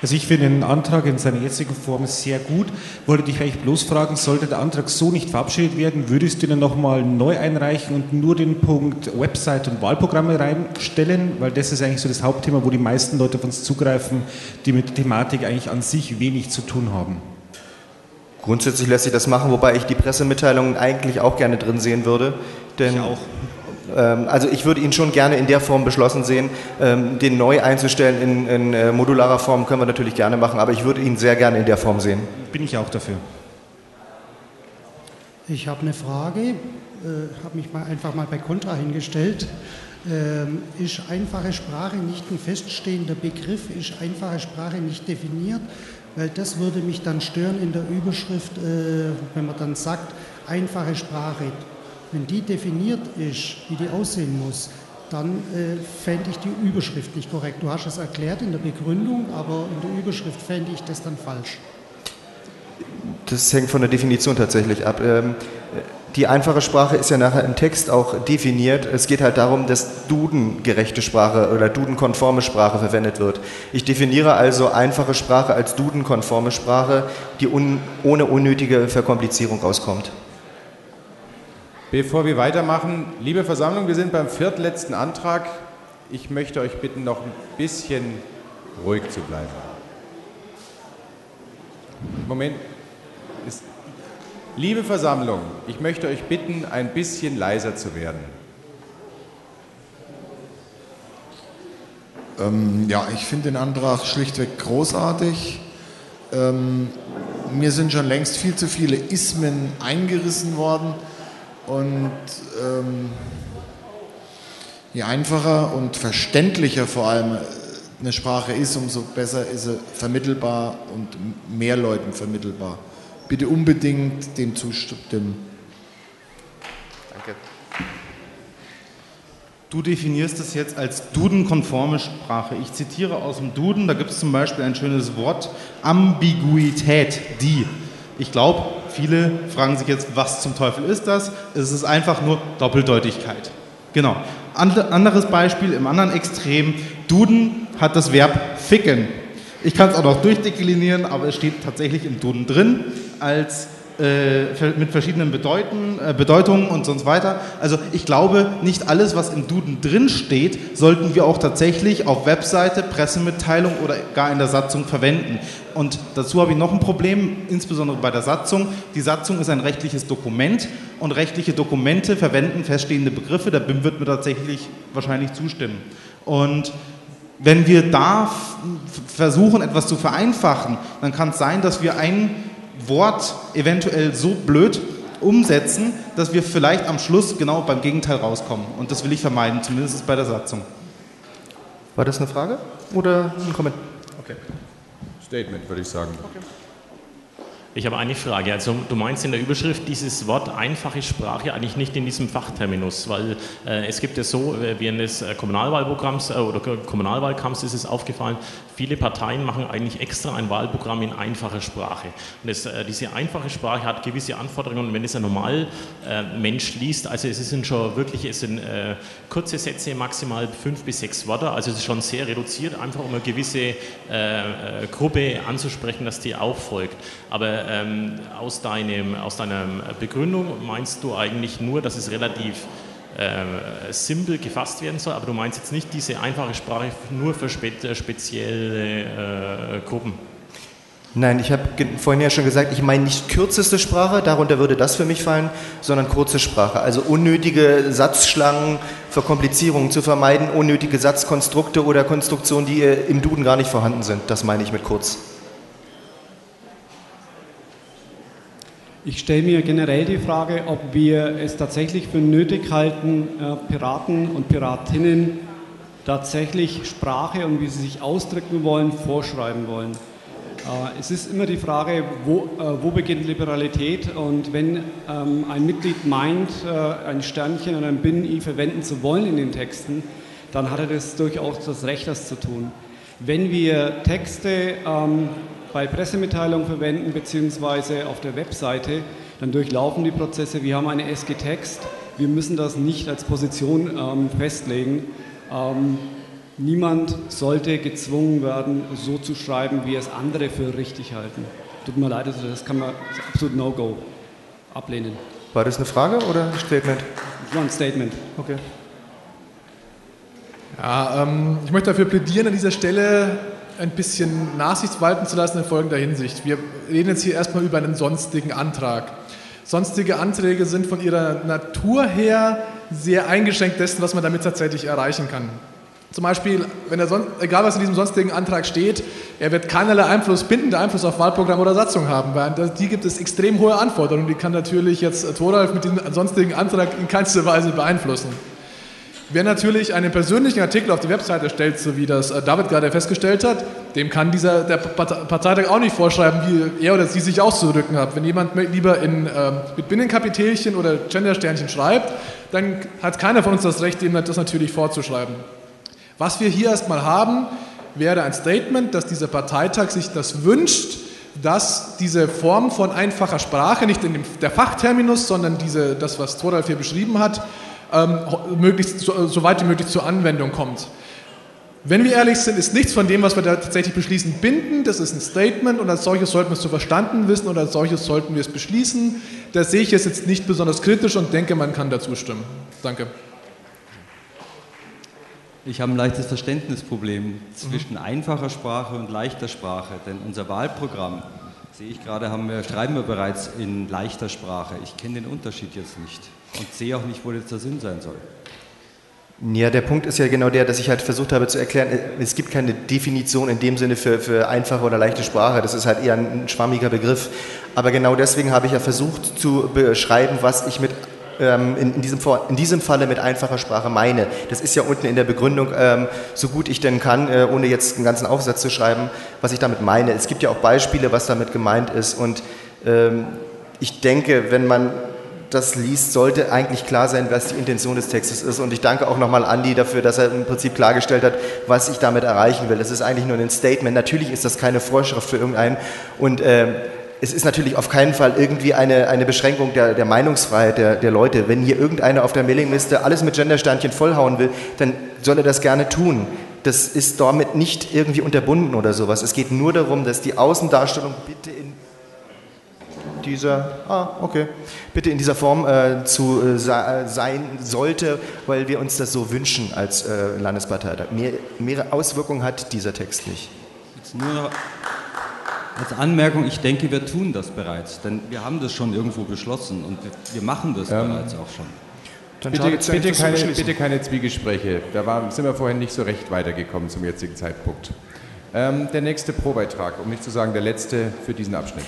Also ich finde den Antrag in seiner jetzigen Form sehr gut. Wollte dich eigentlich bloß fragen, sollte der Antrag so nicht verabschiedet werden, würdest du ihn nochmal neu einreichen und nur den Punkt Website und Wahlprogramme reinstellen? Weil das ist eigentlich so das Hauptthema, wo die meisten Leute auf uns zugreifen, die mit der Thematik eigentlich an sich wenig zu tun haben. Grundsätzlich lässt sich das machen, wobei ich die Pressemitteilungen eigentlich auch gerne drin sehen würde. Denn, ich auch. Also ich würde ihn schon gerne in der Form beschlossen sehen. Den neu einzustellen in modularer Form können wir natürlich gerne machen, aber ich würde ihn sehr gerne in der Form sehen. Bin ich auch dafür. Ich habe eine Frage, habe mich einfach mal bei Contra hingestellt. Ist einfache Sprache nicht ein feststehender Begriff? Ist einfache Sprache nicht definiert? Weil das würde mich dann stören in der Überschrift, wenn man dann sagt, einfache Sprache. Wenn die definiert ist, wie die aussehen muss, dann fände ich die Überschrift nicht korrekt. Du hast es erklärt in der Begründung, aber in der Überschrift fände ich das dann falsch. Das hängt von der Definition tatsächlich ab. Die einfache Sprache ist ja nachher im Text auch definiert. Es geht halt darum, dass dudengerechte Sprache oder dudenkonforme Sprache verwendet wird. Ich definiere also einfache Sprache als dudenkonforme Sprache, die ohne unnötige Verkomplizierung rauskommt. Bevor wir weitermachen, liebe Versammlung, wir sind beim viertletzten Antrag. Ich möchte euch bitten, noch ein bisschen ruhig zu bleiben. Moment. Liebe Versammlung, ich möchte euch bitten, ein bisschen leiser zu werden. Ja, ich finde den Antrag schlichtweg großartig. Mir sind schon längst viel zu viele Ismen eingerissen worden und je einfacher und verständlicher vor allem eine Sprache ist, umso besser ist sie vermittelbar und mehr Leuten vermittelbar. Bitte unbedingt dem zustimmen. Danke. Du definierst es jetzt als dudenkonforme Sprache. Ich zitiere aus dem Duden, da gibt es zum Beispiel ein schönes Wort, Ambiguität, die. Ich glaube, viele fragen sich jetzt, was zum Teufel ist das? Es ist einfach nur Doppeldeutigkeit. Genau. Anderes Beispiel im anderen Extrem, Duden hat das Verb ficken. Ich kann es auch noch durchdeklinieren, aber es steht tatsächlich im Duden drin, als mit verschiedenen Bedeutungen und sonst weiter. Also ich glaube, nicht alles, was im Duden drin steht, sollten wir auch tatsächlich auf Webseite, Pressemitteilung oder gar in der Satzung verwenden. Und dazu habe ich noch ein Problem, insbesondere bei der Satzung. Die Satzung ist ein rechtliches Dokument und rechtliche Dokumente verwenden feststehende Begriffe. Der BIM wird mir tatsächlich wahrscheinlich zustimmen. Und wenn wir da versuchen, etwas zu vereinfachen, dann kann es sein, dass wir ein Wort eventuell so blöd umsetzen, dass wir vielleicht am Schluss genau beim Gegenteil rauskommen. Und das will ich vermeiden, zumindest bei der Satzung. War das eine Frage oder ein Kommentar? Okay. Statement, würde ich sagen. Okay. Ich habe eine Frage. Also du meinst in der Überschrift dieses Wort einfache Sprache eigentlich nicht in diesem Fachterminus, weil es gibt ja so, während des Kommunalwahlprogramms oder Kommunalwahlkampfs ist es aufgefallen, viele Parteien machen eigentlich extra ein Wahlprogramm in einfacher Sprache. Und diese einfache Sprache hat gewisse Anforderungen und wenn es ein Normalmensch liest, also es sind schon wirklich, es sind kurze Sätze, maximal 5 bis 6 Wörter, also es ist schon sehr reduziert, einfach um eine gewisse Gruppe anzusprechen, dass die auch folgt. Aber aus deiner Begründung meinst du eigentlich nur, dass es relativ simpel gefasst werden soll, aber du meinst jetzt nicht diese einfache Sprache nur für spezielle Gruppen? Nein, ich habe vorhin ja schon gesagt, ich meine nicht kürzeste Sprache, darunter würde das für mich fallen, sondern kurze Sprache. Also unnötige Satzschlangen, Verkomplizierungen zu vermeiden, unnötige Satzkonstrukte oder Konstruktionen, die im Duden gar nicht vorhanden sind. Das meine ich mit kurz. Ich stelle mir generell die Frage, ob wir es tatsächlich für nötig halten, Piraten und Piratinnen tatsächlich Sprache und wie sie sich ausdrücken wollen, vorschreiben wollen. Es ist immer die Frage, wo beginnt Liberalität und wenn ein Mitglied meint, ein Sternchen oder ein Binnen-I verwenden zu wollen in den Texten, dann hat er das durchaus das Recht, das zu tun. Wenn wir Texte bei Pressemitteilungen verwenden beziehungsweise auf der Webseite, dann durchlaufen die Prozesse. Wir haben eine SG-Text, wir müssen das nicht als Position festlegen. niemand sollte gezwungen werden, so zu schreiben, wie es andere für richtig halten. Tut mir leid, also das kann man absolut No-Go ablehnen. War das eine Frage oder ein Statement? Das war ein Statement. Okay. Ja, ich möchte dafür plädieren, an dieser Stelle ein bisschen Nachsicht walten zu lassen in folgender Hinsicht. Wir reden jetzt hier erstmal über einen sonstigen Antrag. Sonstige Anträge sind von ihrer Natur her sehr eingeschränkt dessen, was man damit tatsächlich erreichen kann. Zum Beispiel, egal was in diesem sonstigen Antrag steht, er wird keinerlei bindender Einfluss auf Wahlprogramm oder Satzung haben, weil die gibt es extrem hohe Anforderungen, die kann natürlich jetzt Thoralf mit diesem sonstigen Antrag in keinster Weise beeinflussen. Wer natürlich einen persönlichen Artikel auf die Webseite stellt, so wie das David gerade festgestellt hat, dem kann der Parteitag auch nicht vorschreiben, wie er oder sie sich auszudrücken hat. Wenn jemand lieber mit Binnenkapitelchen oder Gendersternchen schreibt, dann hat keiner von uns das Recht, ihm das natürlich vorzuschreiben. Was wir hier erstmal haben, wäre ein Statement, dass dieser Parteitag sich das wünscht, dass diese Form von einfacher Sprache, nicht in der Fachterminus, sondern das, was Thoralf hier beschrieben hat, so weit wie möglich zur Anwendung kommt. Wenn wir ehrlich sind, ist nichts von dem, was wir da tatsächlich beschließen, bindend. Das ist ein Statement und als solches sollten wir es zu verstanden wissen und als solches sollten wir es beschließen. Da sehe ich es jetzt nicht besonders kritisch und denke, man kann dazu stimmen. Danke. Ich habe ein leichtes Verständnisproblem zwischen einfacher Sprache und leichter Sprache, denn unser Wahlprogramm, sehe ich gerade, schreiben wir bereits in leichter Sprache. Ich kenne den Unterschied jetzt nicht und sehe auch nicht, wo jetzt der Sinn sein soll. Ja, der Punkt ist ja genau der, dass ich halt versucht habe zu erklären, es gibt keine Definition in dem Sinne für einfache oder leichte Sprache, das ist halt eher ein schwammiger Begriff. Aber genau deswegen habe ich ja versucht zu beschreiben, was ich in diesem Falle mit einfacher Sprache meine. Das ist ja unten in der Begründung, so gut ich denn kann, ohne jetzt einen ganzen Aufsatz zu schreiben, was ich damit meine. Es gibt ja auch Beispiele, was damit gemeint ist und ich denke, wenn man das liest, sollte eigentlich klar sein, was die Intention des Textes ist. Und ich danke auch nochmal Andi dafür, dass er im Prinzip klargestellt hat, was ich damit erreichen will. Das ist eigentlich nur ein Statement. Natürlich ist das keine Vorschrift für irgendeinen. Und es ist natürlich auf keinen Fall irgendwie eine Beschränkung der Meinungsfreiheit der Leute. Wenn hier irgendeiner auf der Mailingliste alles mit Gendersternchen vollhauen will, dann soll er das gerne tun. Das ist damit nicht irgendwie unterbunden oder sowas. Es geht nur darum, dass die Außendarstellung bitte in dieser Form sein sollte, weil wir uns das so wünschen als Landesparteitag. Mehr Auswirkungen hat dieser Text nicht. Jetzt nur als Anmerkung, ich denke, wir tun das bereits, denn wir haben das schon irgendwo beschlossen und wir machen das bereits auch schon. Bitte keine Zwiegespräche, sind wir vorhin nicht so recht weitergekommen zum jetzigen Zeitpunkt. Der nächste Pro-Beitrag, um nicht zu sagen der letzte für diesen Abschnitt.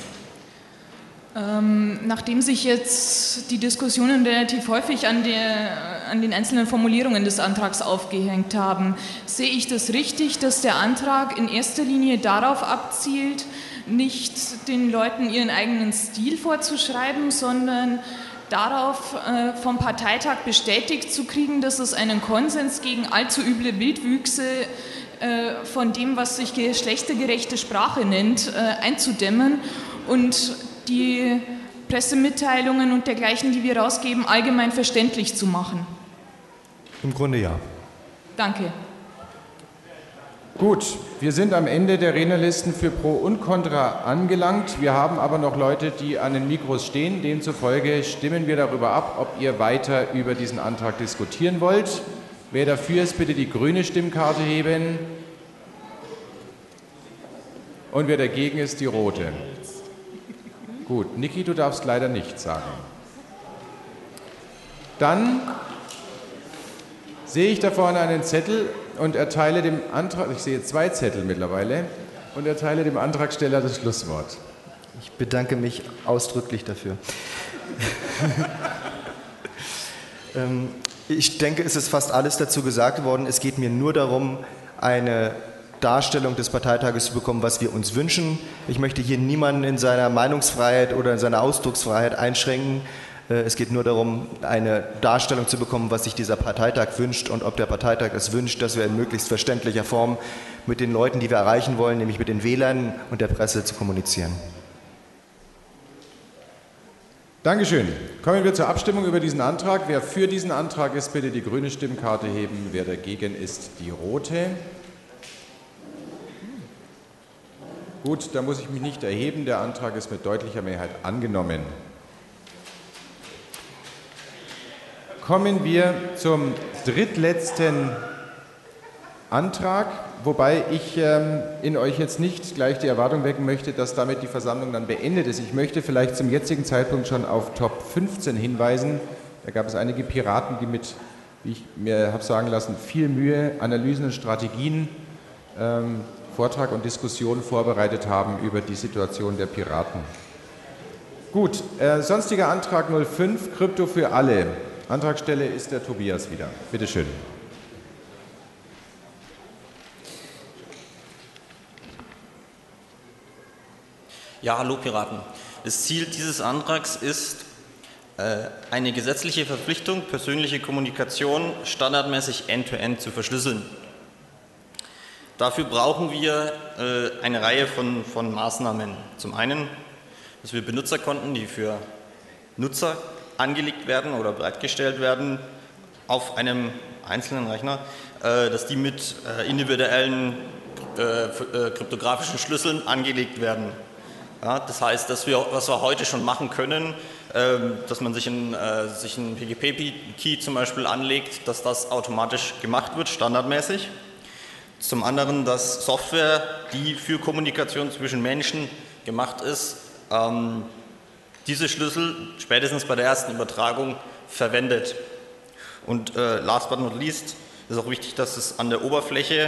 Nachdem sich jetzt die Diskussionen relativ häufig an den einzelnen Formulierungen des Antrags aufgehängt haben, sehe ich das richtig, dass der Antrag in erster Linie darauf abzielt, nicht den Leuten ihren eigenen Stil vorzuschreiben, sondern darauf vom Parteitag bestätigt zu kriegen, dass es einen Konsens gegen allzu üble Wildwüchse von dem, was sich geschlechtergerechte Sprache nennt, einzudämmen und die Pressemitteilungen und dergleichen, die wir rausgeben, allgemein verständlich zu machen. Im Grunde ja. Danke. Gut, wir sind am Ende der Rednerlisten für Pro und Contra angelangt. Wir haben aber noch Leute, die an den Mikros stehen. Demzufolge stimmen wir darüber ab, ob ihr weiter über diesen Antrag diskutieren wollt. Wer dafür ist, bitte die grüne Stimmkarte heben. Und wer dagegen ist, die rote. Gut, Niki, du darfst leider nichts sagen. Dann sehe ich da vorne einen Zettel und erteile dem Antrag, ich sehe 2 Zettel mittlerweile, und erteile dem Antragsteller das Schlusswort. Ich bedanke mich ausdrücklich dafür. Ich denke, es ist fast alles dazu gesagt worden. Es geht mir nur darum, eine Darstellung des Parteitages zu bekommen, was wir uns wünschen. Ich möchte hier niemanden in seiner Meinungsfreiheit oder in seiner Ausdrucksfreiheit einschränken. Es geht nur darum, eine Darstellung zu bekommen, was sich dieser Parteitag wünscht und ob der Parteitag es wünscht, dass wir in möglichst verständlicher Form mit den Leuten, die wir erreichen wollen, nämlich mit den Wählern und der Presse, zu kommunizieren. Dankeschön. Kommen wir zur Abstimmung über diesen Antrag. Wer für diesen Antrag ist, bitte die grüne Stimmkarte heben. Wer dagegen ist, die rote. Gut, da muss ich mich nicht erheben. Der Antrag ist mit deutlicher Mehrheit angenommen. Kommen wir zum drittletzten Antrag, wobei ich in euch jetzt nicht gleich die Erwartung wecken möchte, dass damit die Versammlung dann beendet ist. Ich möchte vielleicht zum jetzigen Zeitpunkt schon auf Top 15 hinweisen. Da gab es einige Piraten, die mit, wie ich mir habe sagen lassen, viel Mühe, Analysen und Strategien, Vortrag und Diskussion vorbereitet haben über die Situation der Piraten. Gut, sonstiger Antrag 05, Krypto für alle. Antragsteller ist der Tobias wieder. Bitte schön. Ja, hallo Piraten. Das Ziel dieses Antrags ist, eine gesetzliche Verpflichtung, persönliche Kommunikation standardmäßig end-to-end zu verschlüsseln. Dafür brauchen wir eine Reihe von Maßnahmen. Zum einen, dass wir Benutzerkonten, die für Nutzer angelegt werden oder bereitgestellt werden, auf einem einzelnen Rechner, dass die mit individuellen kryptografischen Schlüsseln angelegt werden. Ja, das heißt, was wir heute schon machen können, dass man sich einen PGP-Key zum Beispiel anlegt, dass das automatisch gemacht wird, standardmäßig. Zum anderen, dass Software, die für Kommunikation zwischen Menschen gemacht ist, diese Schlüssel spätestens bei der ersten Übertragung verwendet. Und last but not least ist auch wichtig, dass es an der Oberfläche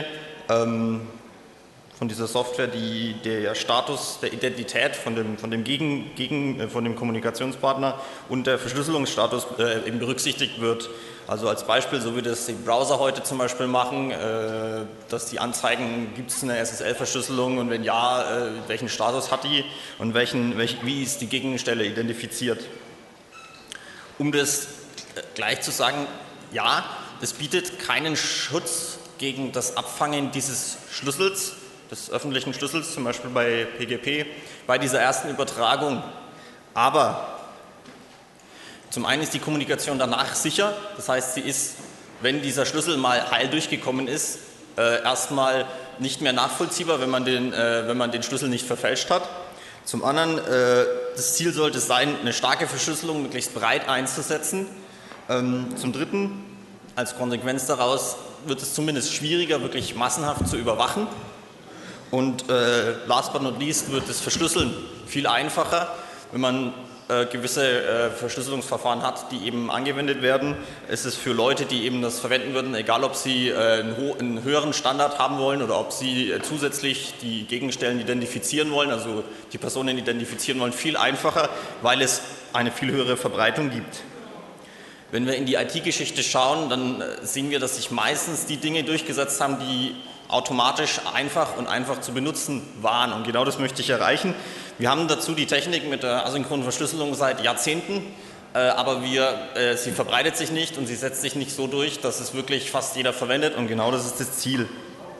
von dieser Software der Status der Identität von dem Kommunikationspartner und der Verschlüsselungsstatus eben berücksichtigt wird. Also als Beispiel, so wie das die Browser heute zum Beispiel machen, dass die anzeigen, gibt es eine SSL-Verschlüsselung und wenn ja, welchen Status hat die und wie ist die Gegenstelle identifiziert. Um das gleich zu sagen, ja, es bietet keinen Schutz gegen das Abfangen dieses Schlüssels, des öffentlichen Schlüssels, zum Beispiel bei PGP, bei dieser ersten Übertragung. Aber zum einen ist die Kommunikation danach sicher, das heißt, sie ist, wenn dieser Schlüssel mal heil durchgekommen ist, erstmal nicht mehr nachvollziehbar, wenn man den Schlüssel nicht verfälscht hat. Zum anderen, das Ziel sollte es sein, eine starke Verschlüsselung möglichst breit einzusetzen. Zum dritten, als Konsequenz daraus wird es zumindest schwieriger, wirklich massenhaft zu überwachen. Und last but not least wird das Verschlüsseln viel einfacher, wenn man gewisse Verschlüsselungsverfahren hat, die eben angewendet werden. Es ist für Leute, die eben das verwenden würden, egal ob sie einen höheren Standard haben wollen oder ob sie zusätzlich die Gegenstellen identifizieren wollen, also die Personen identifizieren wollen, viel einfacher, weil es eine viel höhere Verbreitung gibt. Wenn wir in die IT-Geschichte schauen, dann sehen wir, dass sich meistens die Dinge durchgesetzt haben, die automatisch einfach zu benutzen waren. Und genau das möchte ich erreichen. Wir haben dazu die Technik mit der asynchronen Verschlüsselung seit Jahrzehnten, aber sie verbreitet sich nicht und sie setzt sich nicht so durch, dass es wirklich fast jeder verwendet und genau das ist das Ziel.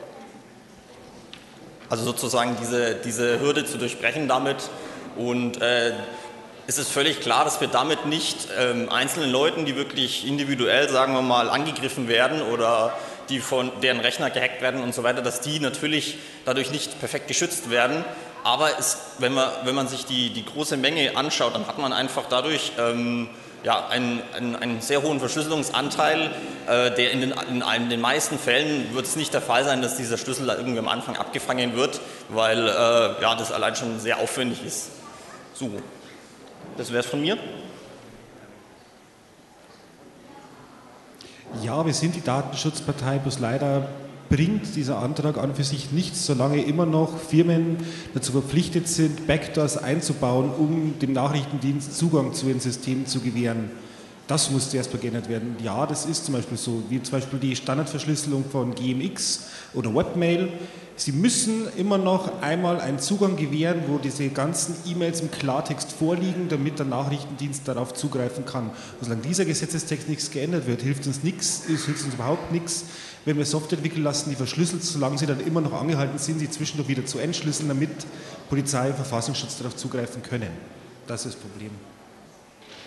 Also sozusagen diese Hürde zu durchbrechen damit und es ist völlig klar, dass wir damit nicht einzelnen Leuten, die wirklich individuell, sagen wir mal, angegriffen werden oder die von deren Rechner gehackt werden und so weiter, dass die natürlich dadurch nicht perfekt geschützt werden. Aber wenn man sich die große Menge anschaut, dann hat man einfach dadurch einen sehr hohen Verschlüsselungsanteil, der in den meisten Fällen wird es nicht der Fall sein, dass dieser Schlüssel da irgendwie am Anfang abgefangen wird, weil das allein schon sehr aufwendig ist. So, das wäre es von mir. Ja, wir sind die Datenschutzpartei, bloß leider bringt dieser Antrag an für sich nichts, solange immer noch Firmen dazu verpflichtet sind, Backdoors einzubauen, um dem Nachrichtendienst Zugang zu den Systemen zu gewähren. Das muss zuerst mal geändert werden. Ja, das ist zum Beispiel so, wie zum Beispiel die Standardverschlüsselung von GMX oder Webmail. Sie müssen immer noch einmal einen Zugang gewähren, wo diese ganzen E-Mails im Klartext vorliegen, damit der Nachrichtendienst darauf zugreifen kann. Und solange dieser Gesetzestext nichts geändert wird, hilft uns überhaupt nichts, wenn wir Software entwickeln lassen, die verschlüsselt, solange sie dann immer noch angehalten sind, sie zwischendurch wieder zu entschlüsseln, damit Polizei und Verfassungsschutz darauf zugreifen können. Das ist das Problem.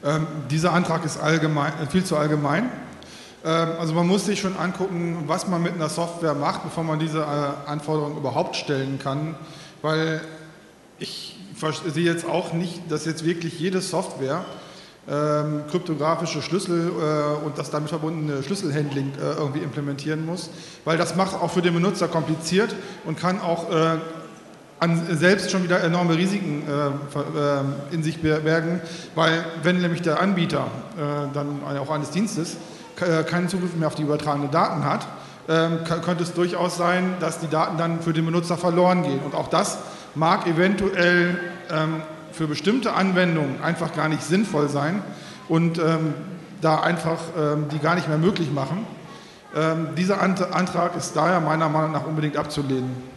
Dieser Antrag ist viel zu allgemein. Also man muss sich schon angucken, was man mit einer Software macht, bevor man diese Anforderungen überhaupt stellen kann, weil ich sehe jetzt auch nicht, dass jetzt wirklich jede Software kryptografische Schlüssel und das damit verbundene Schlüsselhandling irgendwie implementieren muss, weil das macht auch für den Benutzer kompliziert und kann auch selbst schon wieder enorme Risiken in sich bergen, weil wenn nämlich der Anbieter dann auch eines Dienstes keinen Zugriff mehr auf die übertragenen Daten hat, könnte es durchaus sein, dass die Daten dann für den Benutzer verloren gehen. Und auch das mag eventuell für bestimmte Anwendungen einfach gar nicht sinnvoll sein und da einfach die gar nicht mehr möglich machen. Dieser Antrag ist daher meiner Meinung nach unbedingt abzulehnen.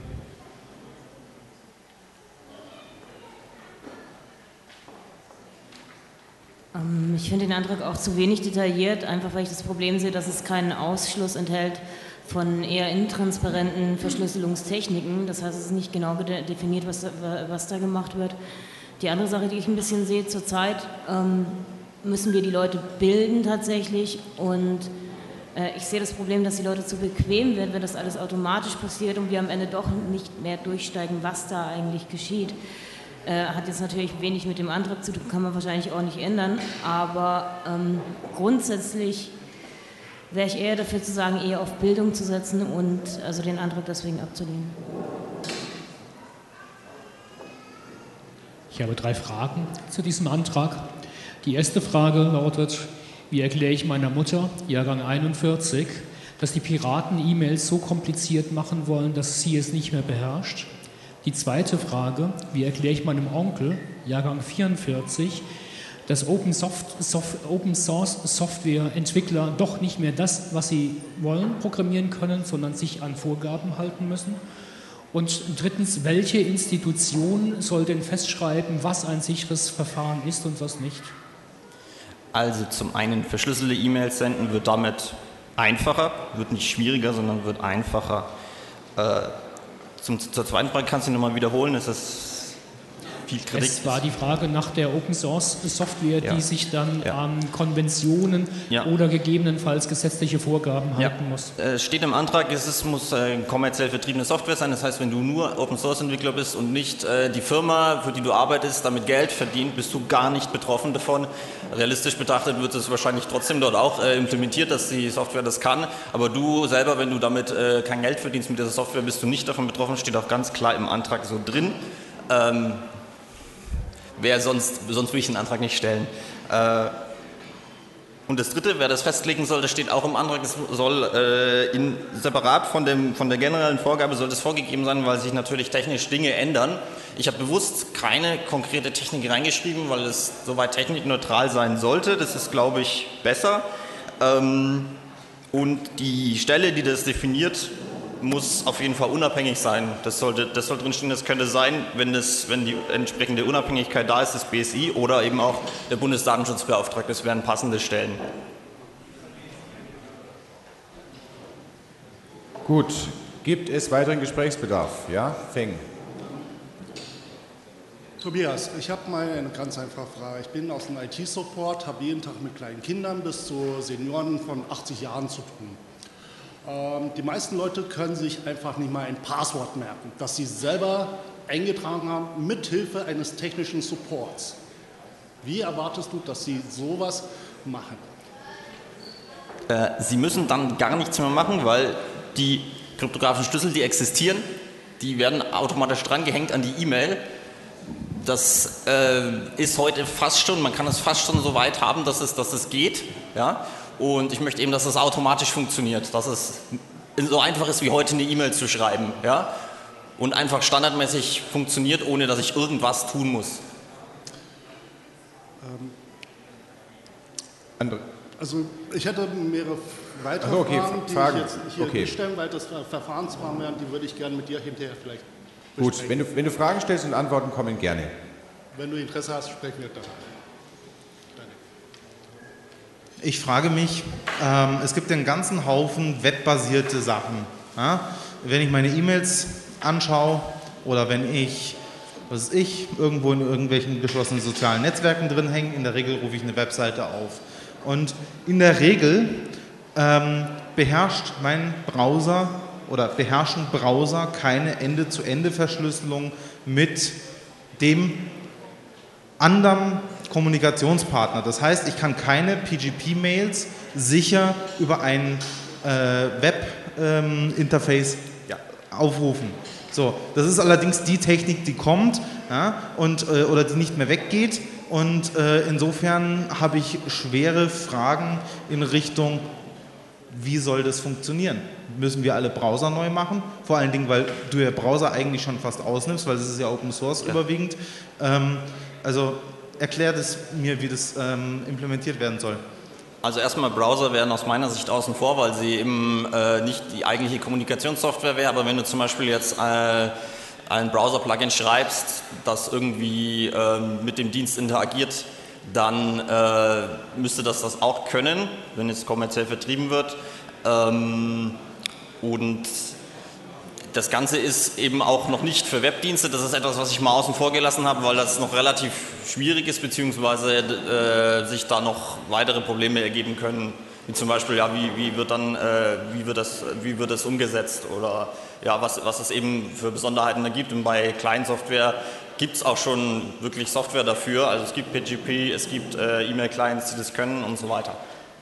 Ich finde den Antrag auch zu wenig detailliert, einfach weil ich das Problem sehe, dass es keinen Ausschluss enthält von eher intransparenten Verschlüsselungstechniken. Das heißt, es ist nicht genau definiert, was da gemacht wird. Die andere Sache, die ich ein bisschen sehe, zurzeit müssen wir die Leute bilden tatsächlich und ich sehe das Problem, dass die Leute zu bequem werden, wenn das alles automatisch passiert und wir am Ende doch nicht mehr durchsteigen, was da eigentlich geschieht. Hat jetzt natürlich wenig mit dem Antrag zu tun, kann man wahrscheinlich auch nicht ändern, aber grundsätzlich wäre ich eher dafür zu sagen, eher auf Bildung zu setzen und also den Antrag deswegen abzulehnen. Ich habe 3 Fragen zu diesem Antrag. Die erste Frage lautet, wie erkläre ich meiner Mutter, Jahrgang 41, dass die Piraten E-Mails so kompliziert machen wollen, dass sie es nicht mehr beherrscht? Die zweite Frage, wie erkläre ich meinem Onkel, Jahrgang 44, dass Open Source Softwareentwickler doch nicht mehr das, was sie wollen, programmieren können, sondern sich an Vorgaben halten müssen? Und drittens, welche Institution soll denn festschreiben, was ein sicheres Verfahren ist und was nicht? Also zum einen, verschlüsselte E-Mails senden wird damit einfacher, wird nicht schwieriger, sondern wird einfacher. Zur zweiten Frage kannst du nochmal wiederholen, ist das viel Kritik? Es war die Frage nach der Open Source Software, die sich dann an Konventionen oder gegebenenfalls gesetzliche Vorgaben halten muss. Steht im Antrag, es muss kommerziell vertriebene Software sein, das heißt, wenn du nur Open Source Entwickler bist und nicht die Firma, für die du arbeitest, damit Geld verdient, bist du gar nicht betroffen davon. Realistisch betrachtet wird es wahrscheinlich trotzdem dort auch implementiert, dass die Software das kann, aber du selber, wenn du damit kein Geld verdienst mit dieser Software, bist du nicht davon betroffen, steht auch ganz klar im Antrag so drin. Sonst würde ich den Antrag nicht stellen. Und das Dritte, wer das festlegen soll, das steht auch im Antrag, es soll separat von der generellen Vorgabe soll das vorgegeben sein, weil sich natürlich technisch Dinge ändern. Ich habe bewusst keine konkrete Technik reingeschrieben, weil es soweit technikneutral sein sollte. Das ist, glaube ich, besser. Und die Stelle, die das definiert, muss auf jeden Fall unabhängig sein. Das soll drinstehen, das könnte sein, wenn die entsprechende Unabhängigkeit da ist, das BSI oder eben auch der Bundesdatenschutzbeauftragte, das wären passende Stellen. Gut, gibt es weiteren Gesprächsbedarf? Ja, Feng. Tobias, ich habe mal eine ganz einfache Frage. Ich bin aus dem IT-Support, habe jeden Tag mit kleinen Kindern bis zu Senioren von 80 Jahren zu tun. Die meisten Leute können sich einfach nicht mal ein Passwort merken, das sie selber eingetragen haben, mithilfe eines technischen Supports. Wie erwartest du, dass sie sowas machen? Sie müssen dann gar nichts mehr machen, weil die kryptografischen Schlüssel, die existieren, die werden automatisch drangehängt an die E-Mail. Das ist heute fast schon, man kann es fast schon so weit haben, dass es geht. Ja? Und ich möchte eben, dass es automatisch funktioniert, dass es so einfach ist, wie heute eine E-Mail zu schreiben. Ja? Und einfach standardmäßig funktioniert, ohne dass ich irgendwas tun muss. Also ich hätte mehrere weitere Fragen, die ich jetzt hier nicht stellen, weil das Verfahrensfragen wären, die würde ich gerne mit dir hinterher vielleicht besprechen. Gut, wenn du Fragen stellst und Antworten kommen, gerne. Wenn du Interesse hast, sprechen wir danach. Ich frage mich, es gibt einen ganzen Haufen webbasierte Sachen. Ja? Wenn ich meine E-Mails anschaue oder wenn ich was weiß ich, irgendwo in irgendwelchen geschlossenen sozialen Netzwerken drin hängen. In der Regel rufe ich eine Webseite auf. Und in der Regel beherrscht mein Browser oder beherrschen Browser keine Ende-zu-Ende-Verschlüsselung mit dem anderen Kommunikationspartner. Das heißt, ich kann keine PGP-Mails sicher über ein Web-Interface aufrufen. So, das ist allerdings die Technik, die kommt, ja, oder die nicht mehr weggeht. Und insofern habe ich schwere Fragen in Richtung, wie soll das funktionieren? Müssen wir alle Browser neu machen? Vor allen Dingen, weil du ja Browser eigentlich schon fast ausnimmst, weil es ist ja Open Source überwiegend. Also erklär das mir, wie das implementiert werden soll. Also erstmal, Browser werden aus meiner Sicht außen vor, weil sie eben nicht die eigentliche Kommunikationssoftware wäre, aber wenn du zum Beispiel jetzt ein Browser-Plugin schreibst, das irgendwie mit dem Dienst interagiert, dann müsste das auch können, wenn es kommerziell vertrieben wird. Und das Ganze ist eben auch noch nicht für Webdienste. Das ist etwas, was ich mal außen vor gelassen habe, weil das noch relativ schwierig ist, beziehungsweise sich da noch weitere Probleme ergeben können. Wie zum Beispiel, ja, wie wird das umgesetzt oder ja, was es eben für Besonderheiten da gibt. Und bei Client-Software gibt es auch schon wirklich Software dafür. Also es gibt PGP, es gibt E-Mail-Clients, die das können und so weiter.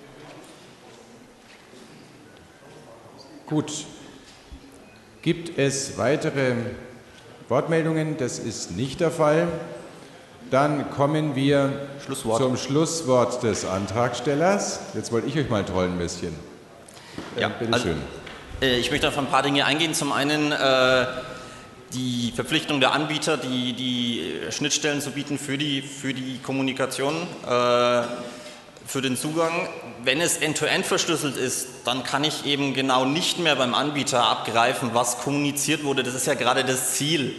Gut. Gibt es weitere Wortmeldungen? Das ist nicht der Fall. Dann kommen wir zum Schlusswort des Antragstellers. Jetzt wollte ich euch mal trollen ein bisschen. Ja, bitte schön. Ich möchte auf ein paar Dinge eingehen. Zum einen die Verpflichtung der Anbieter, die Schnittstellen zu bieten für die Kommunikation, für den Zugang. Wenn es end-to-end verschlüsselt ist, dann kann ich eben genau nicht mehr beim Anbieter abgreifen, was kommuniziert wurde. Das ist ja gerade das Ziel.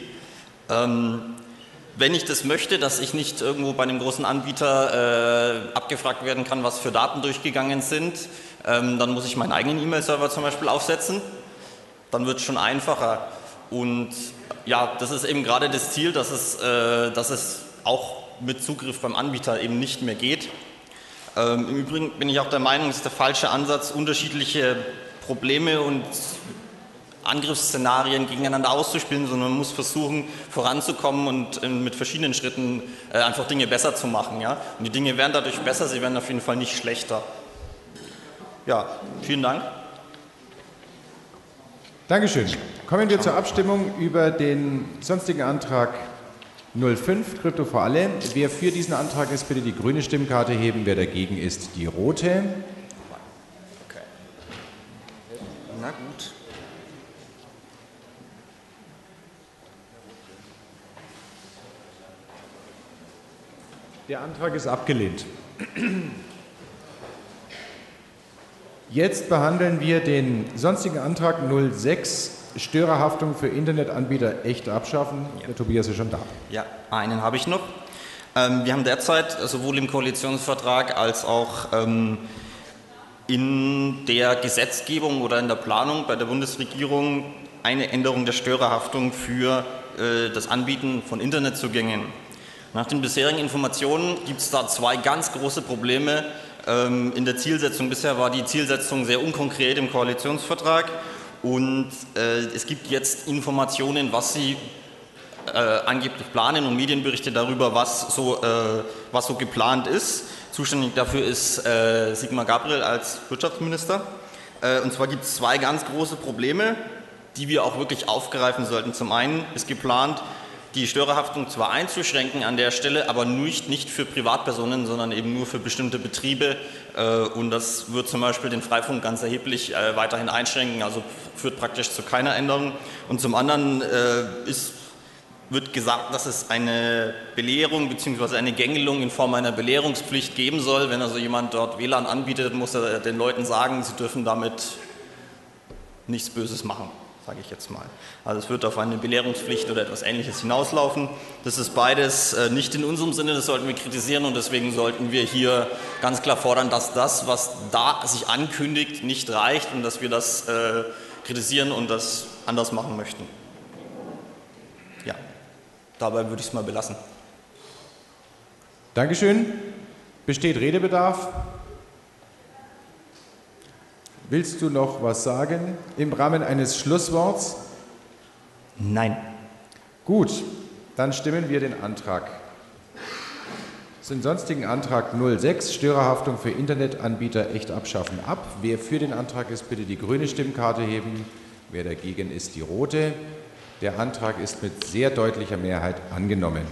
Wenn ich das möchte, dass ich nicht irgendwo bei einem großen Anbieter abgefragt werden kann, was für Daten durchgegangen sind, dann muss ich meinen eigenen E-Mail-Server zum Beispiel aufsetzen. Dann wird es schon einfacher. Und ja, das ist eben gerade das Ziel, dass es auch mit Zugriff beim Anbieter eben nicht mehr geht. Im Übrigen bin ich auch der Meinung, es ist der falsche Ansatz, unterschiedliche Probleme und Angriffsszenarien gegeneinander auszuspielen, sondern man muss versuchen, voranzukommen und mit verschiedenen Schritten einfach Dinge besser zu machen. Ja? Und die Dinge werden dadurch besser, sie werden auf jeden Fall nicht schlechter. Ja, vielen Dank. Dankeschön. Kommen wir zur Abstimmung über den sonstigen Antrag 05, Krypto für alle. Wer für diesen Antrag ist, bitte die grüne Stimmkarte heben. Wer dagegen ist, die rote. Okay. Na gut. Der Antrag ist abgelehnt. Jetzt behandeln wir den sonstigen Antrag 06, Störerhaftung für Internetanbieter echt abschaffen. Ja. Der Tobias ist schon da. Ja, einen habe ich noch. Wir haben derzeit sowohl im Koalitionsvertrag als auch in der Gesetzgebung oder in der Planung bei der Bundesregierung eine Änderung der Störerhaftung für das Anbieten von Internetzugängen. Nach den bisherigen Informationen gibt es da zwei ganz große Probleme in der Zielsetzung. Bisher war die Zielsetzung sehr unkonkret im Koalitionsvertrag und es gibt jetzt Informationen, was sie angeblich planen und Medienberichte darüber, was so geplant ist. Zuständig dafür ist Sigmar Gabriel als Wirtschaftsminister. Und zwar gibt es zwei ganz große Probleme, die wir auch wirklich aufgreifen sollten. Zum einen ist geplant, die Störerhaftung zwar einzuschränken an der Stelle, aber nicht für Privatpersonen, sondern eben nur für bestimmte Betriebe. Und das wird zum Beispiel den Freifunk ganz erheblich weiterhin einschränken, also führt praktisch zu keiner Änderung. Und zum anderen wird gesagt, dass es eine Belehrung bzw. eine Gängelung in Form einer Belehrungspflicht geben soll. Wenn also jemand dort WLAN anbietet, muss er den Leuten sagen, sie dürfen damit nichts Böses machen, sage ich jetzt mal. Also es wird auf eine Belehrungspflicht oder etwas Ähnliches hinauslaufen. Das ist beides nicht in unserem Sinne, das sollten wir kritisieren und deswegen sollten wir hier ganz klar fordern, dass das, was da sich ankündigt, nicht reicht und dass wir das kritisieren und das anders machen möchten. Ja. dabei würde ich es mal belassen. Dankeschön. Besteht Redebedarf? Willst du noch was sagen im Rahmen eines Schlussworts? Nein. Gut, dann stimmen wir den Antrag. Den sonstigen Antrag 06, Störerhaftung für Internetanbieter echt abschaffen, ab. Wer für den Antrag ist, bitte die grüne Stimmkarte heben. Wer dagegen ist, die rote. Der Antrag ist mit sehr deutlicher Mehrheit angenommen.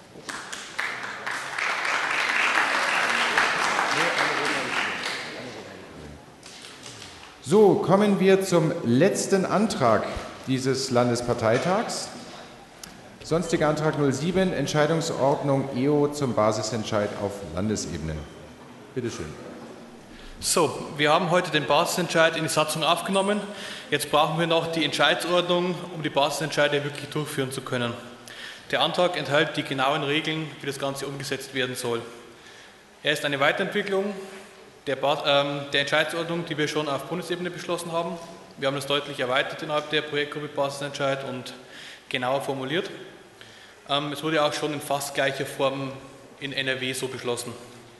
So, kommen wir zum letzten Antrag dieses Landesparteitags. Sonstiger Antrag 07, Entscheidungsordnung EO zum Basisentscheid auf Landesebene. Bitte schön. So, wir haben heute den Basisentscheid in die Satzung aufgenommen. Jetzt brauchen wir noch die Entscheidsordnung, um die Basisentscheide wirklich durchführen zu können. Der Antrag enthält die genauen Regeln, wie das Ganze umgesetzt werden soll. Er ist eine Weiterentwicklung der Entscheidsordnung, die wir schon auf Bundesebene beschlossen haben. Wir haben das deutlich erweitert innerhalb der Projektgruppe Basisentscheid und genauer formuliert. Es wurde auch schon in fast gleicher Form in NRW so beschlossen.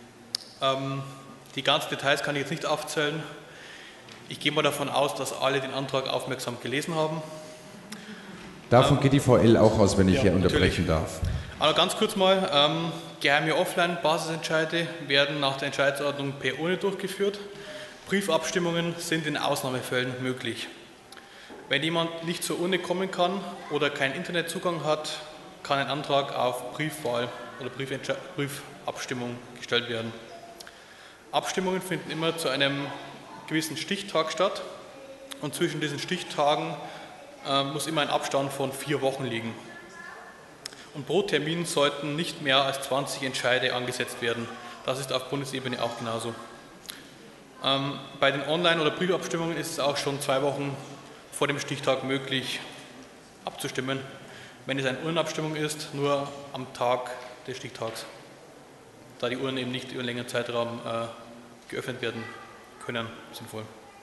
Die ganzen Details kann ich jetzt nicht aufzählen. Ich gehe mal davon aus, dass alle den Antrag aufmerksam gelesen haben. Davon geht die VL auch aus, wenn ich hier unterbrechen darf. Aber ganz kurz mal, geheime Offline-Basisentscheide werden nach der Entscheidsordnung per Urne durchgeführt. Briefabstimmungen sind in Ausnahmefällen möglich. Wenn jemand nicht zur Urne kommen kann oder keinen Internetzugang hat, kann ein Antrag auf Briefwahl oder Briefabstimmung gestellt werden. Abstimmungen finden immer zu einem gewissen Stichtag statt und zwischen diesen Stichtagen muss immer ein Abstand von 4 Wochen liegen. Und pro Termin sollten nicht mehr als 20 Entscheide angesetzt werden. Das ist auf Bundesebene auch genauso. Bei den Online- oder Briefabstimmungen ist es auch schon 2 Wochen vor dem Stichtag möglich abzustimmen, wenn es eine Urnenabstimmung ist, nur am Tag des Stichtags, da die Urnen eben nicht über einen längeren Zeitraum geöffnet werden können, sinnvoll.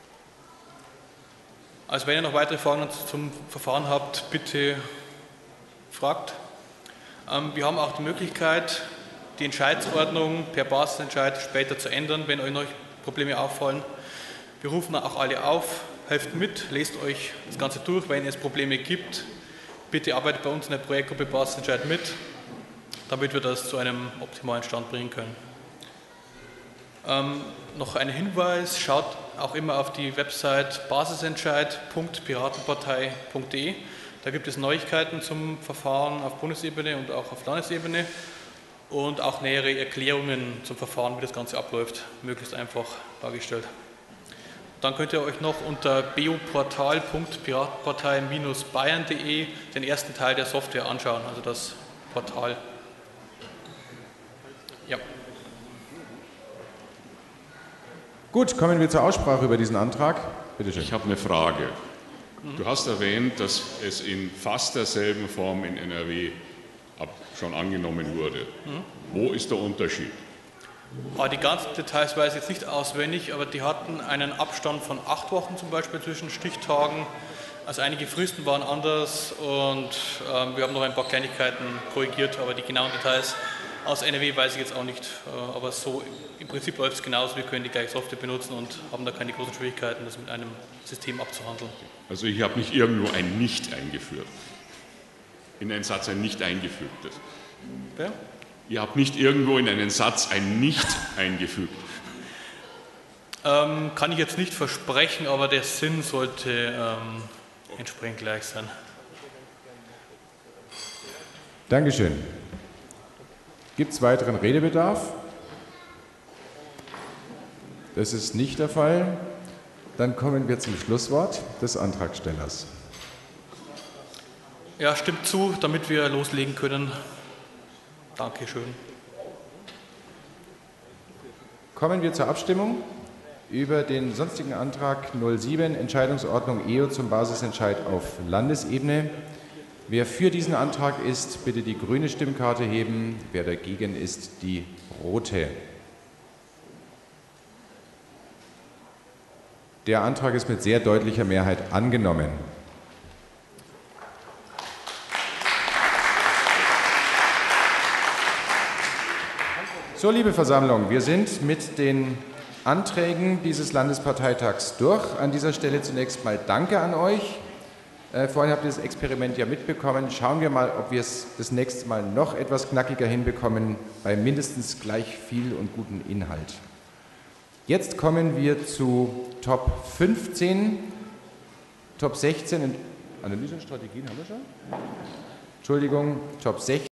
Also wenn ihr noch weitere Fragen zum Verfahren habt, bitte fragt. Wir haben auch die Möglichkeit, die Entscheidsordnung per Basisentscheid später zu ändern, wenn euch noch Probleme auffallen. Wir rufen auch alle auf, helft mit, lest euch das Ganze durch. Wenn es Probleme gibt, bitte arbeitet bei uns in der Projektgruppe Basisentscheid mit, damit wir das zu einem optimalen Stand bringen können. Noch ein Hinweis, schaut auch immer auf die Website basisentscheid.piratenpartei.de. Da gibt es Neuigkeiten zum Verfahren auf Bundesebene und auch auf Landesebene und auch nähere Erklärungen zum Verfahren, wie das Ganze abläuft, möglichst einfach dargestellt. Dann könnt ihr euch noch unter beoportal.piratenpartei-bayern.de den ersten Teil der Software anschauen, also das Portal. Ja. Gut, kommen wir zur Aussprache über diesen Antrag. Bitte schön. Ich habe eine Frage. Du hast erwähnt, dass es in fast derselben Form in NRW schon angenommen wurde. Wo ist der Unterschied? Die ganzen Details weiß ich jetzt nicht auswendig, aber die hatten einen Abstand von 8 Wochen zum Beispiel zwischen Stichtagen. Also einige Fristen waren anders und wir haben noch ein paar Kleinigkeiten korrigiert, aber die genauen Details aus NRW weiß ich jetzt auch nicht. Aber so im Prinzip läuft es genauso. Wir können die gleiche Software benutzen und haben da keine großen Schwierigkeiten, das mit einem System abzuhandeln. Also ich habe nicht irgendwo ein Nicht eingeführt. In einen Satz ein Nicht eingefügtes. Ja? Ihr habt nicht irgendwo in einen Satz ein Nicht eingefügt. Kann ich jetzt nicht versprechen, aber der Sinn sollte entsprechend gleich sein. Dankeschön. Gibt es weiteren Redebedarf? Das ist nicht der Fall. Dann kommen wir zum Schlusswort des Antragstellers. Ja, stimmt zu, damit wir loslegen können. Dankeschön. Kommen wir zur Abstimmung über den sonstigen Antrag 07, Entscheidungsordnung EO zum Basisentscheid auf Landesebene. Wer für diesen Antrag ist, bitte die grüne Stimmkarte heben. Wer dagegen ist, die rote. Der Antrag ist mit sehr deutlicher Mehrheit angenommen. So, liebe Versammlung, wir sind mit den Anträgen dieses Landesparteitags durch. An dieser Stelle zunächst mal Danke an euch. Vorhin habt ihr das Experiment ja mitbekommen. Schauen wir mal, ob wir es das nächste Mal noch etwas knackiger hinbekommen, bei mindestens gleich viel und guten Inhalt. Jetzt kommen wir zu Top 15, Top 16, Analyse und Strategien haben wir schon? Entschuldigung, Top 16.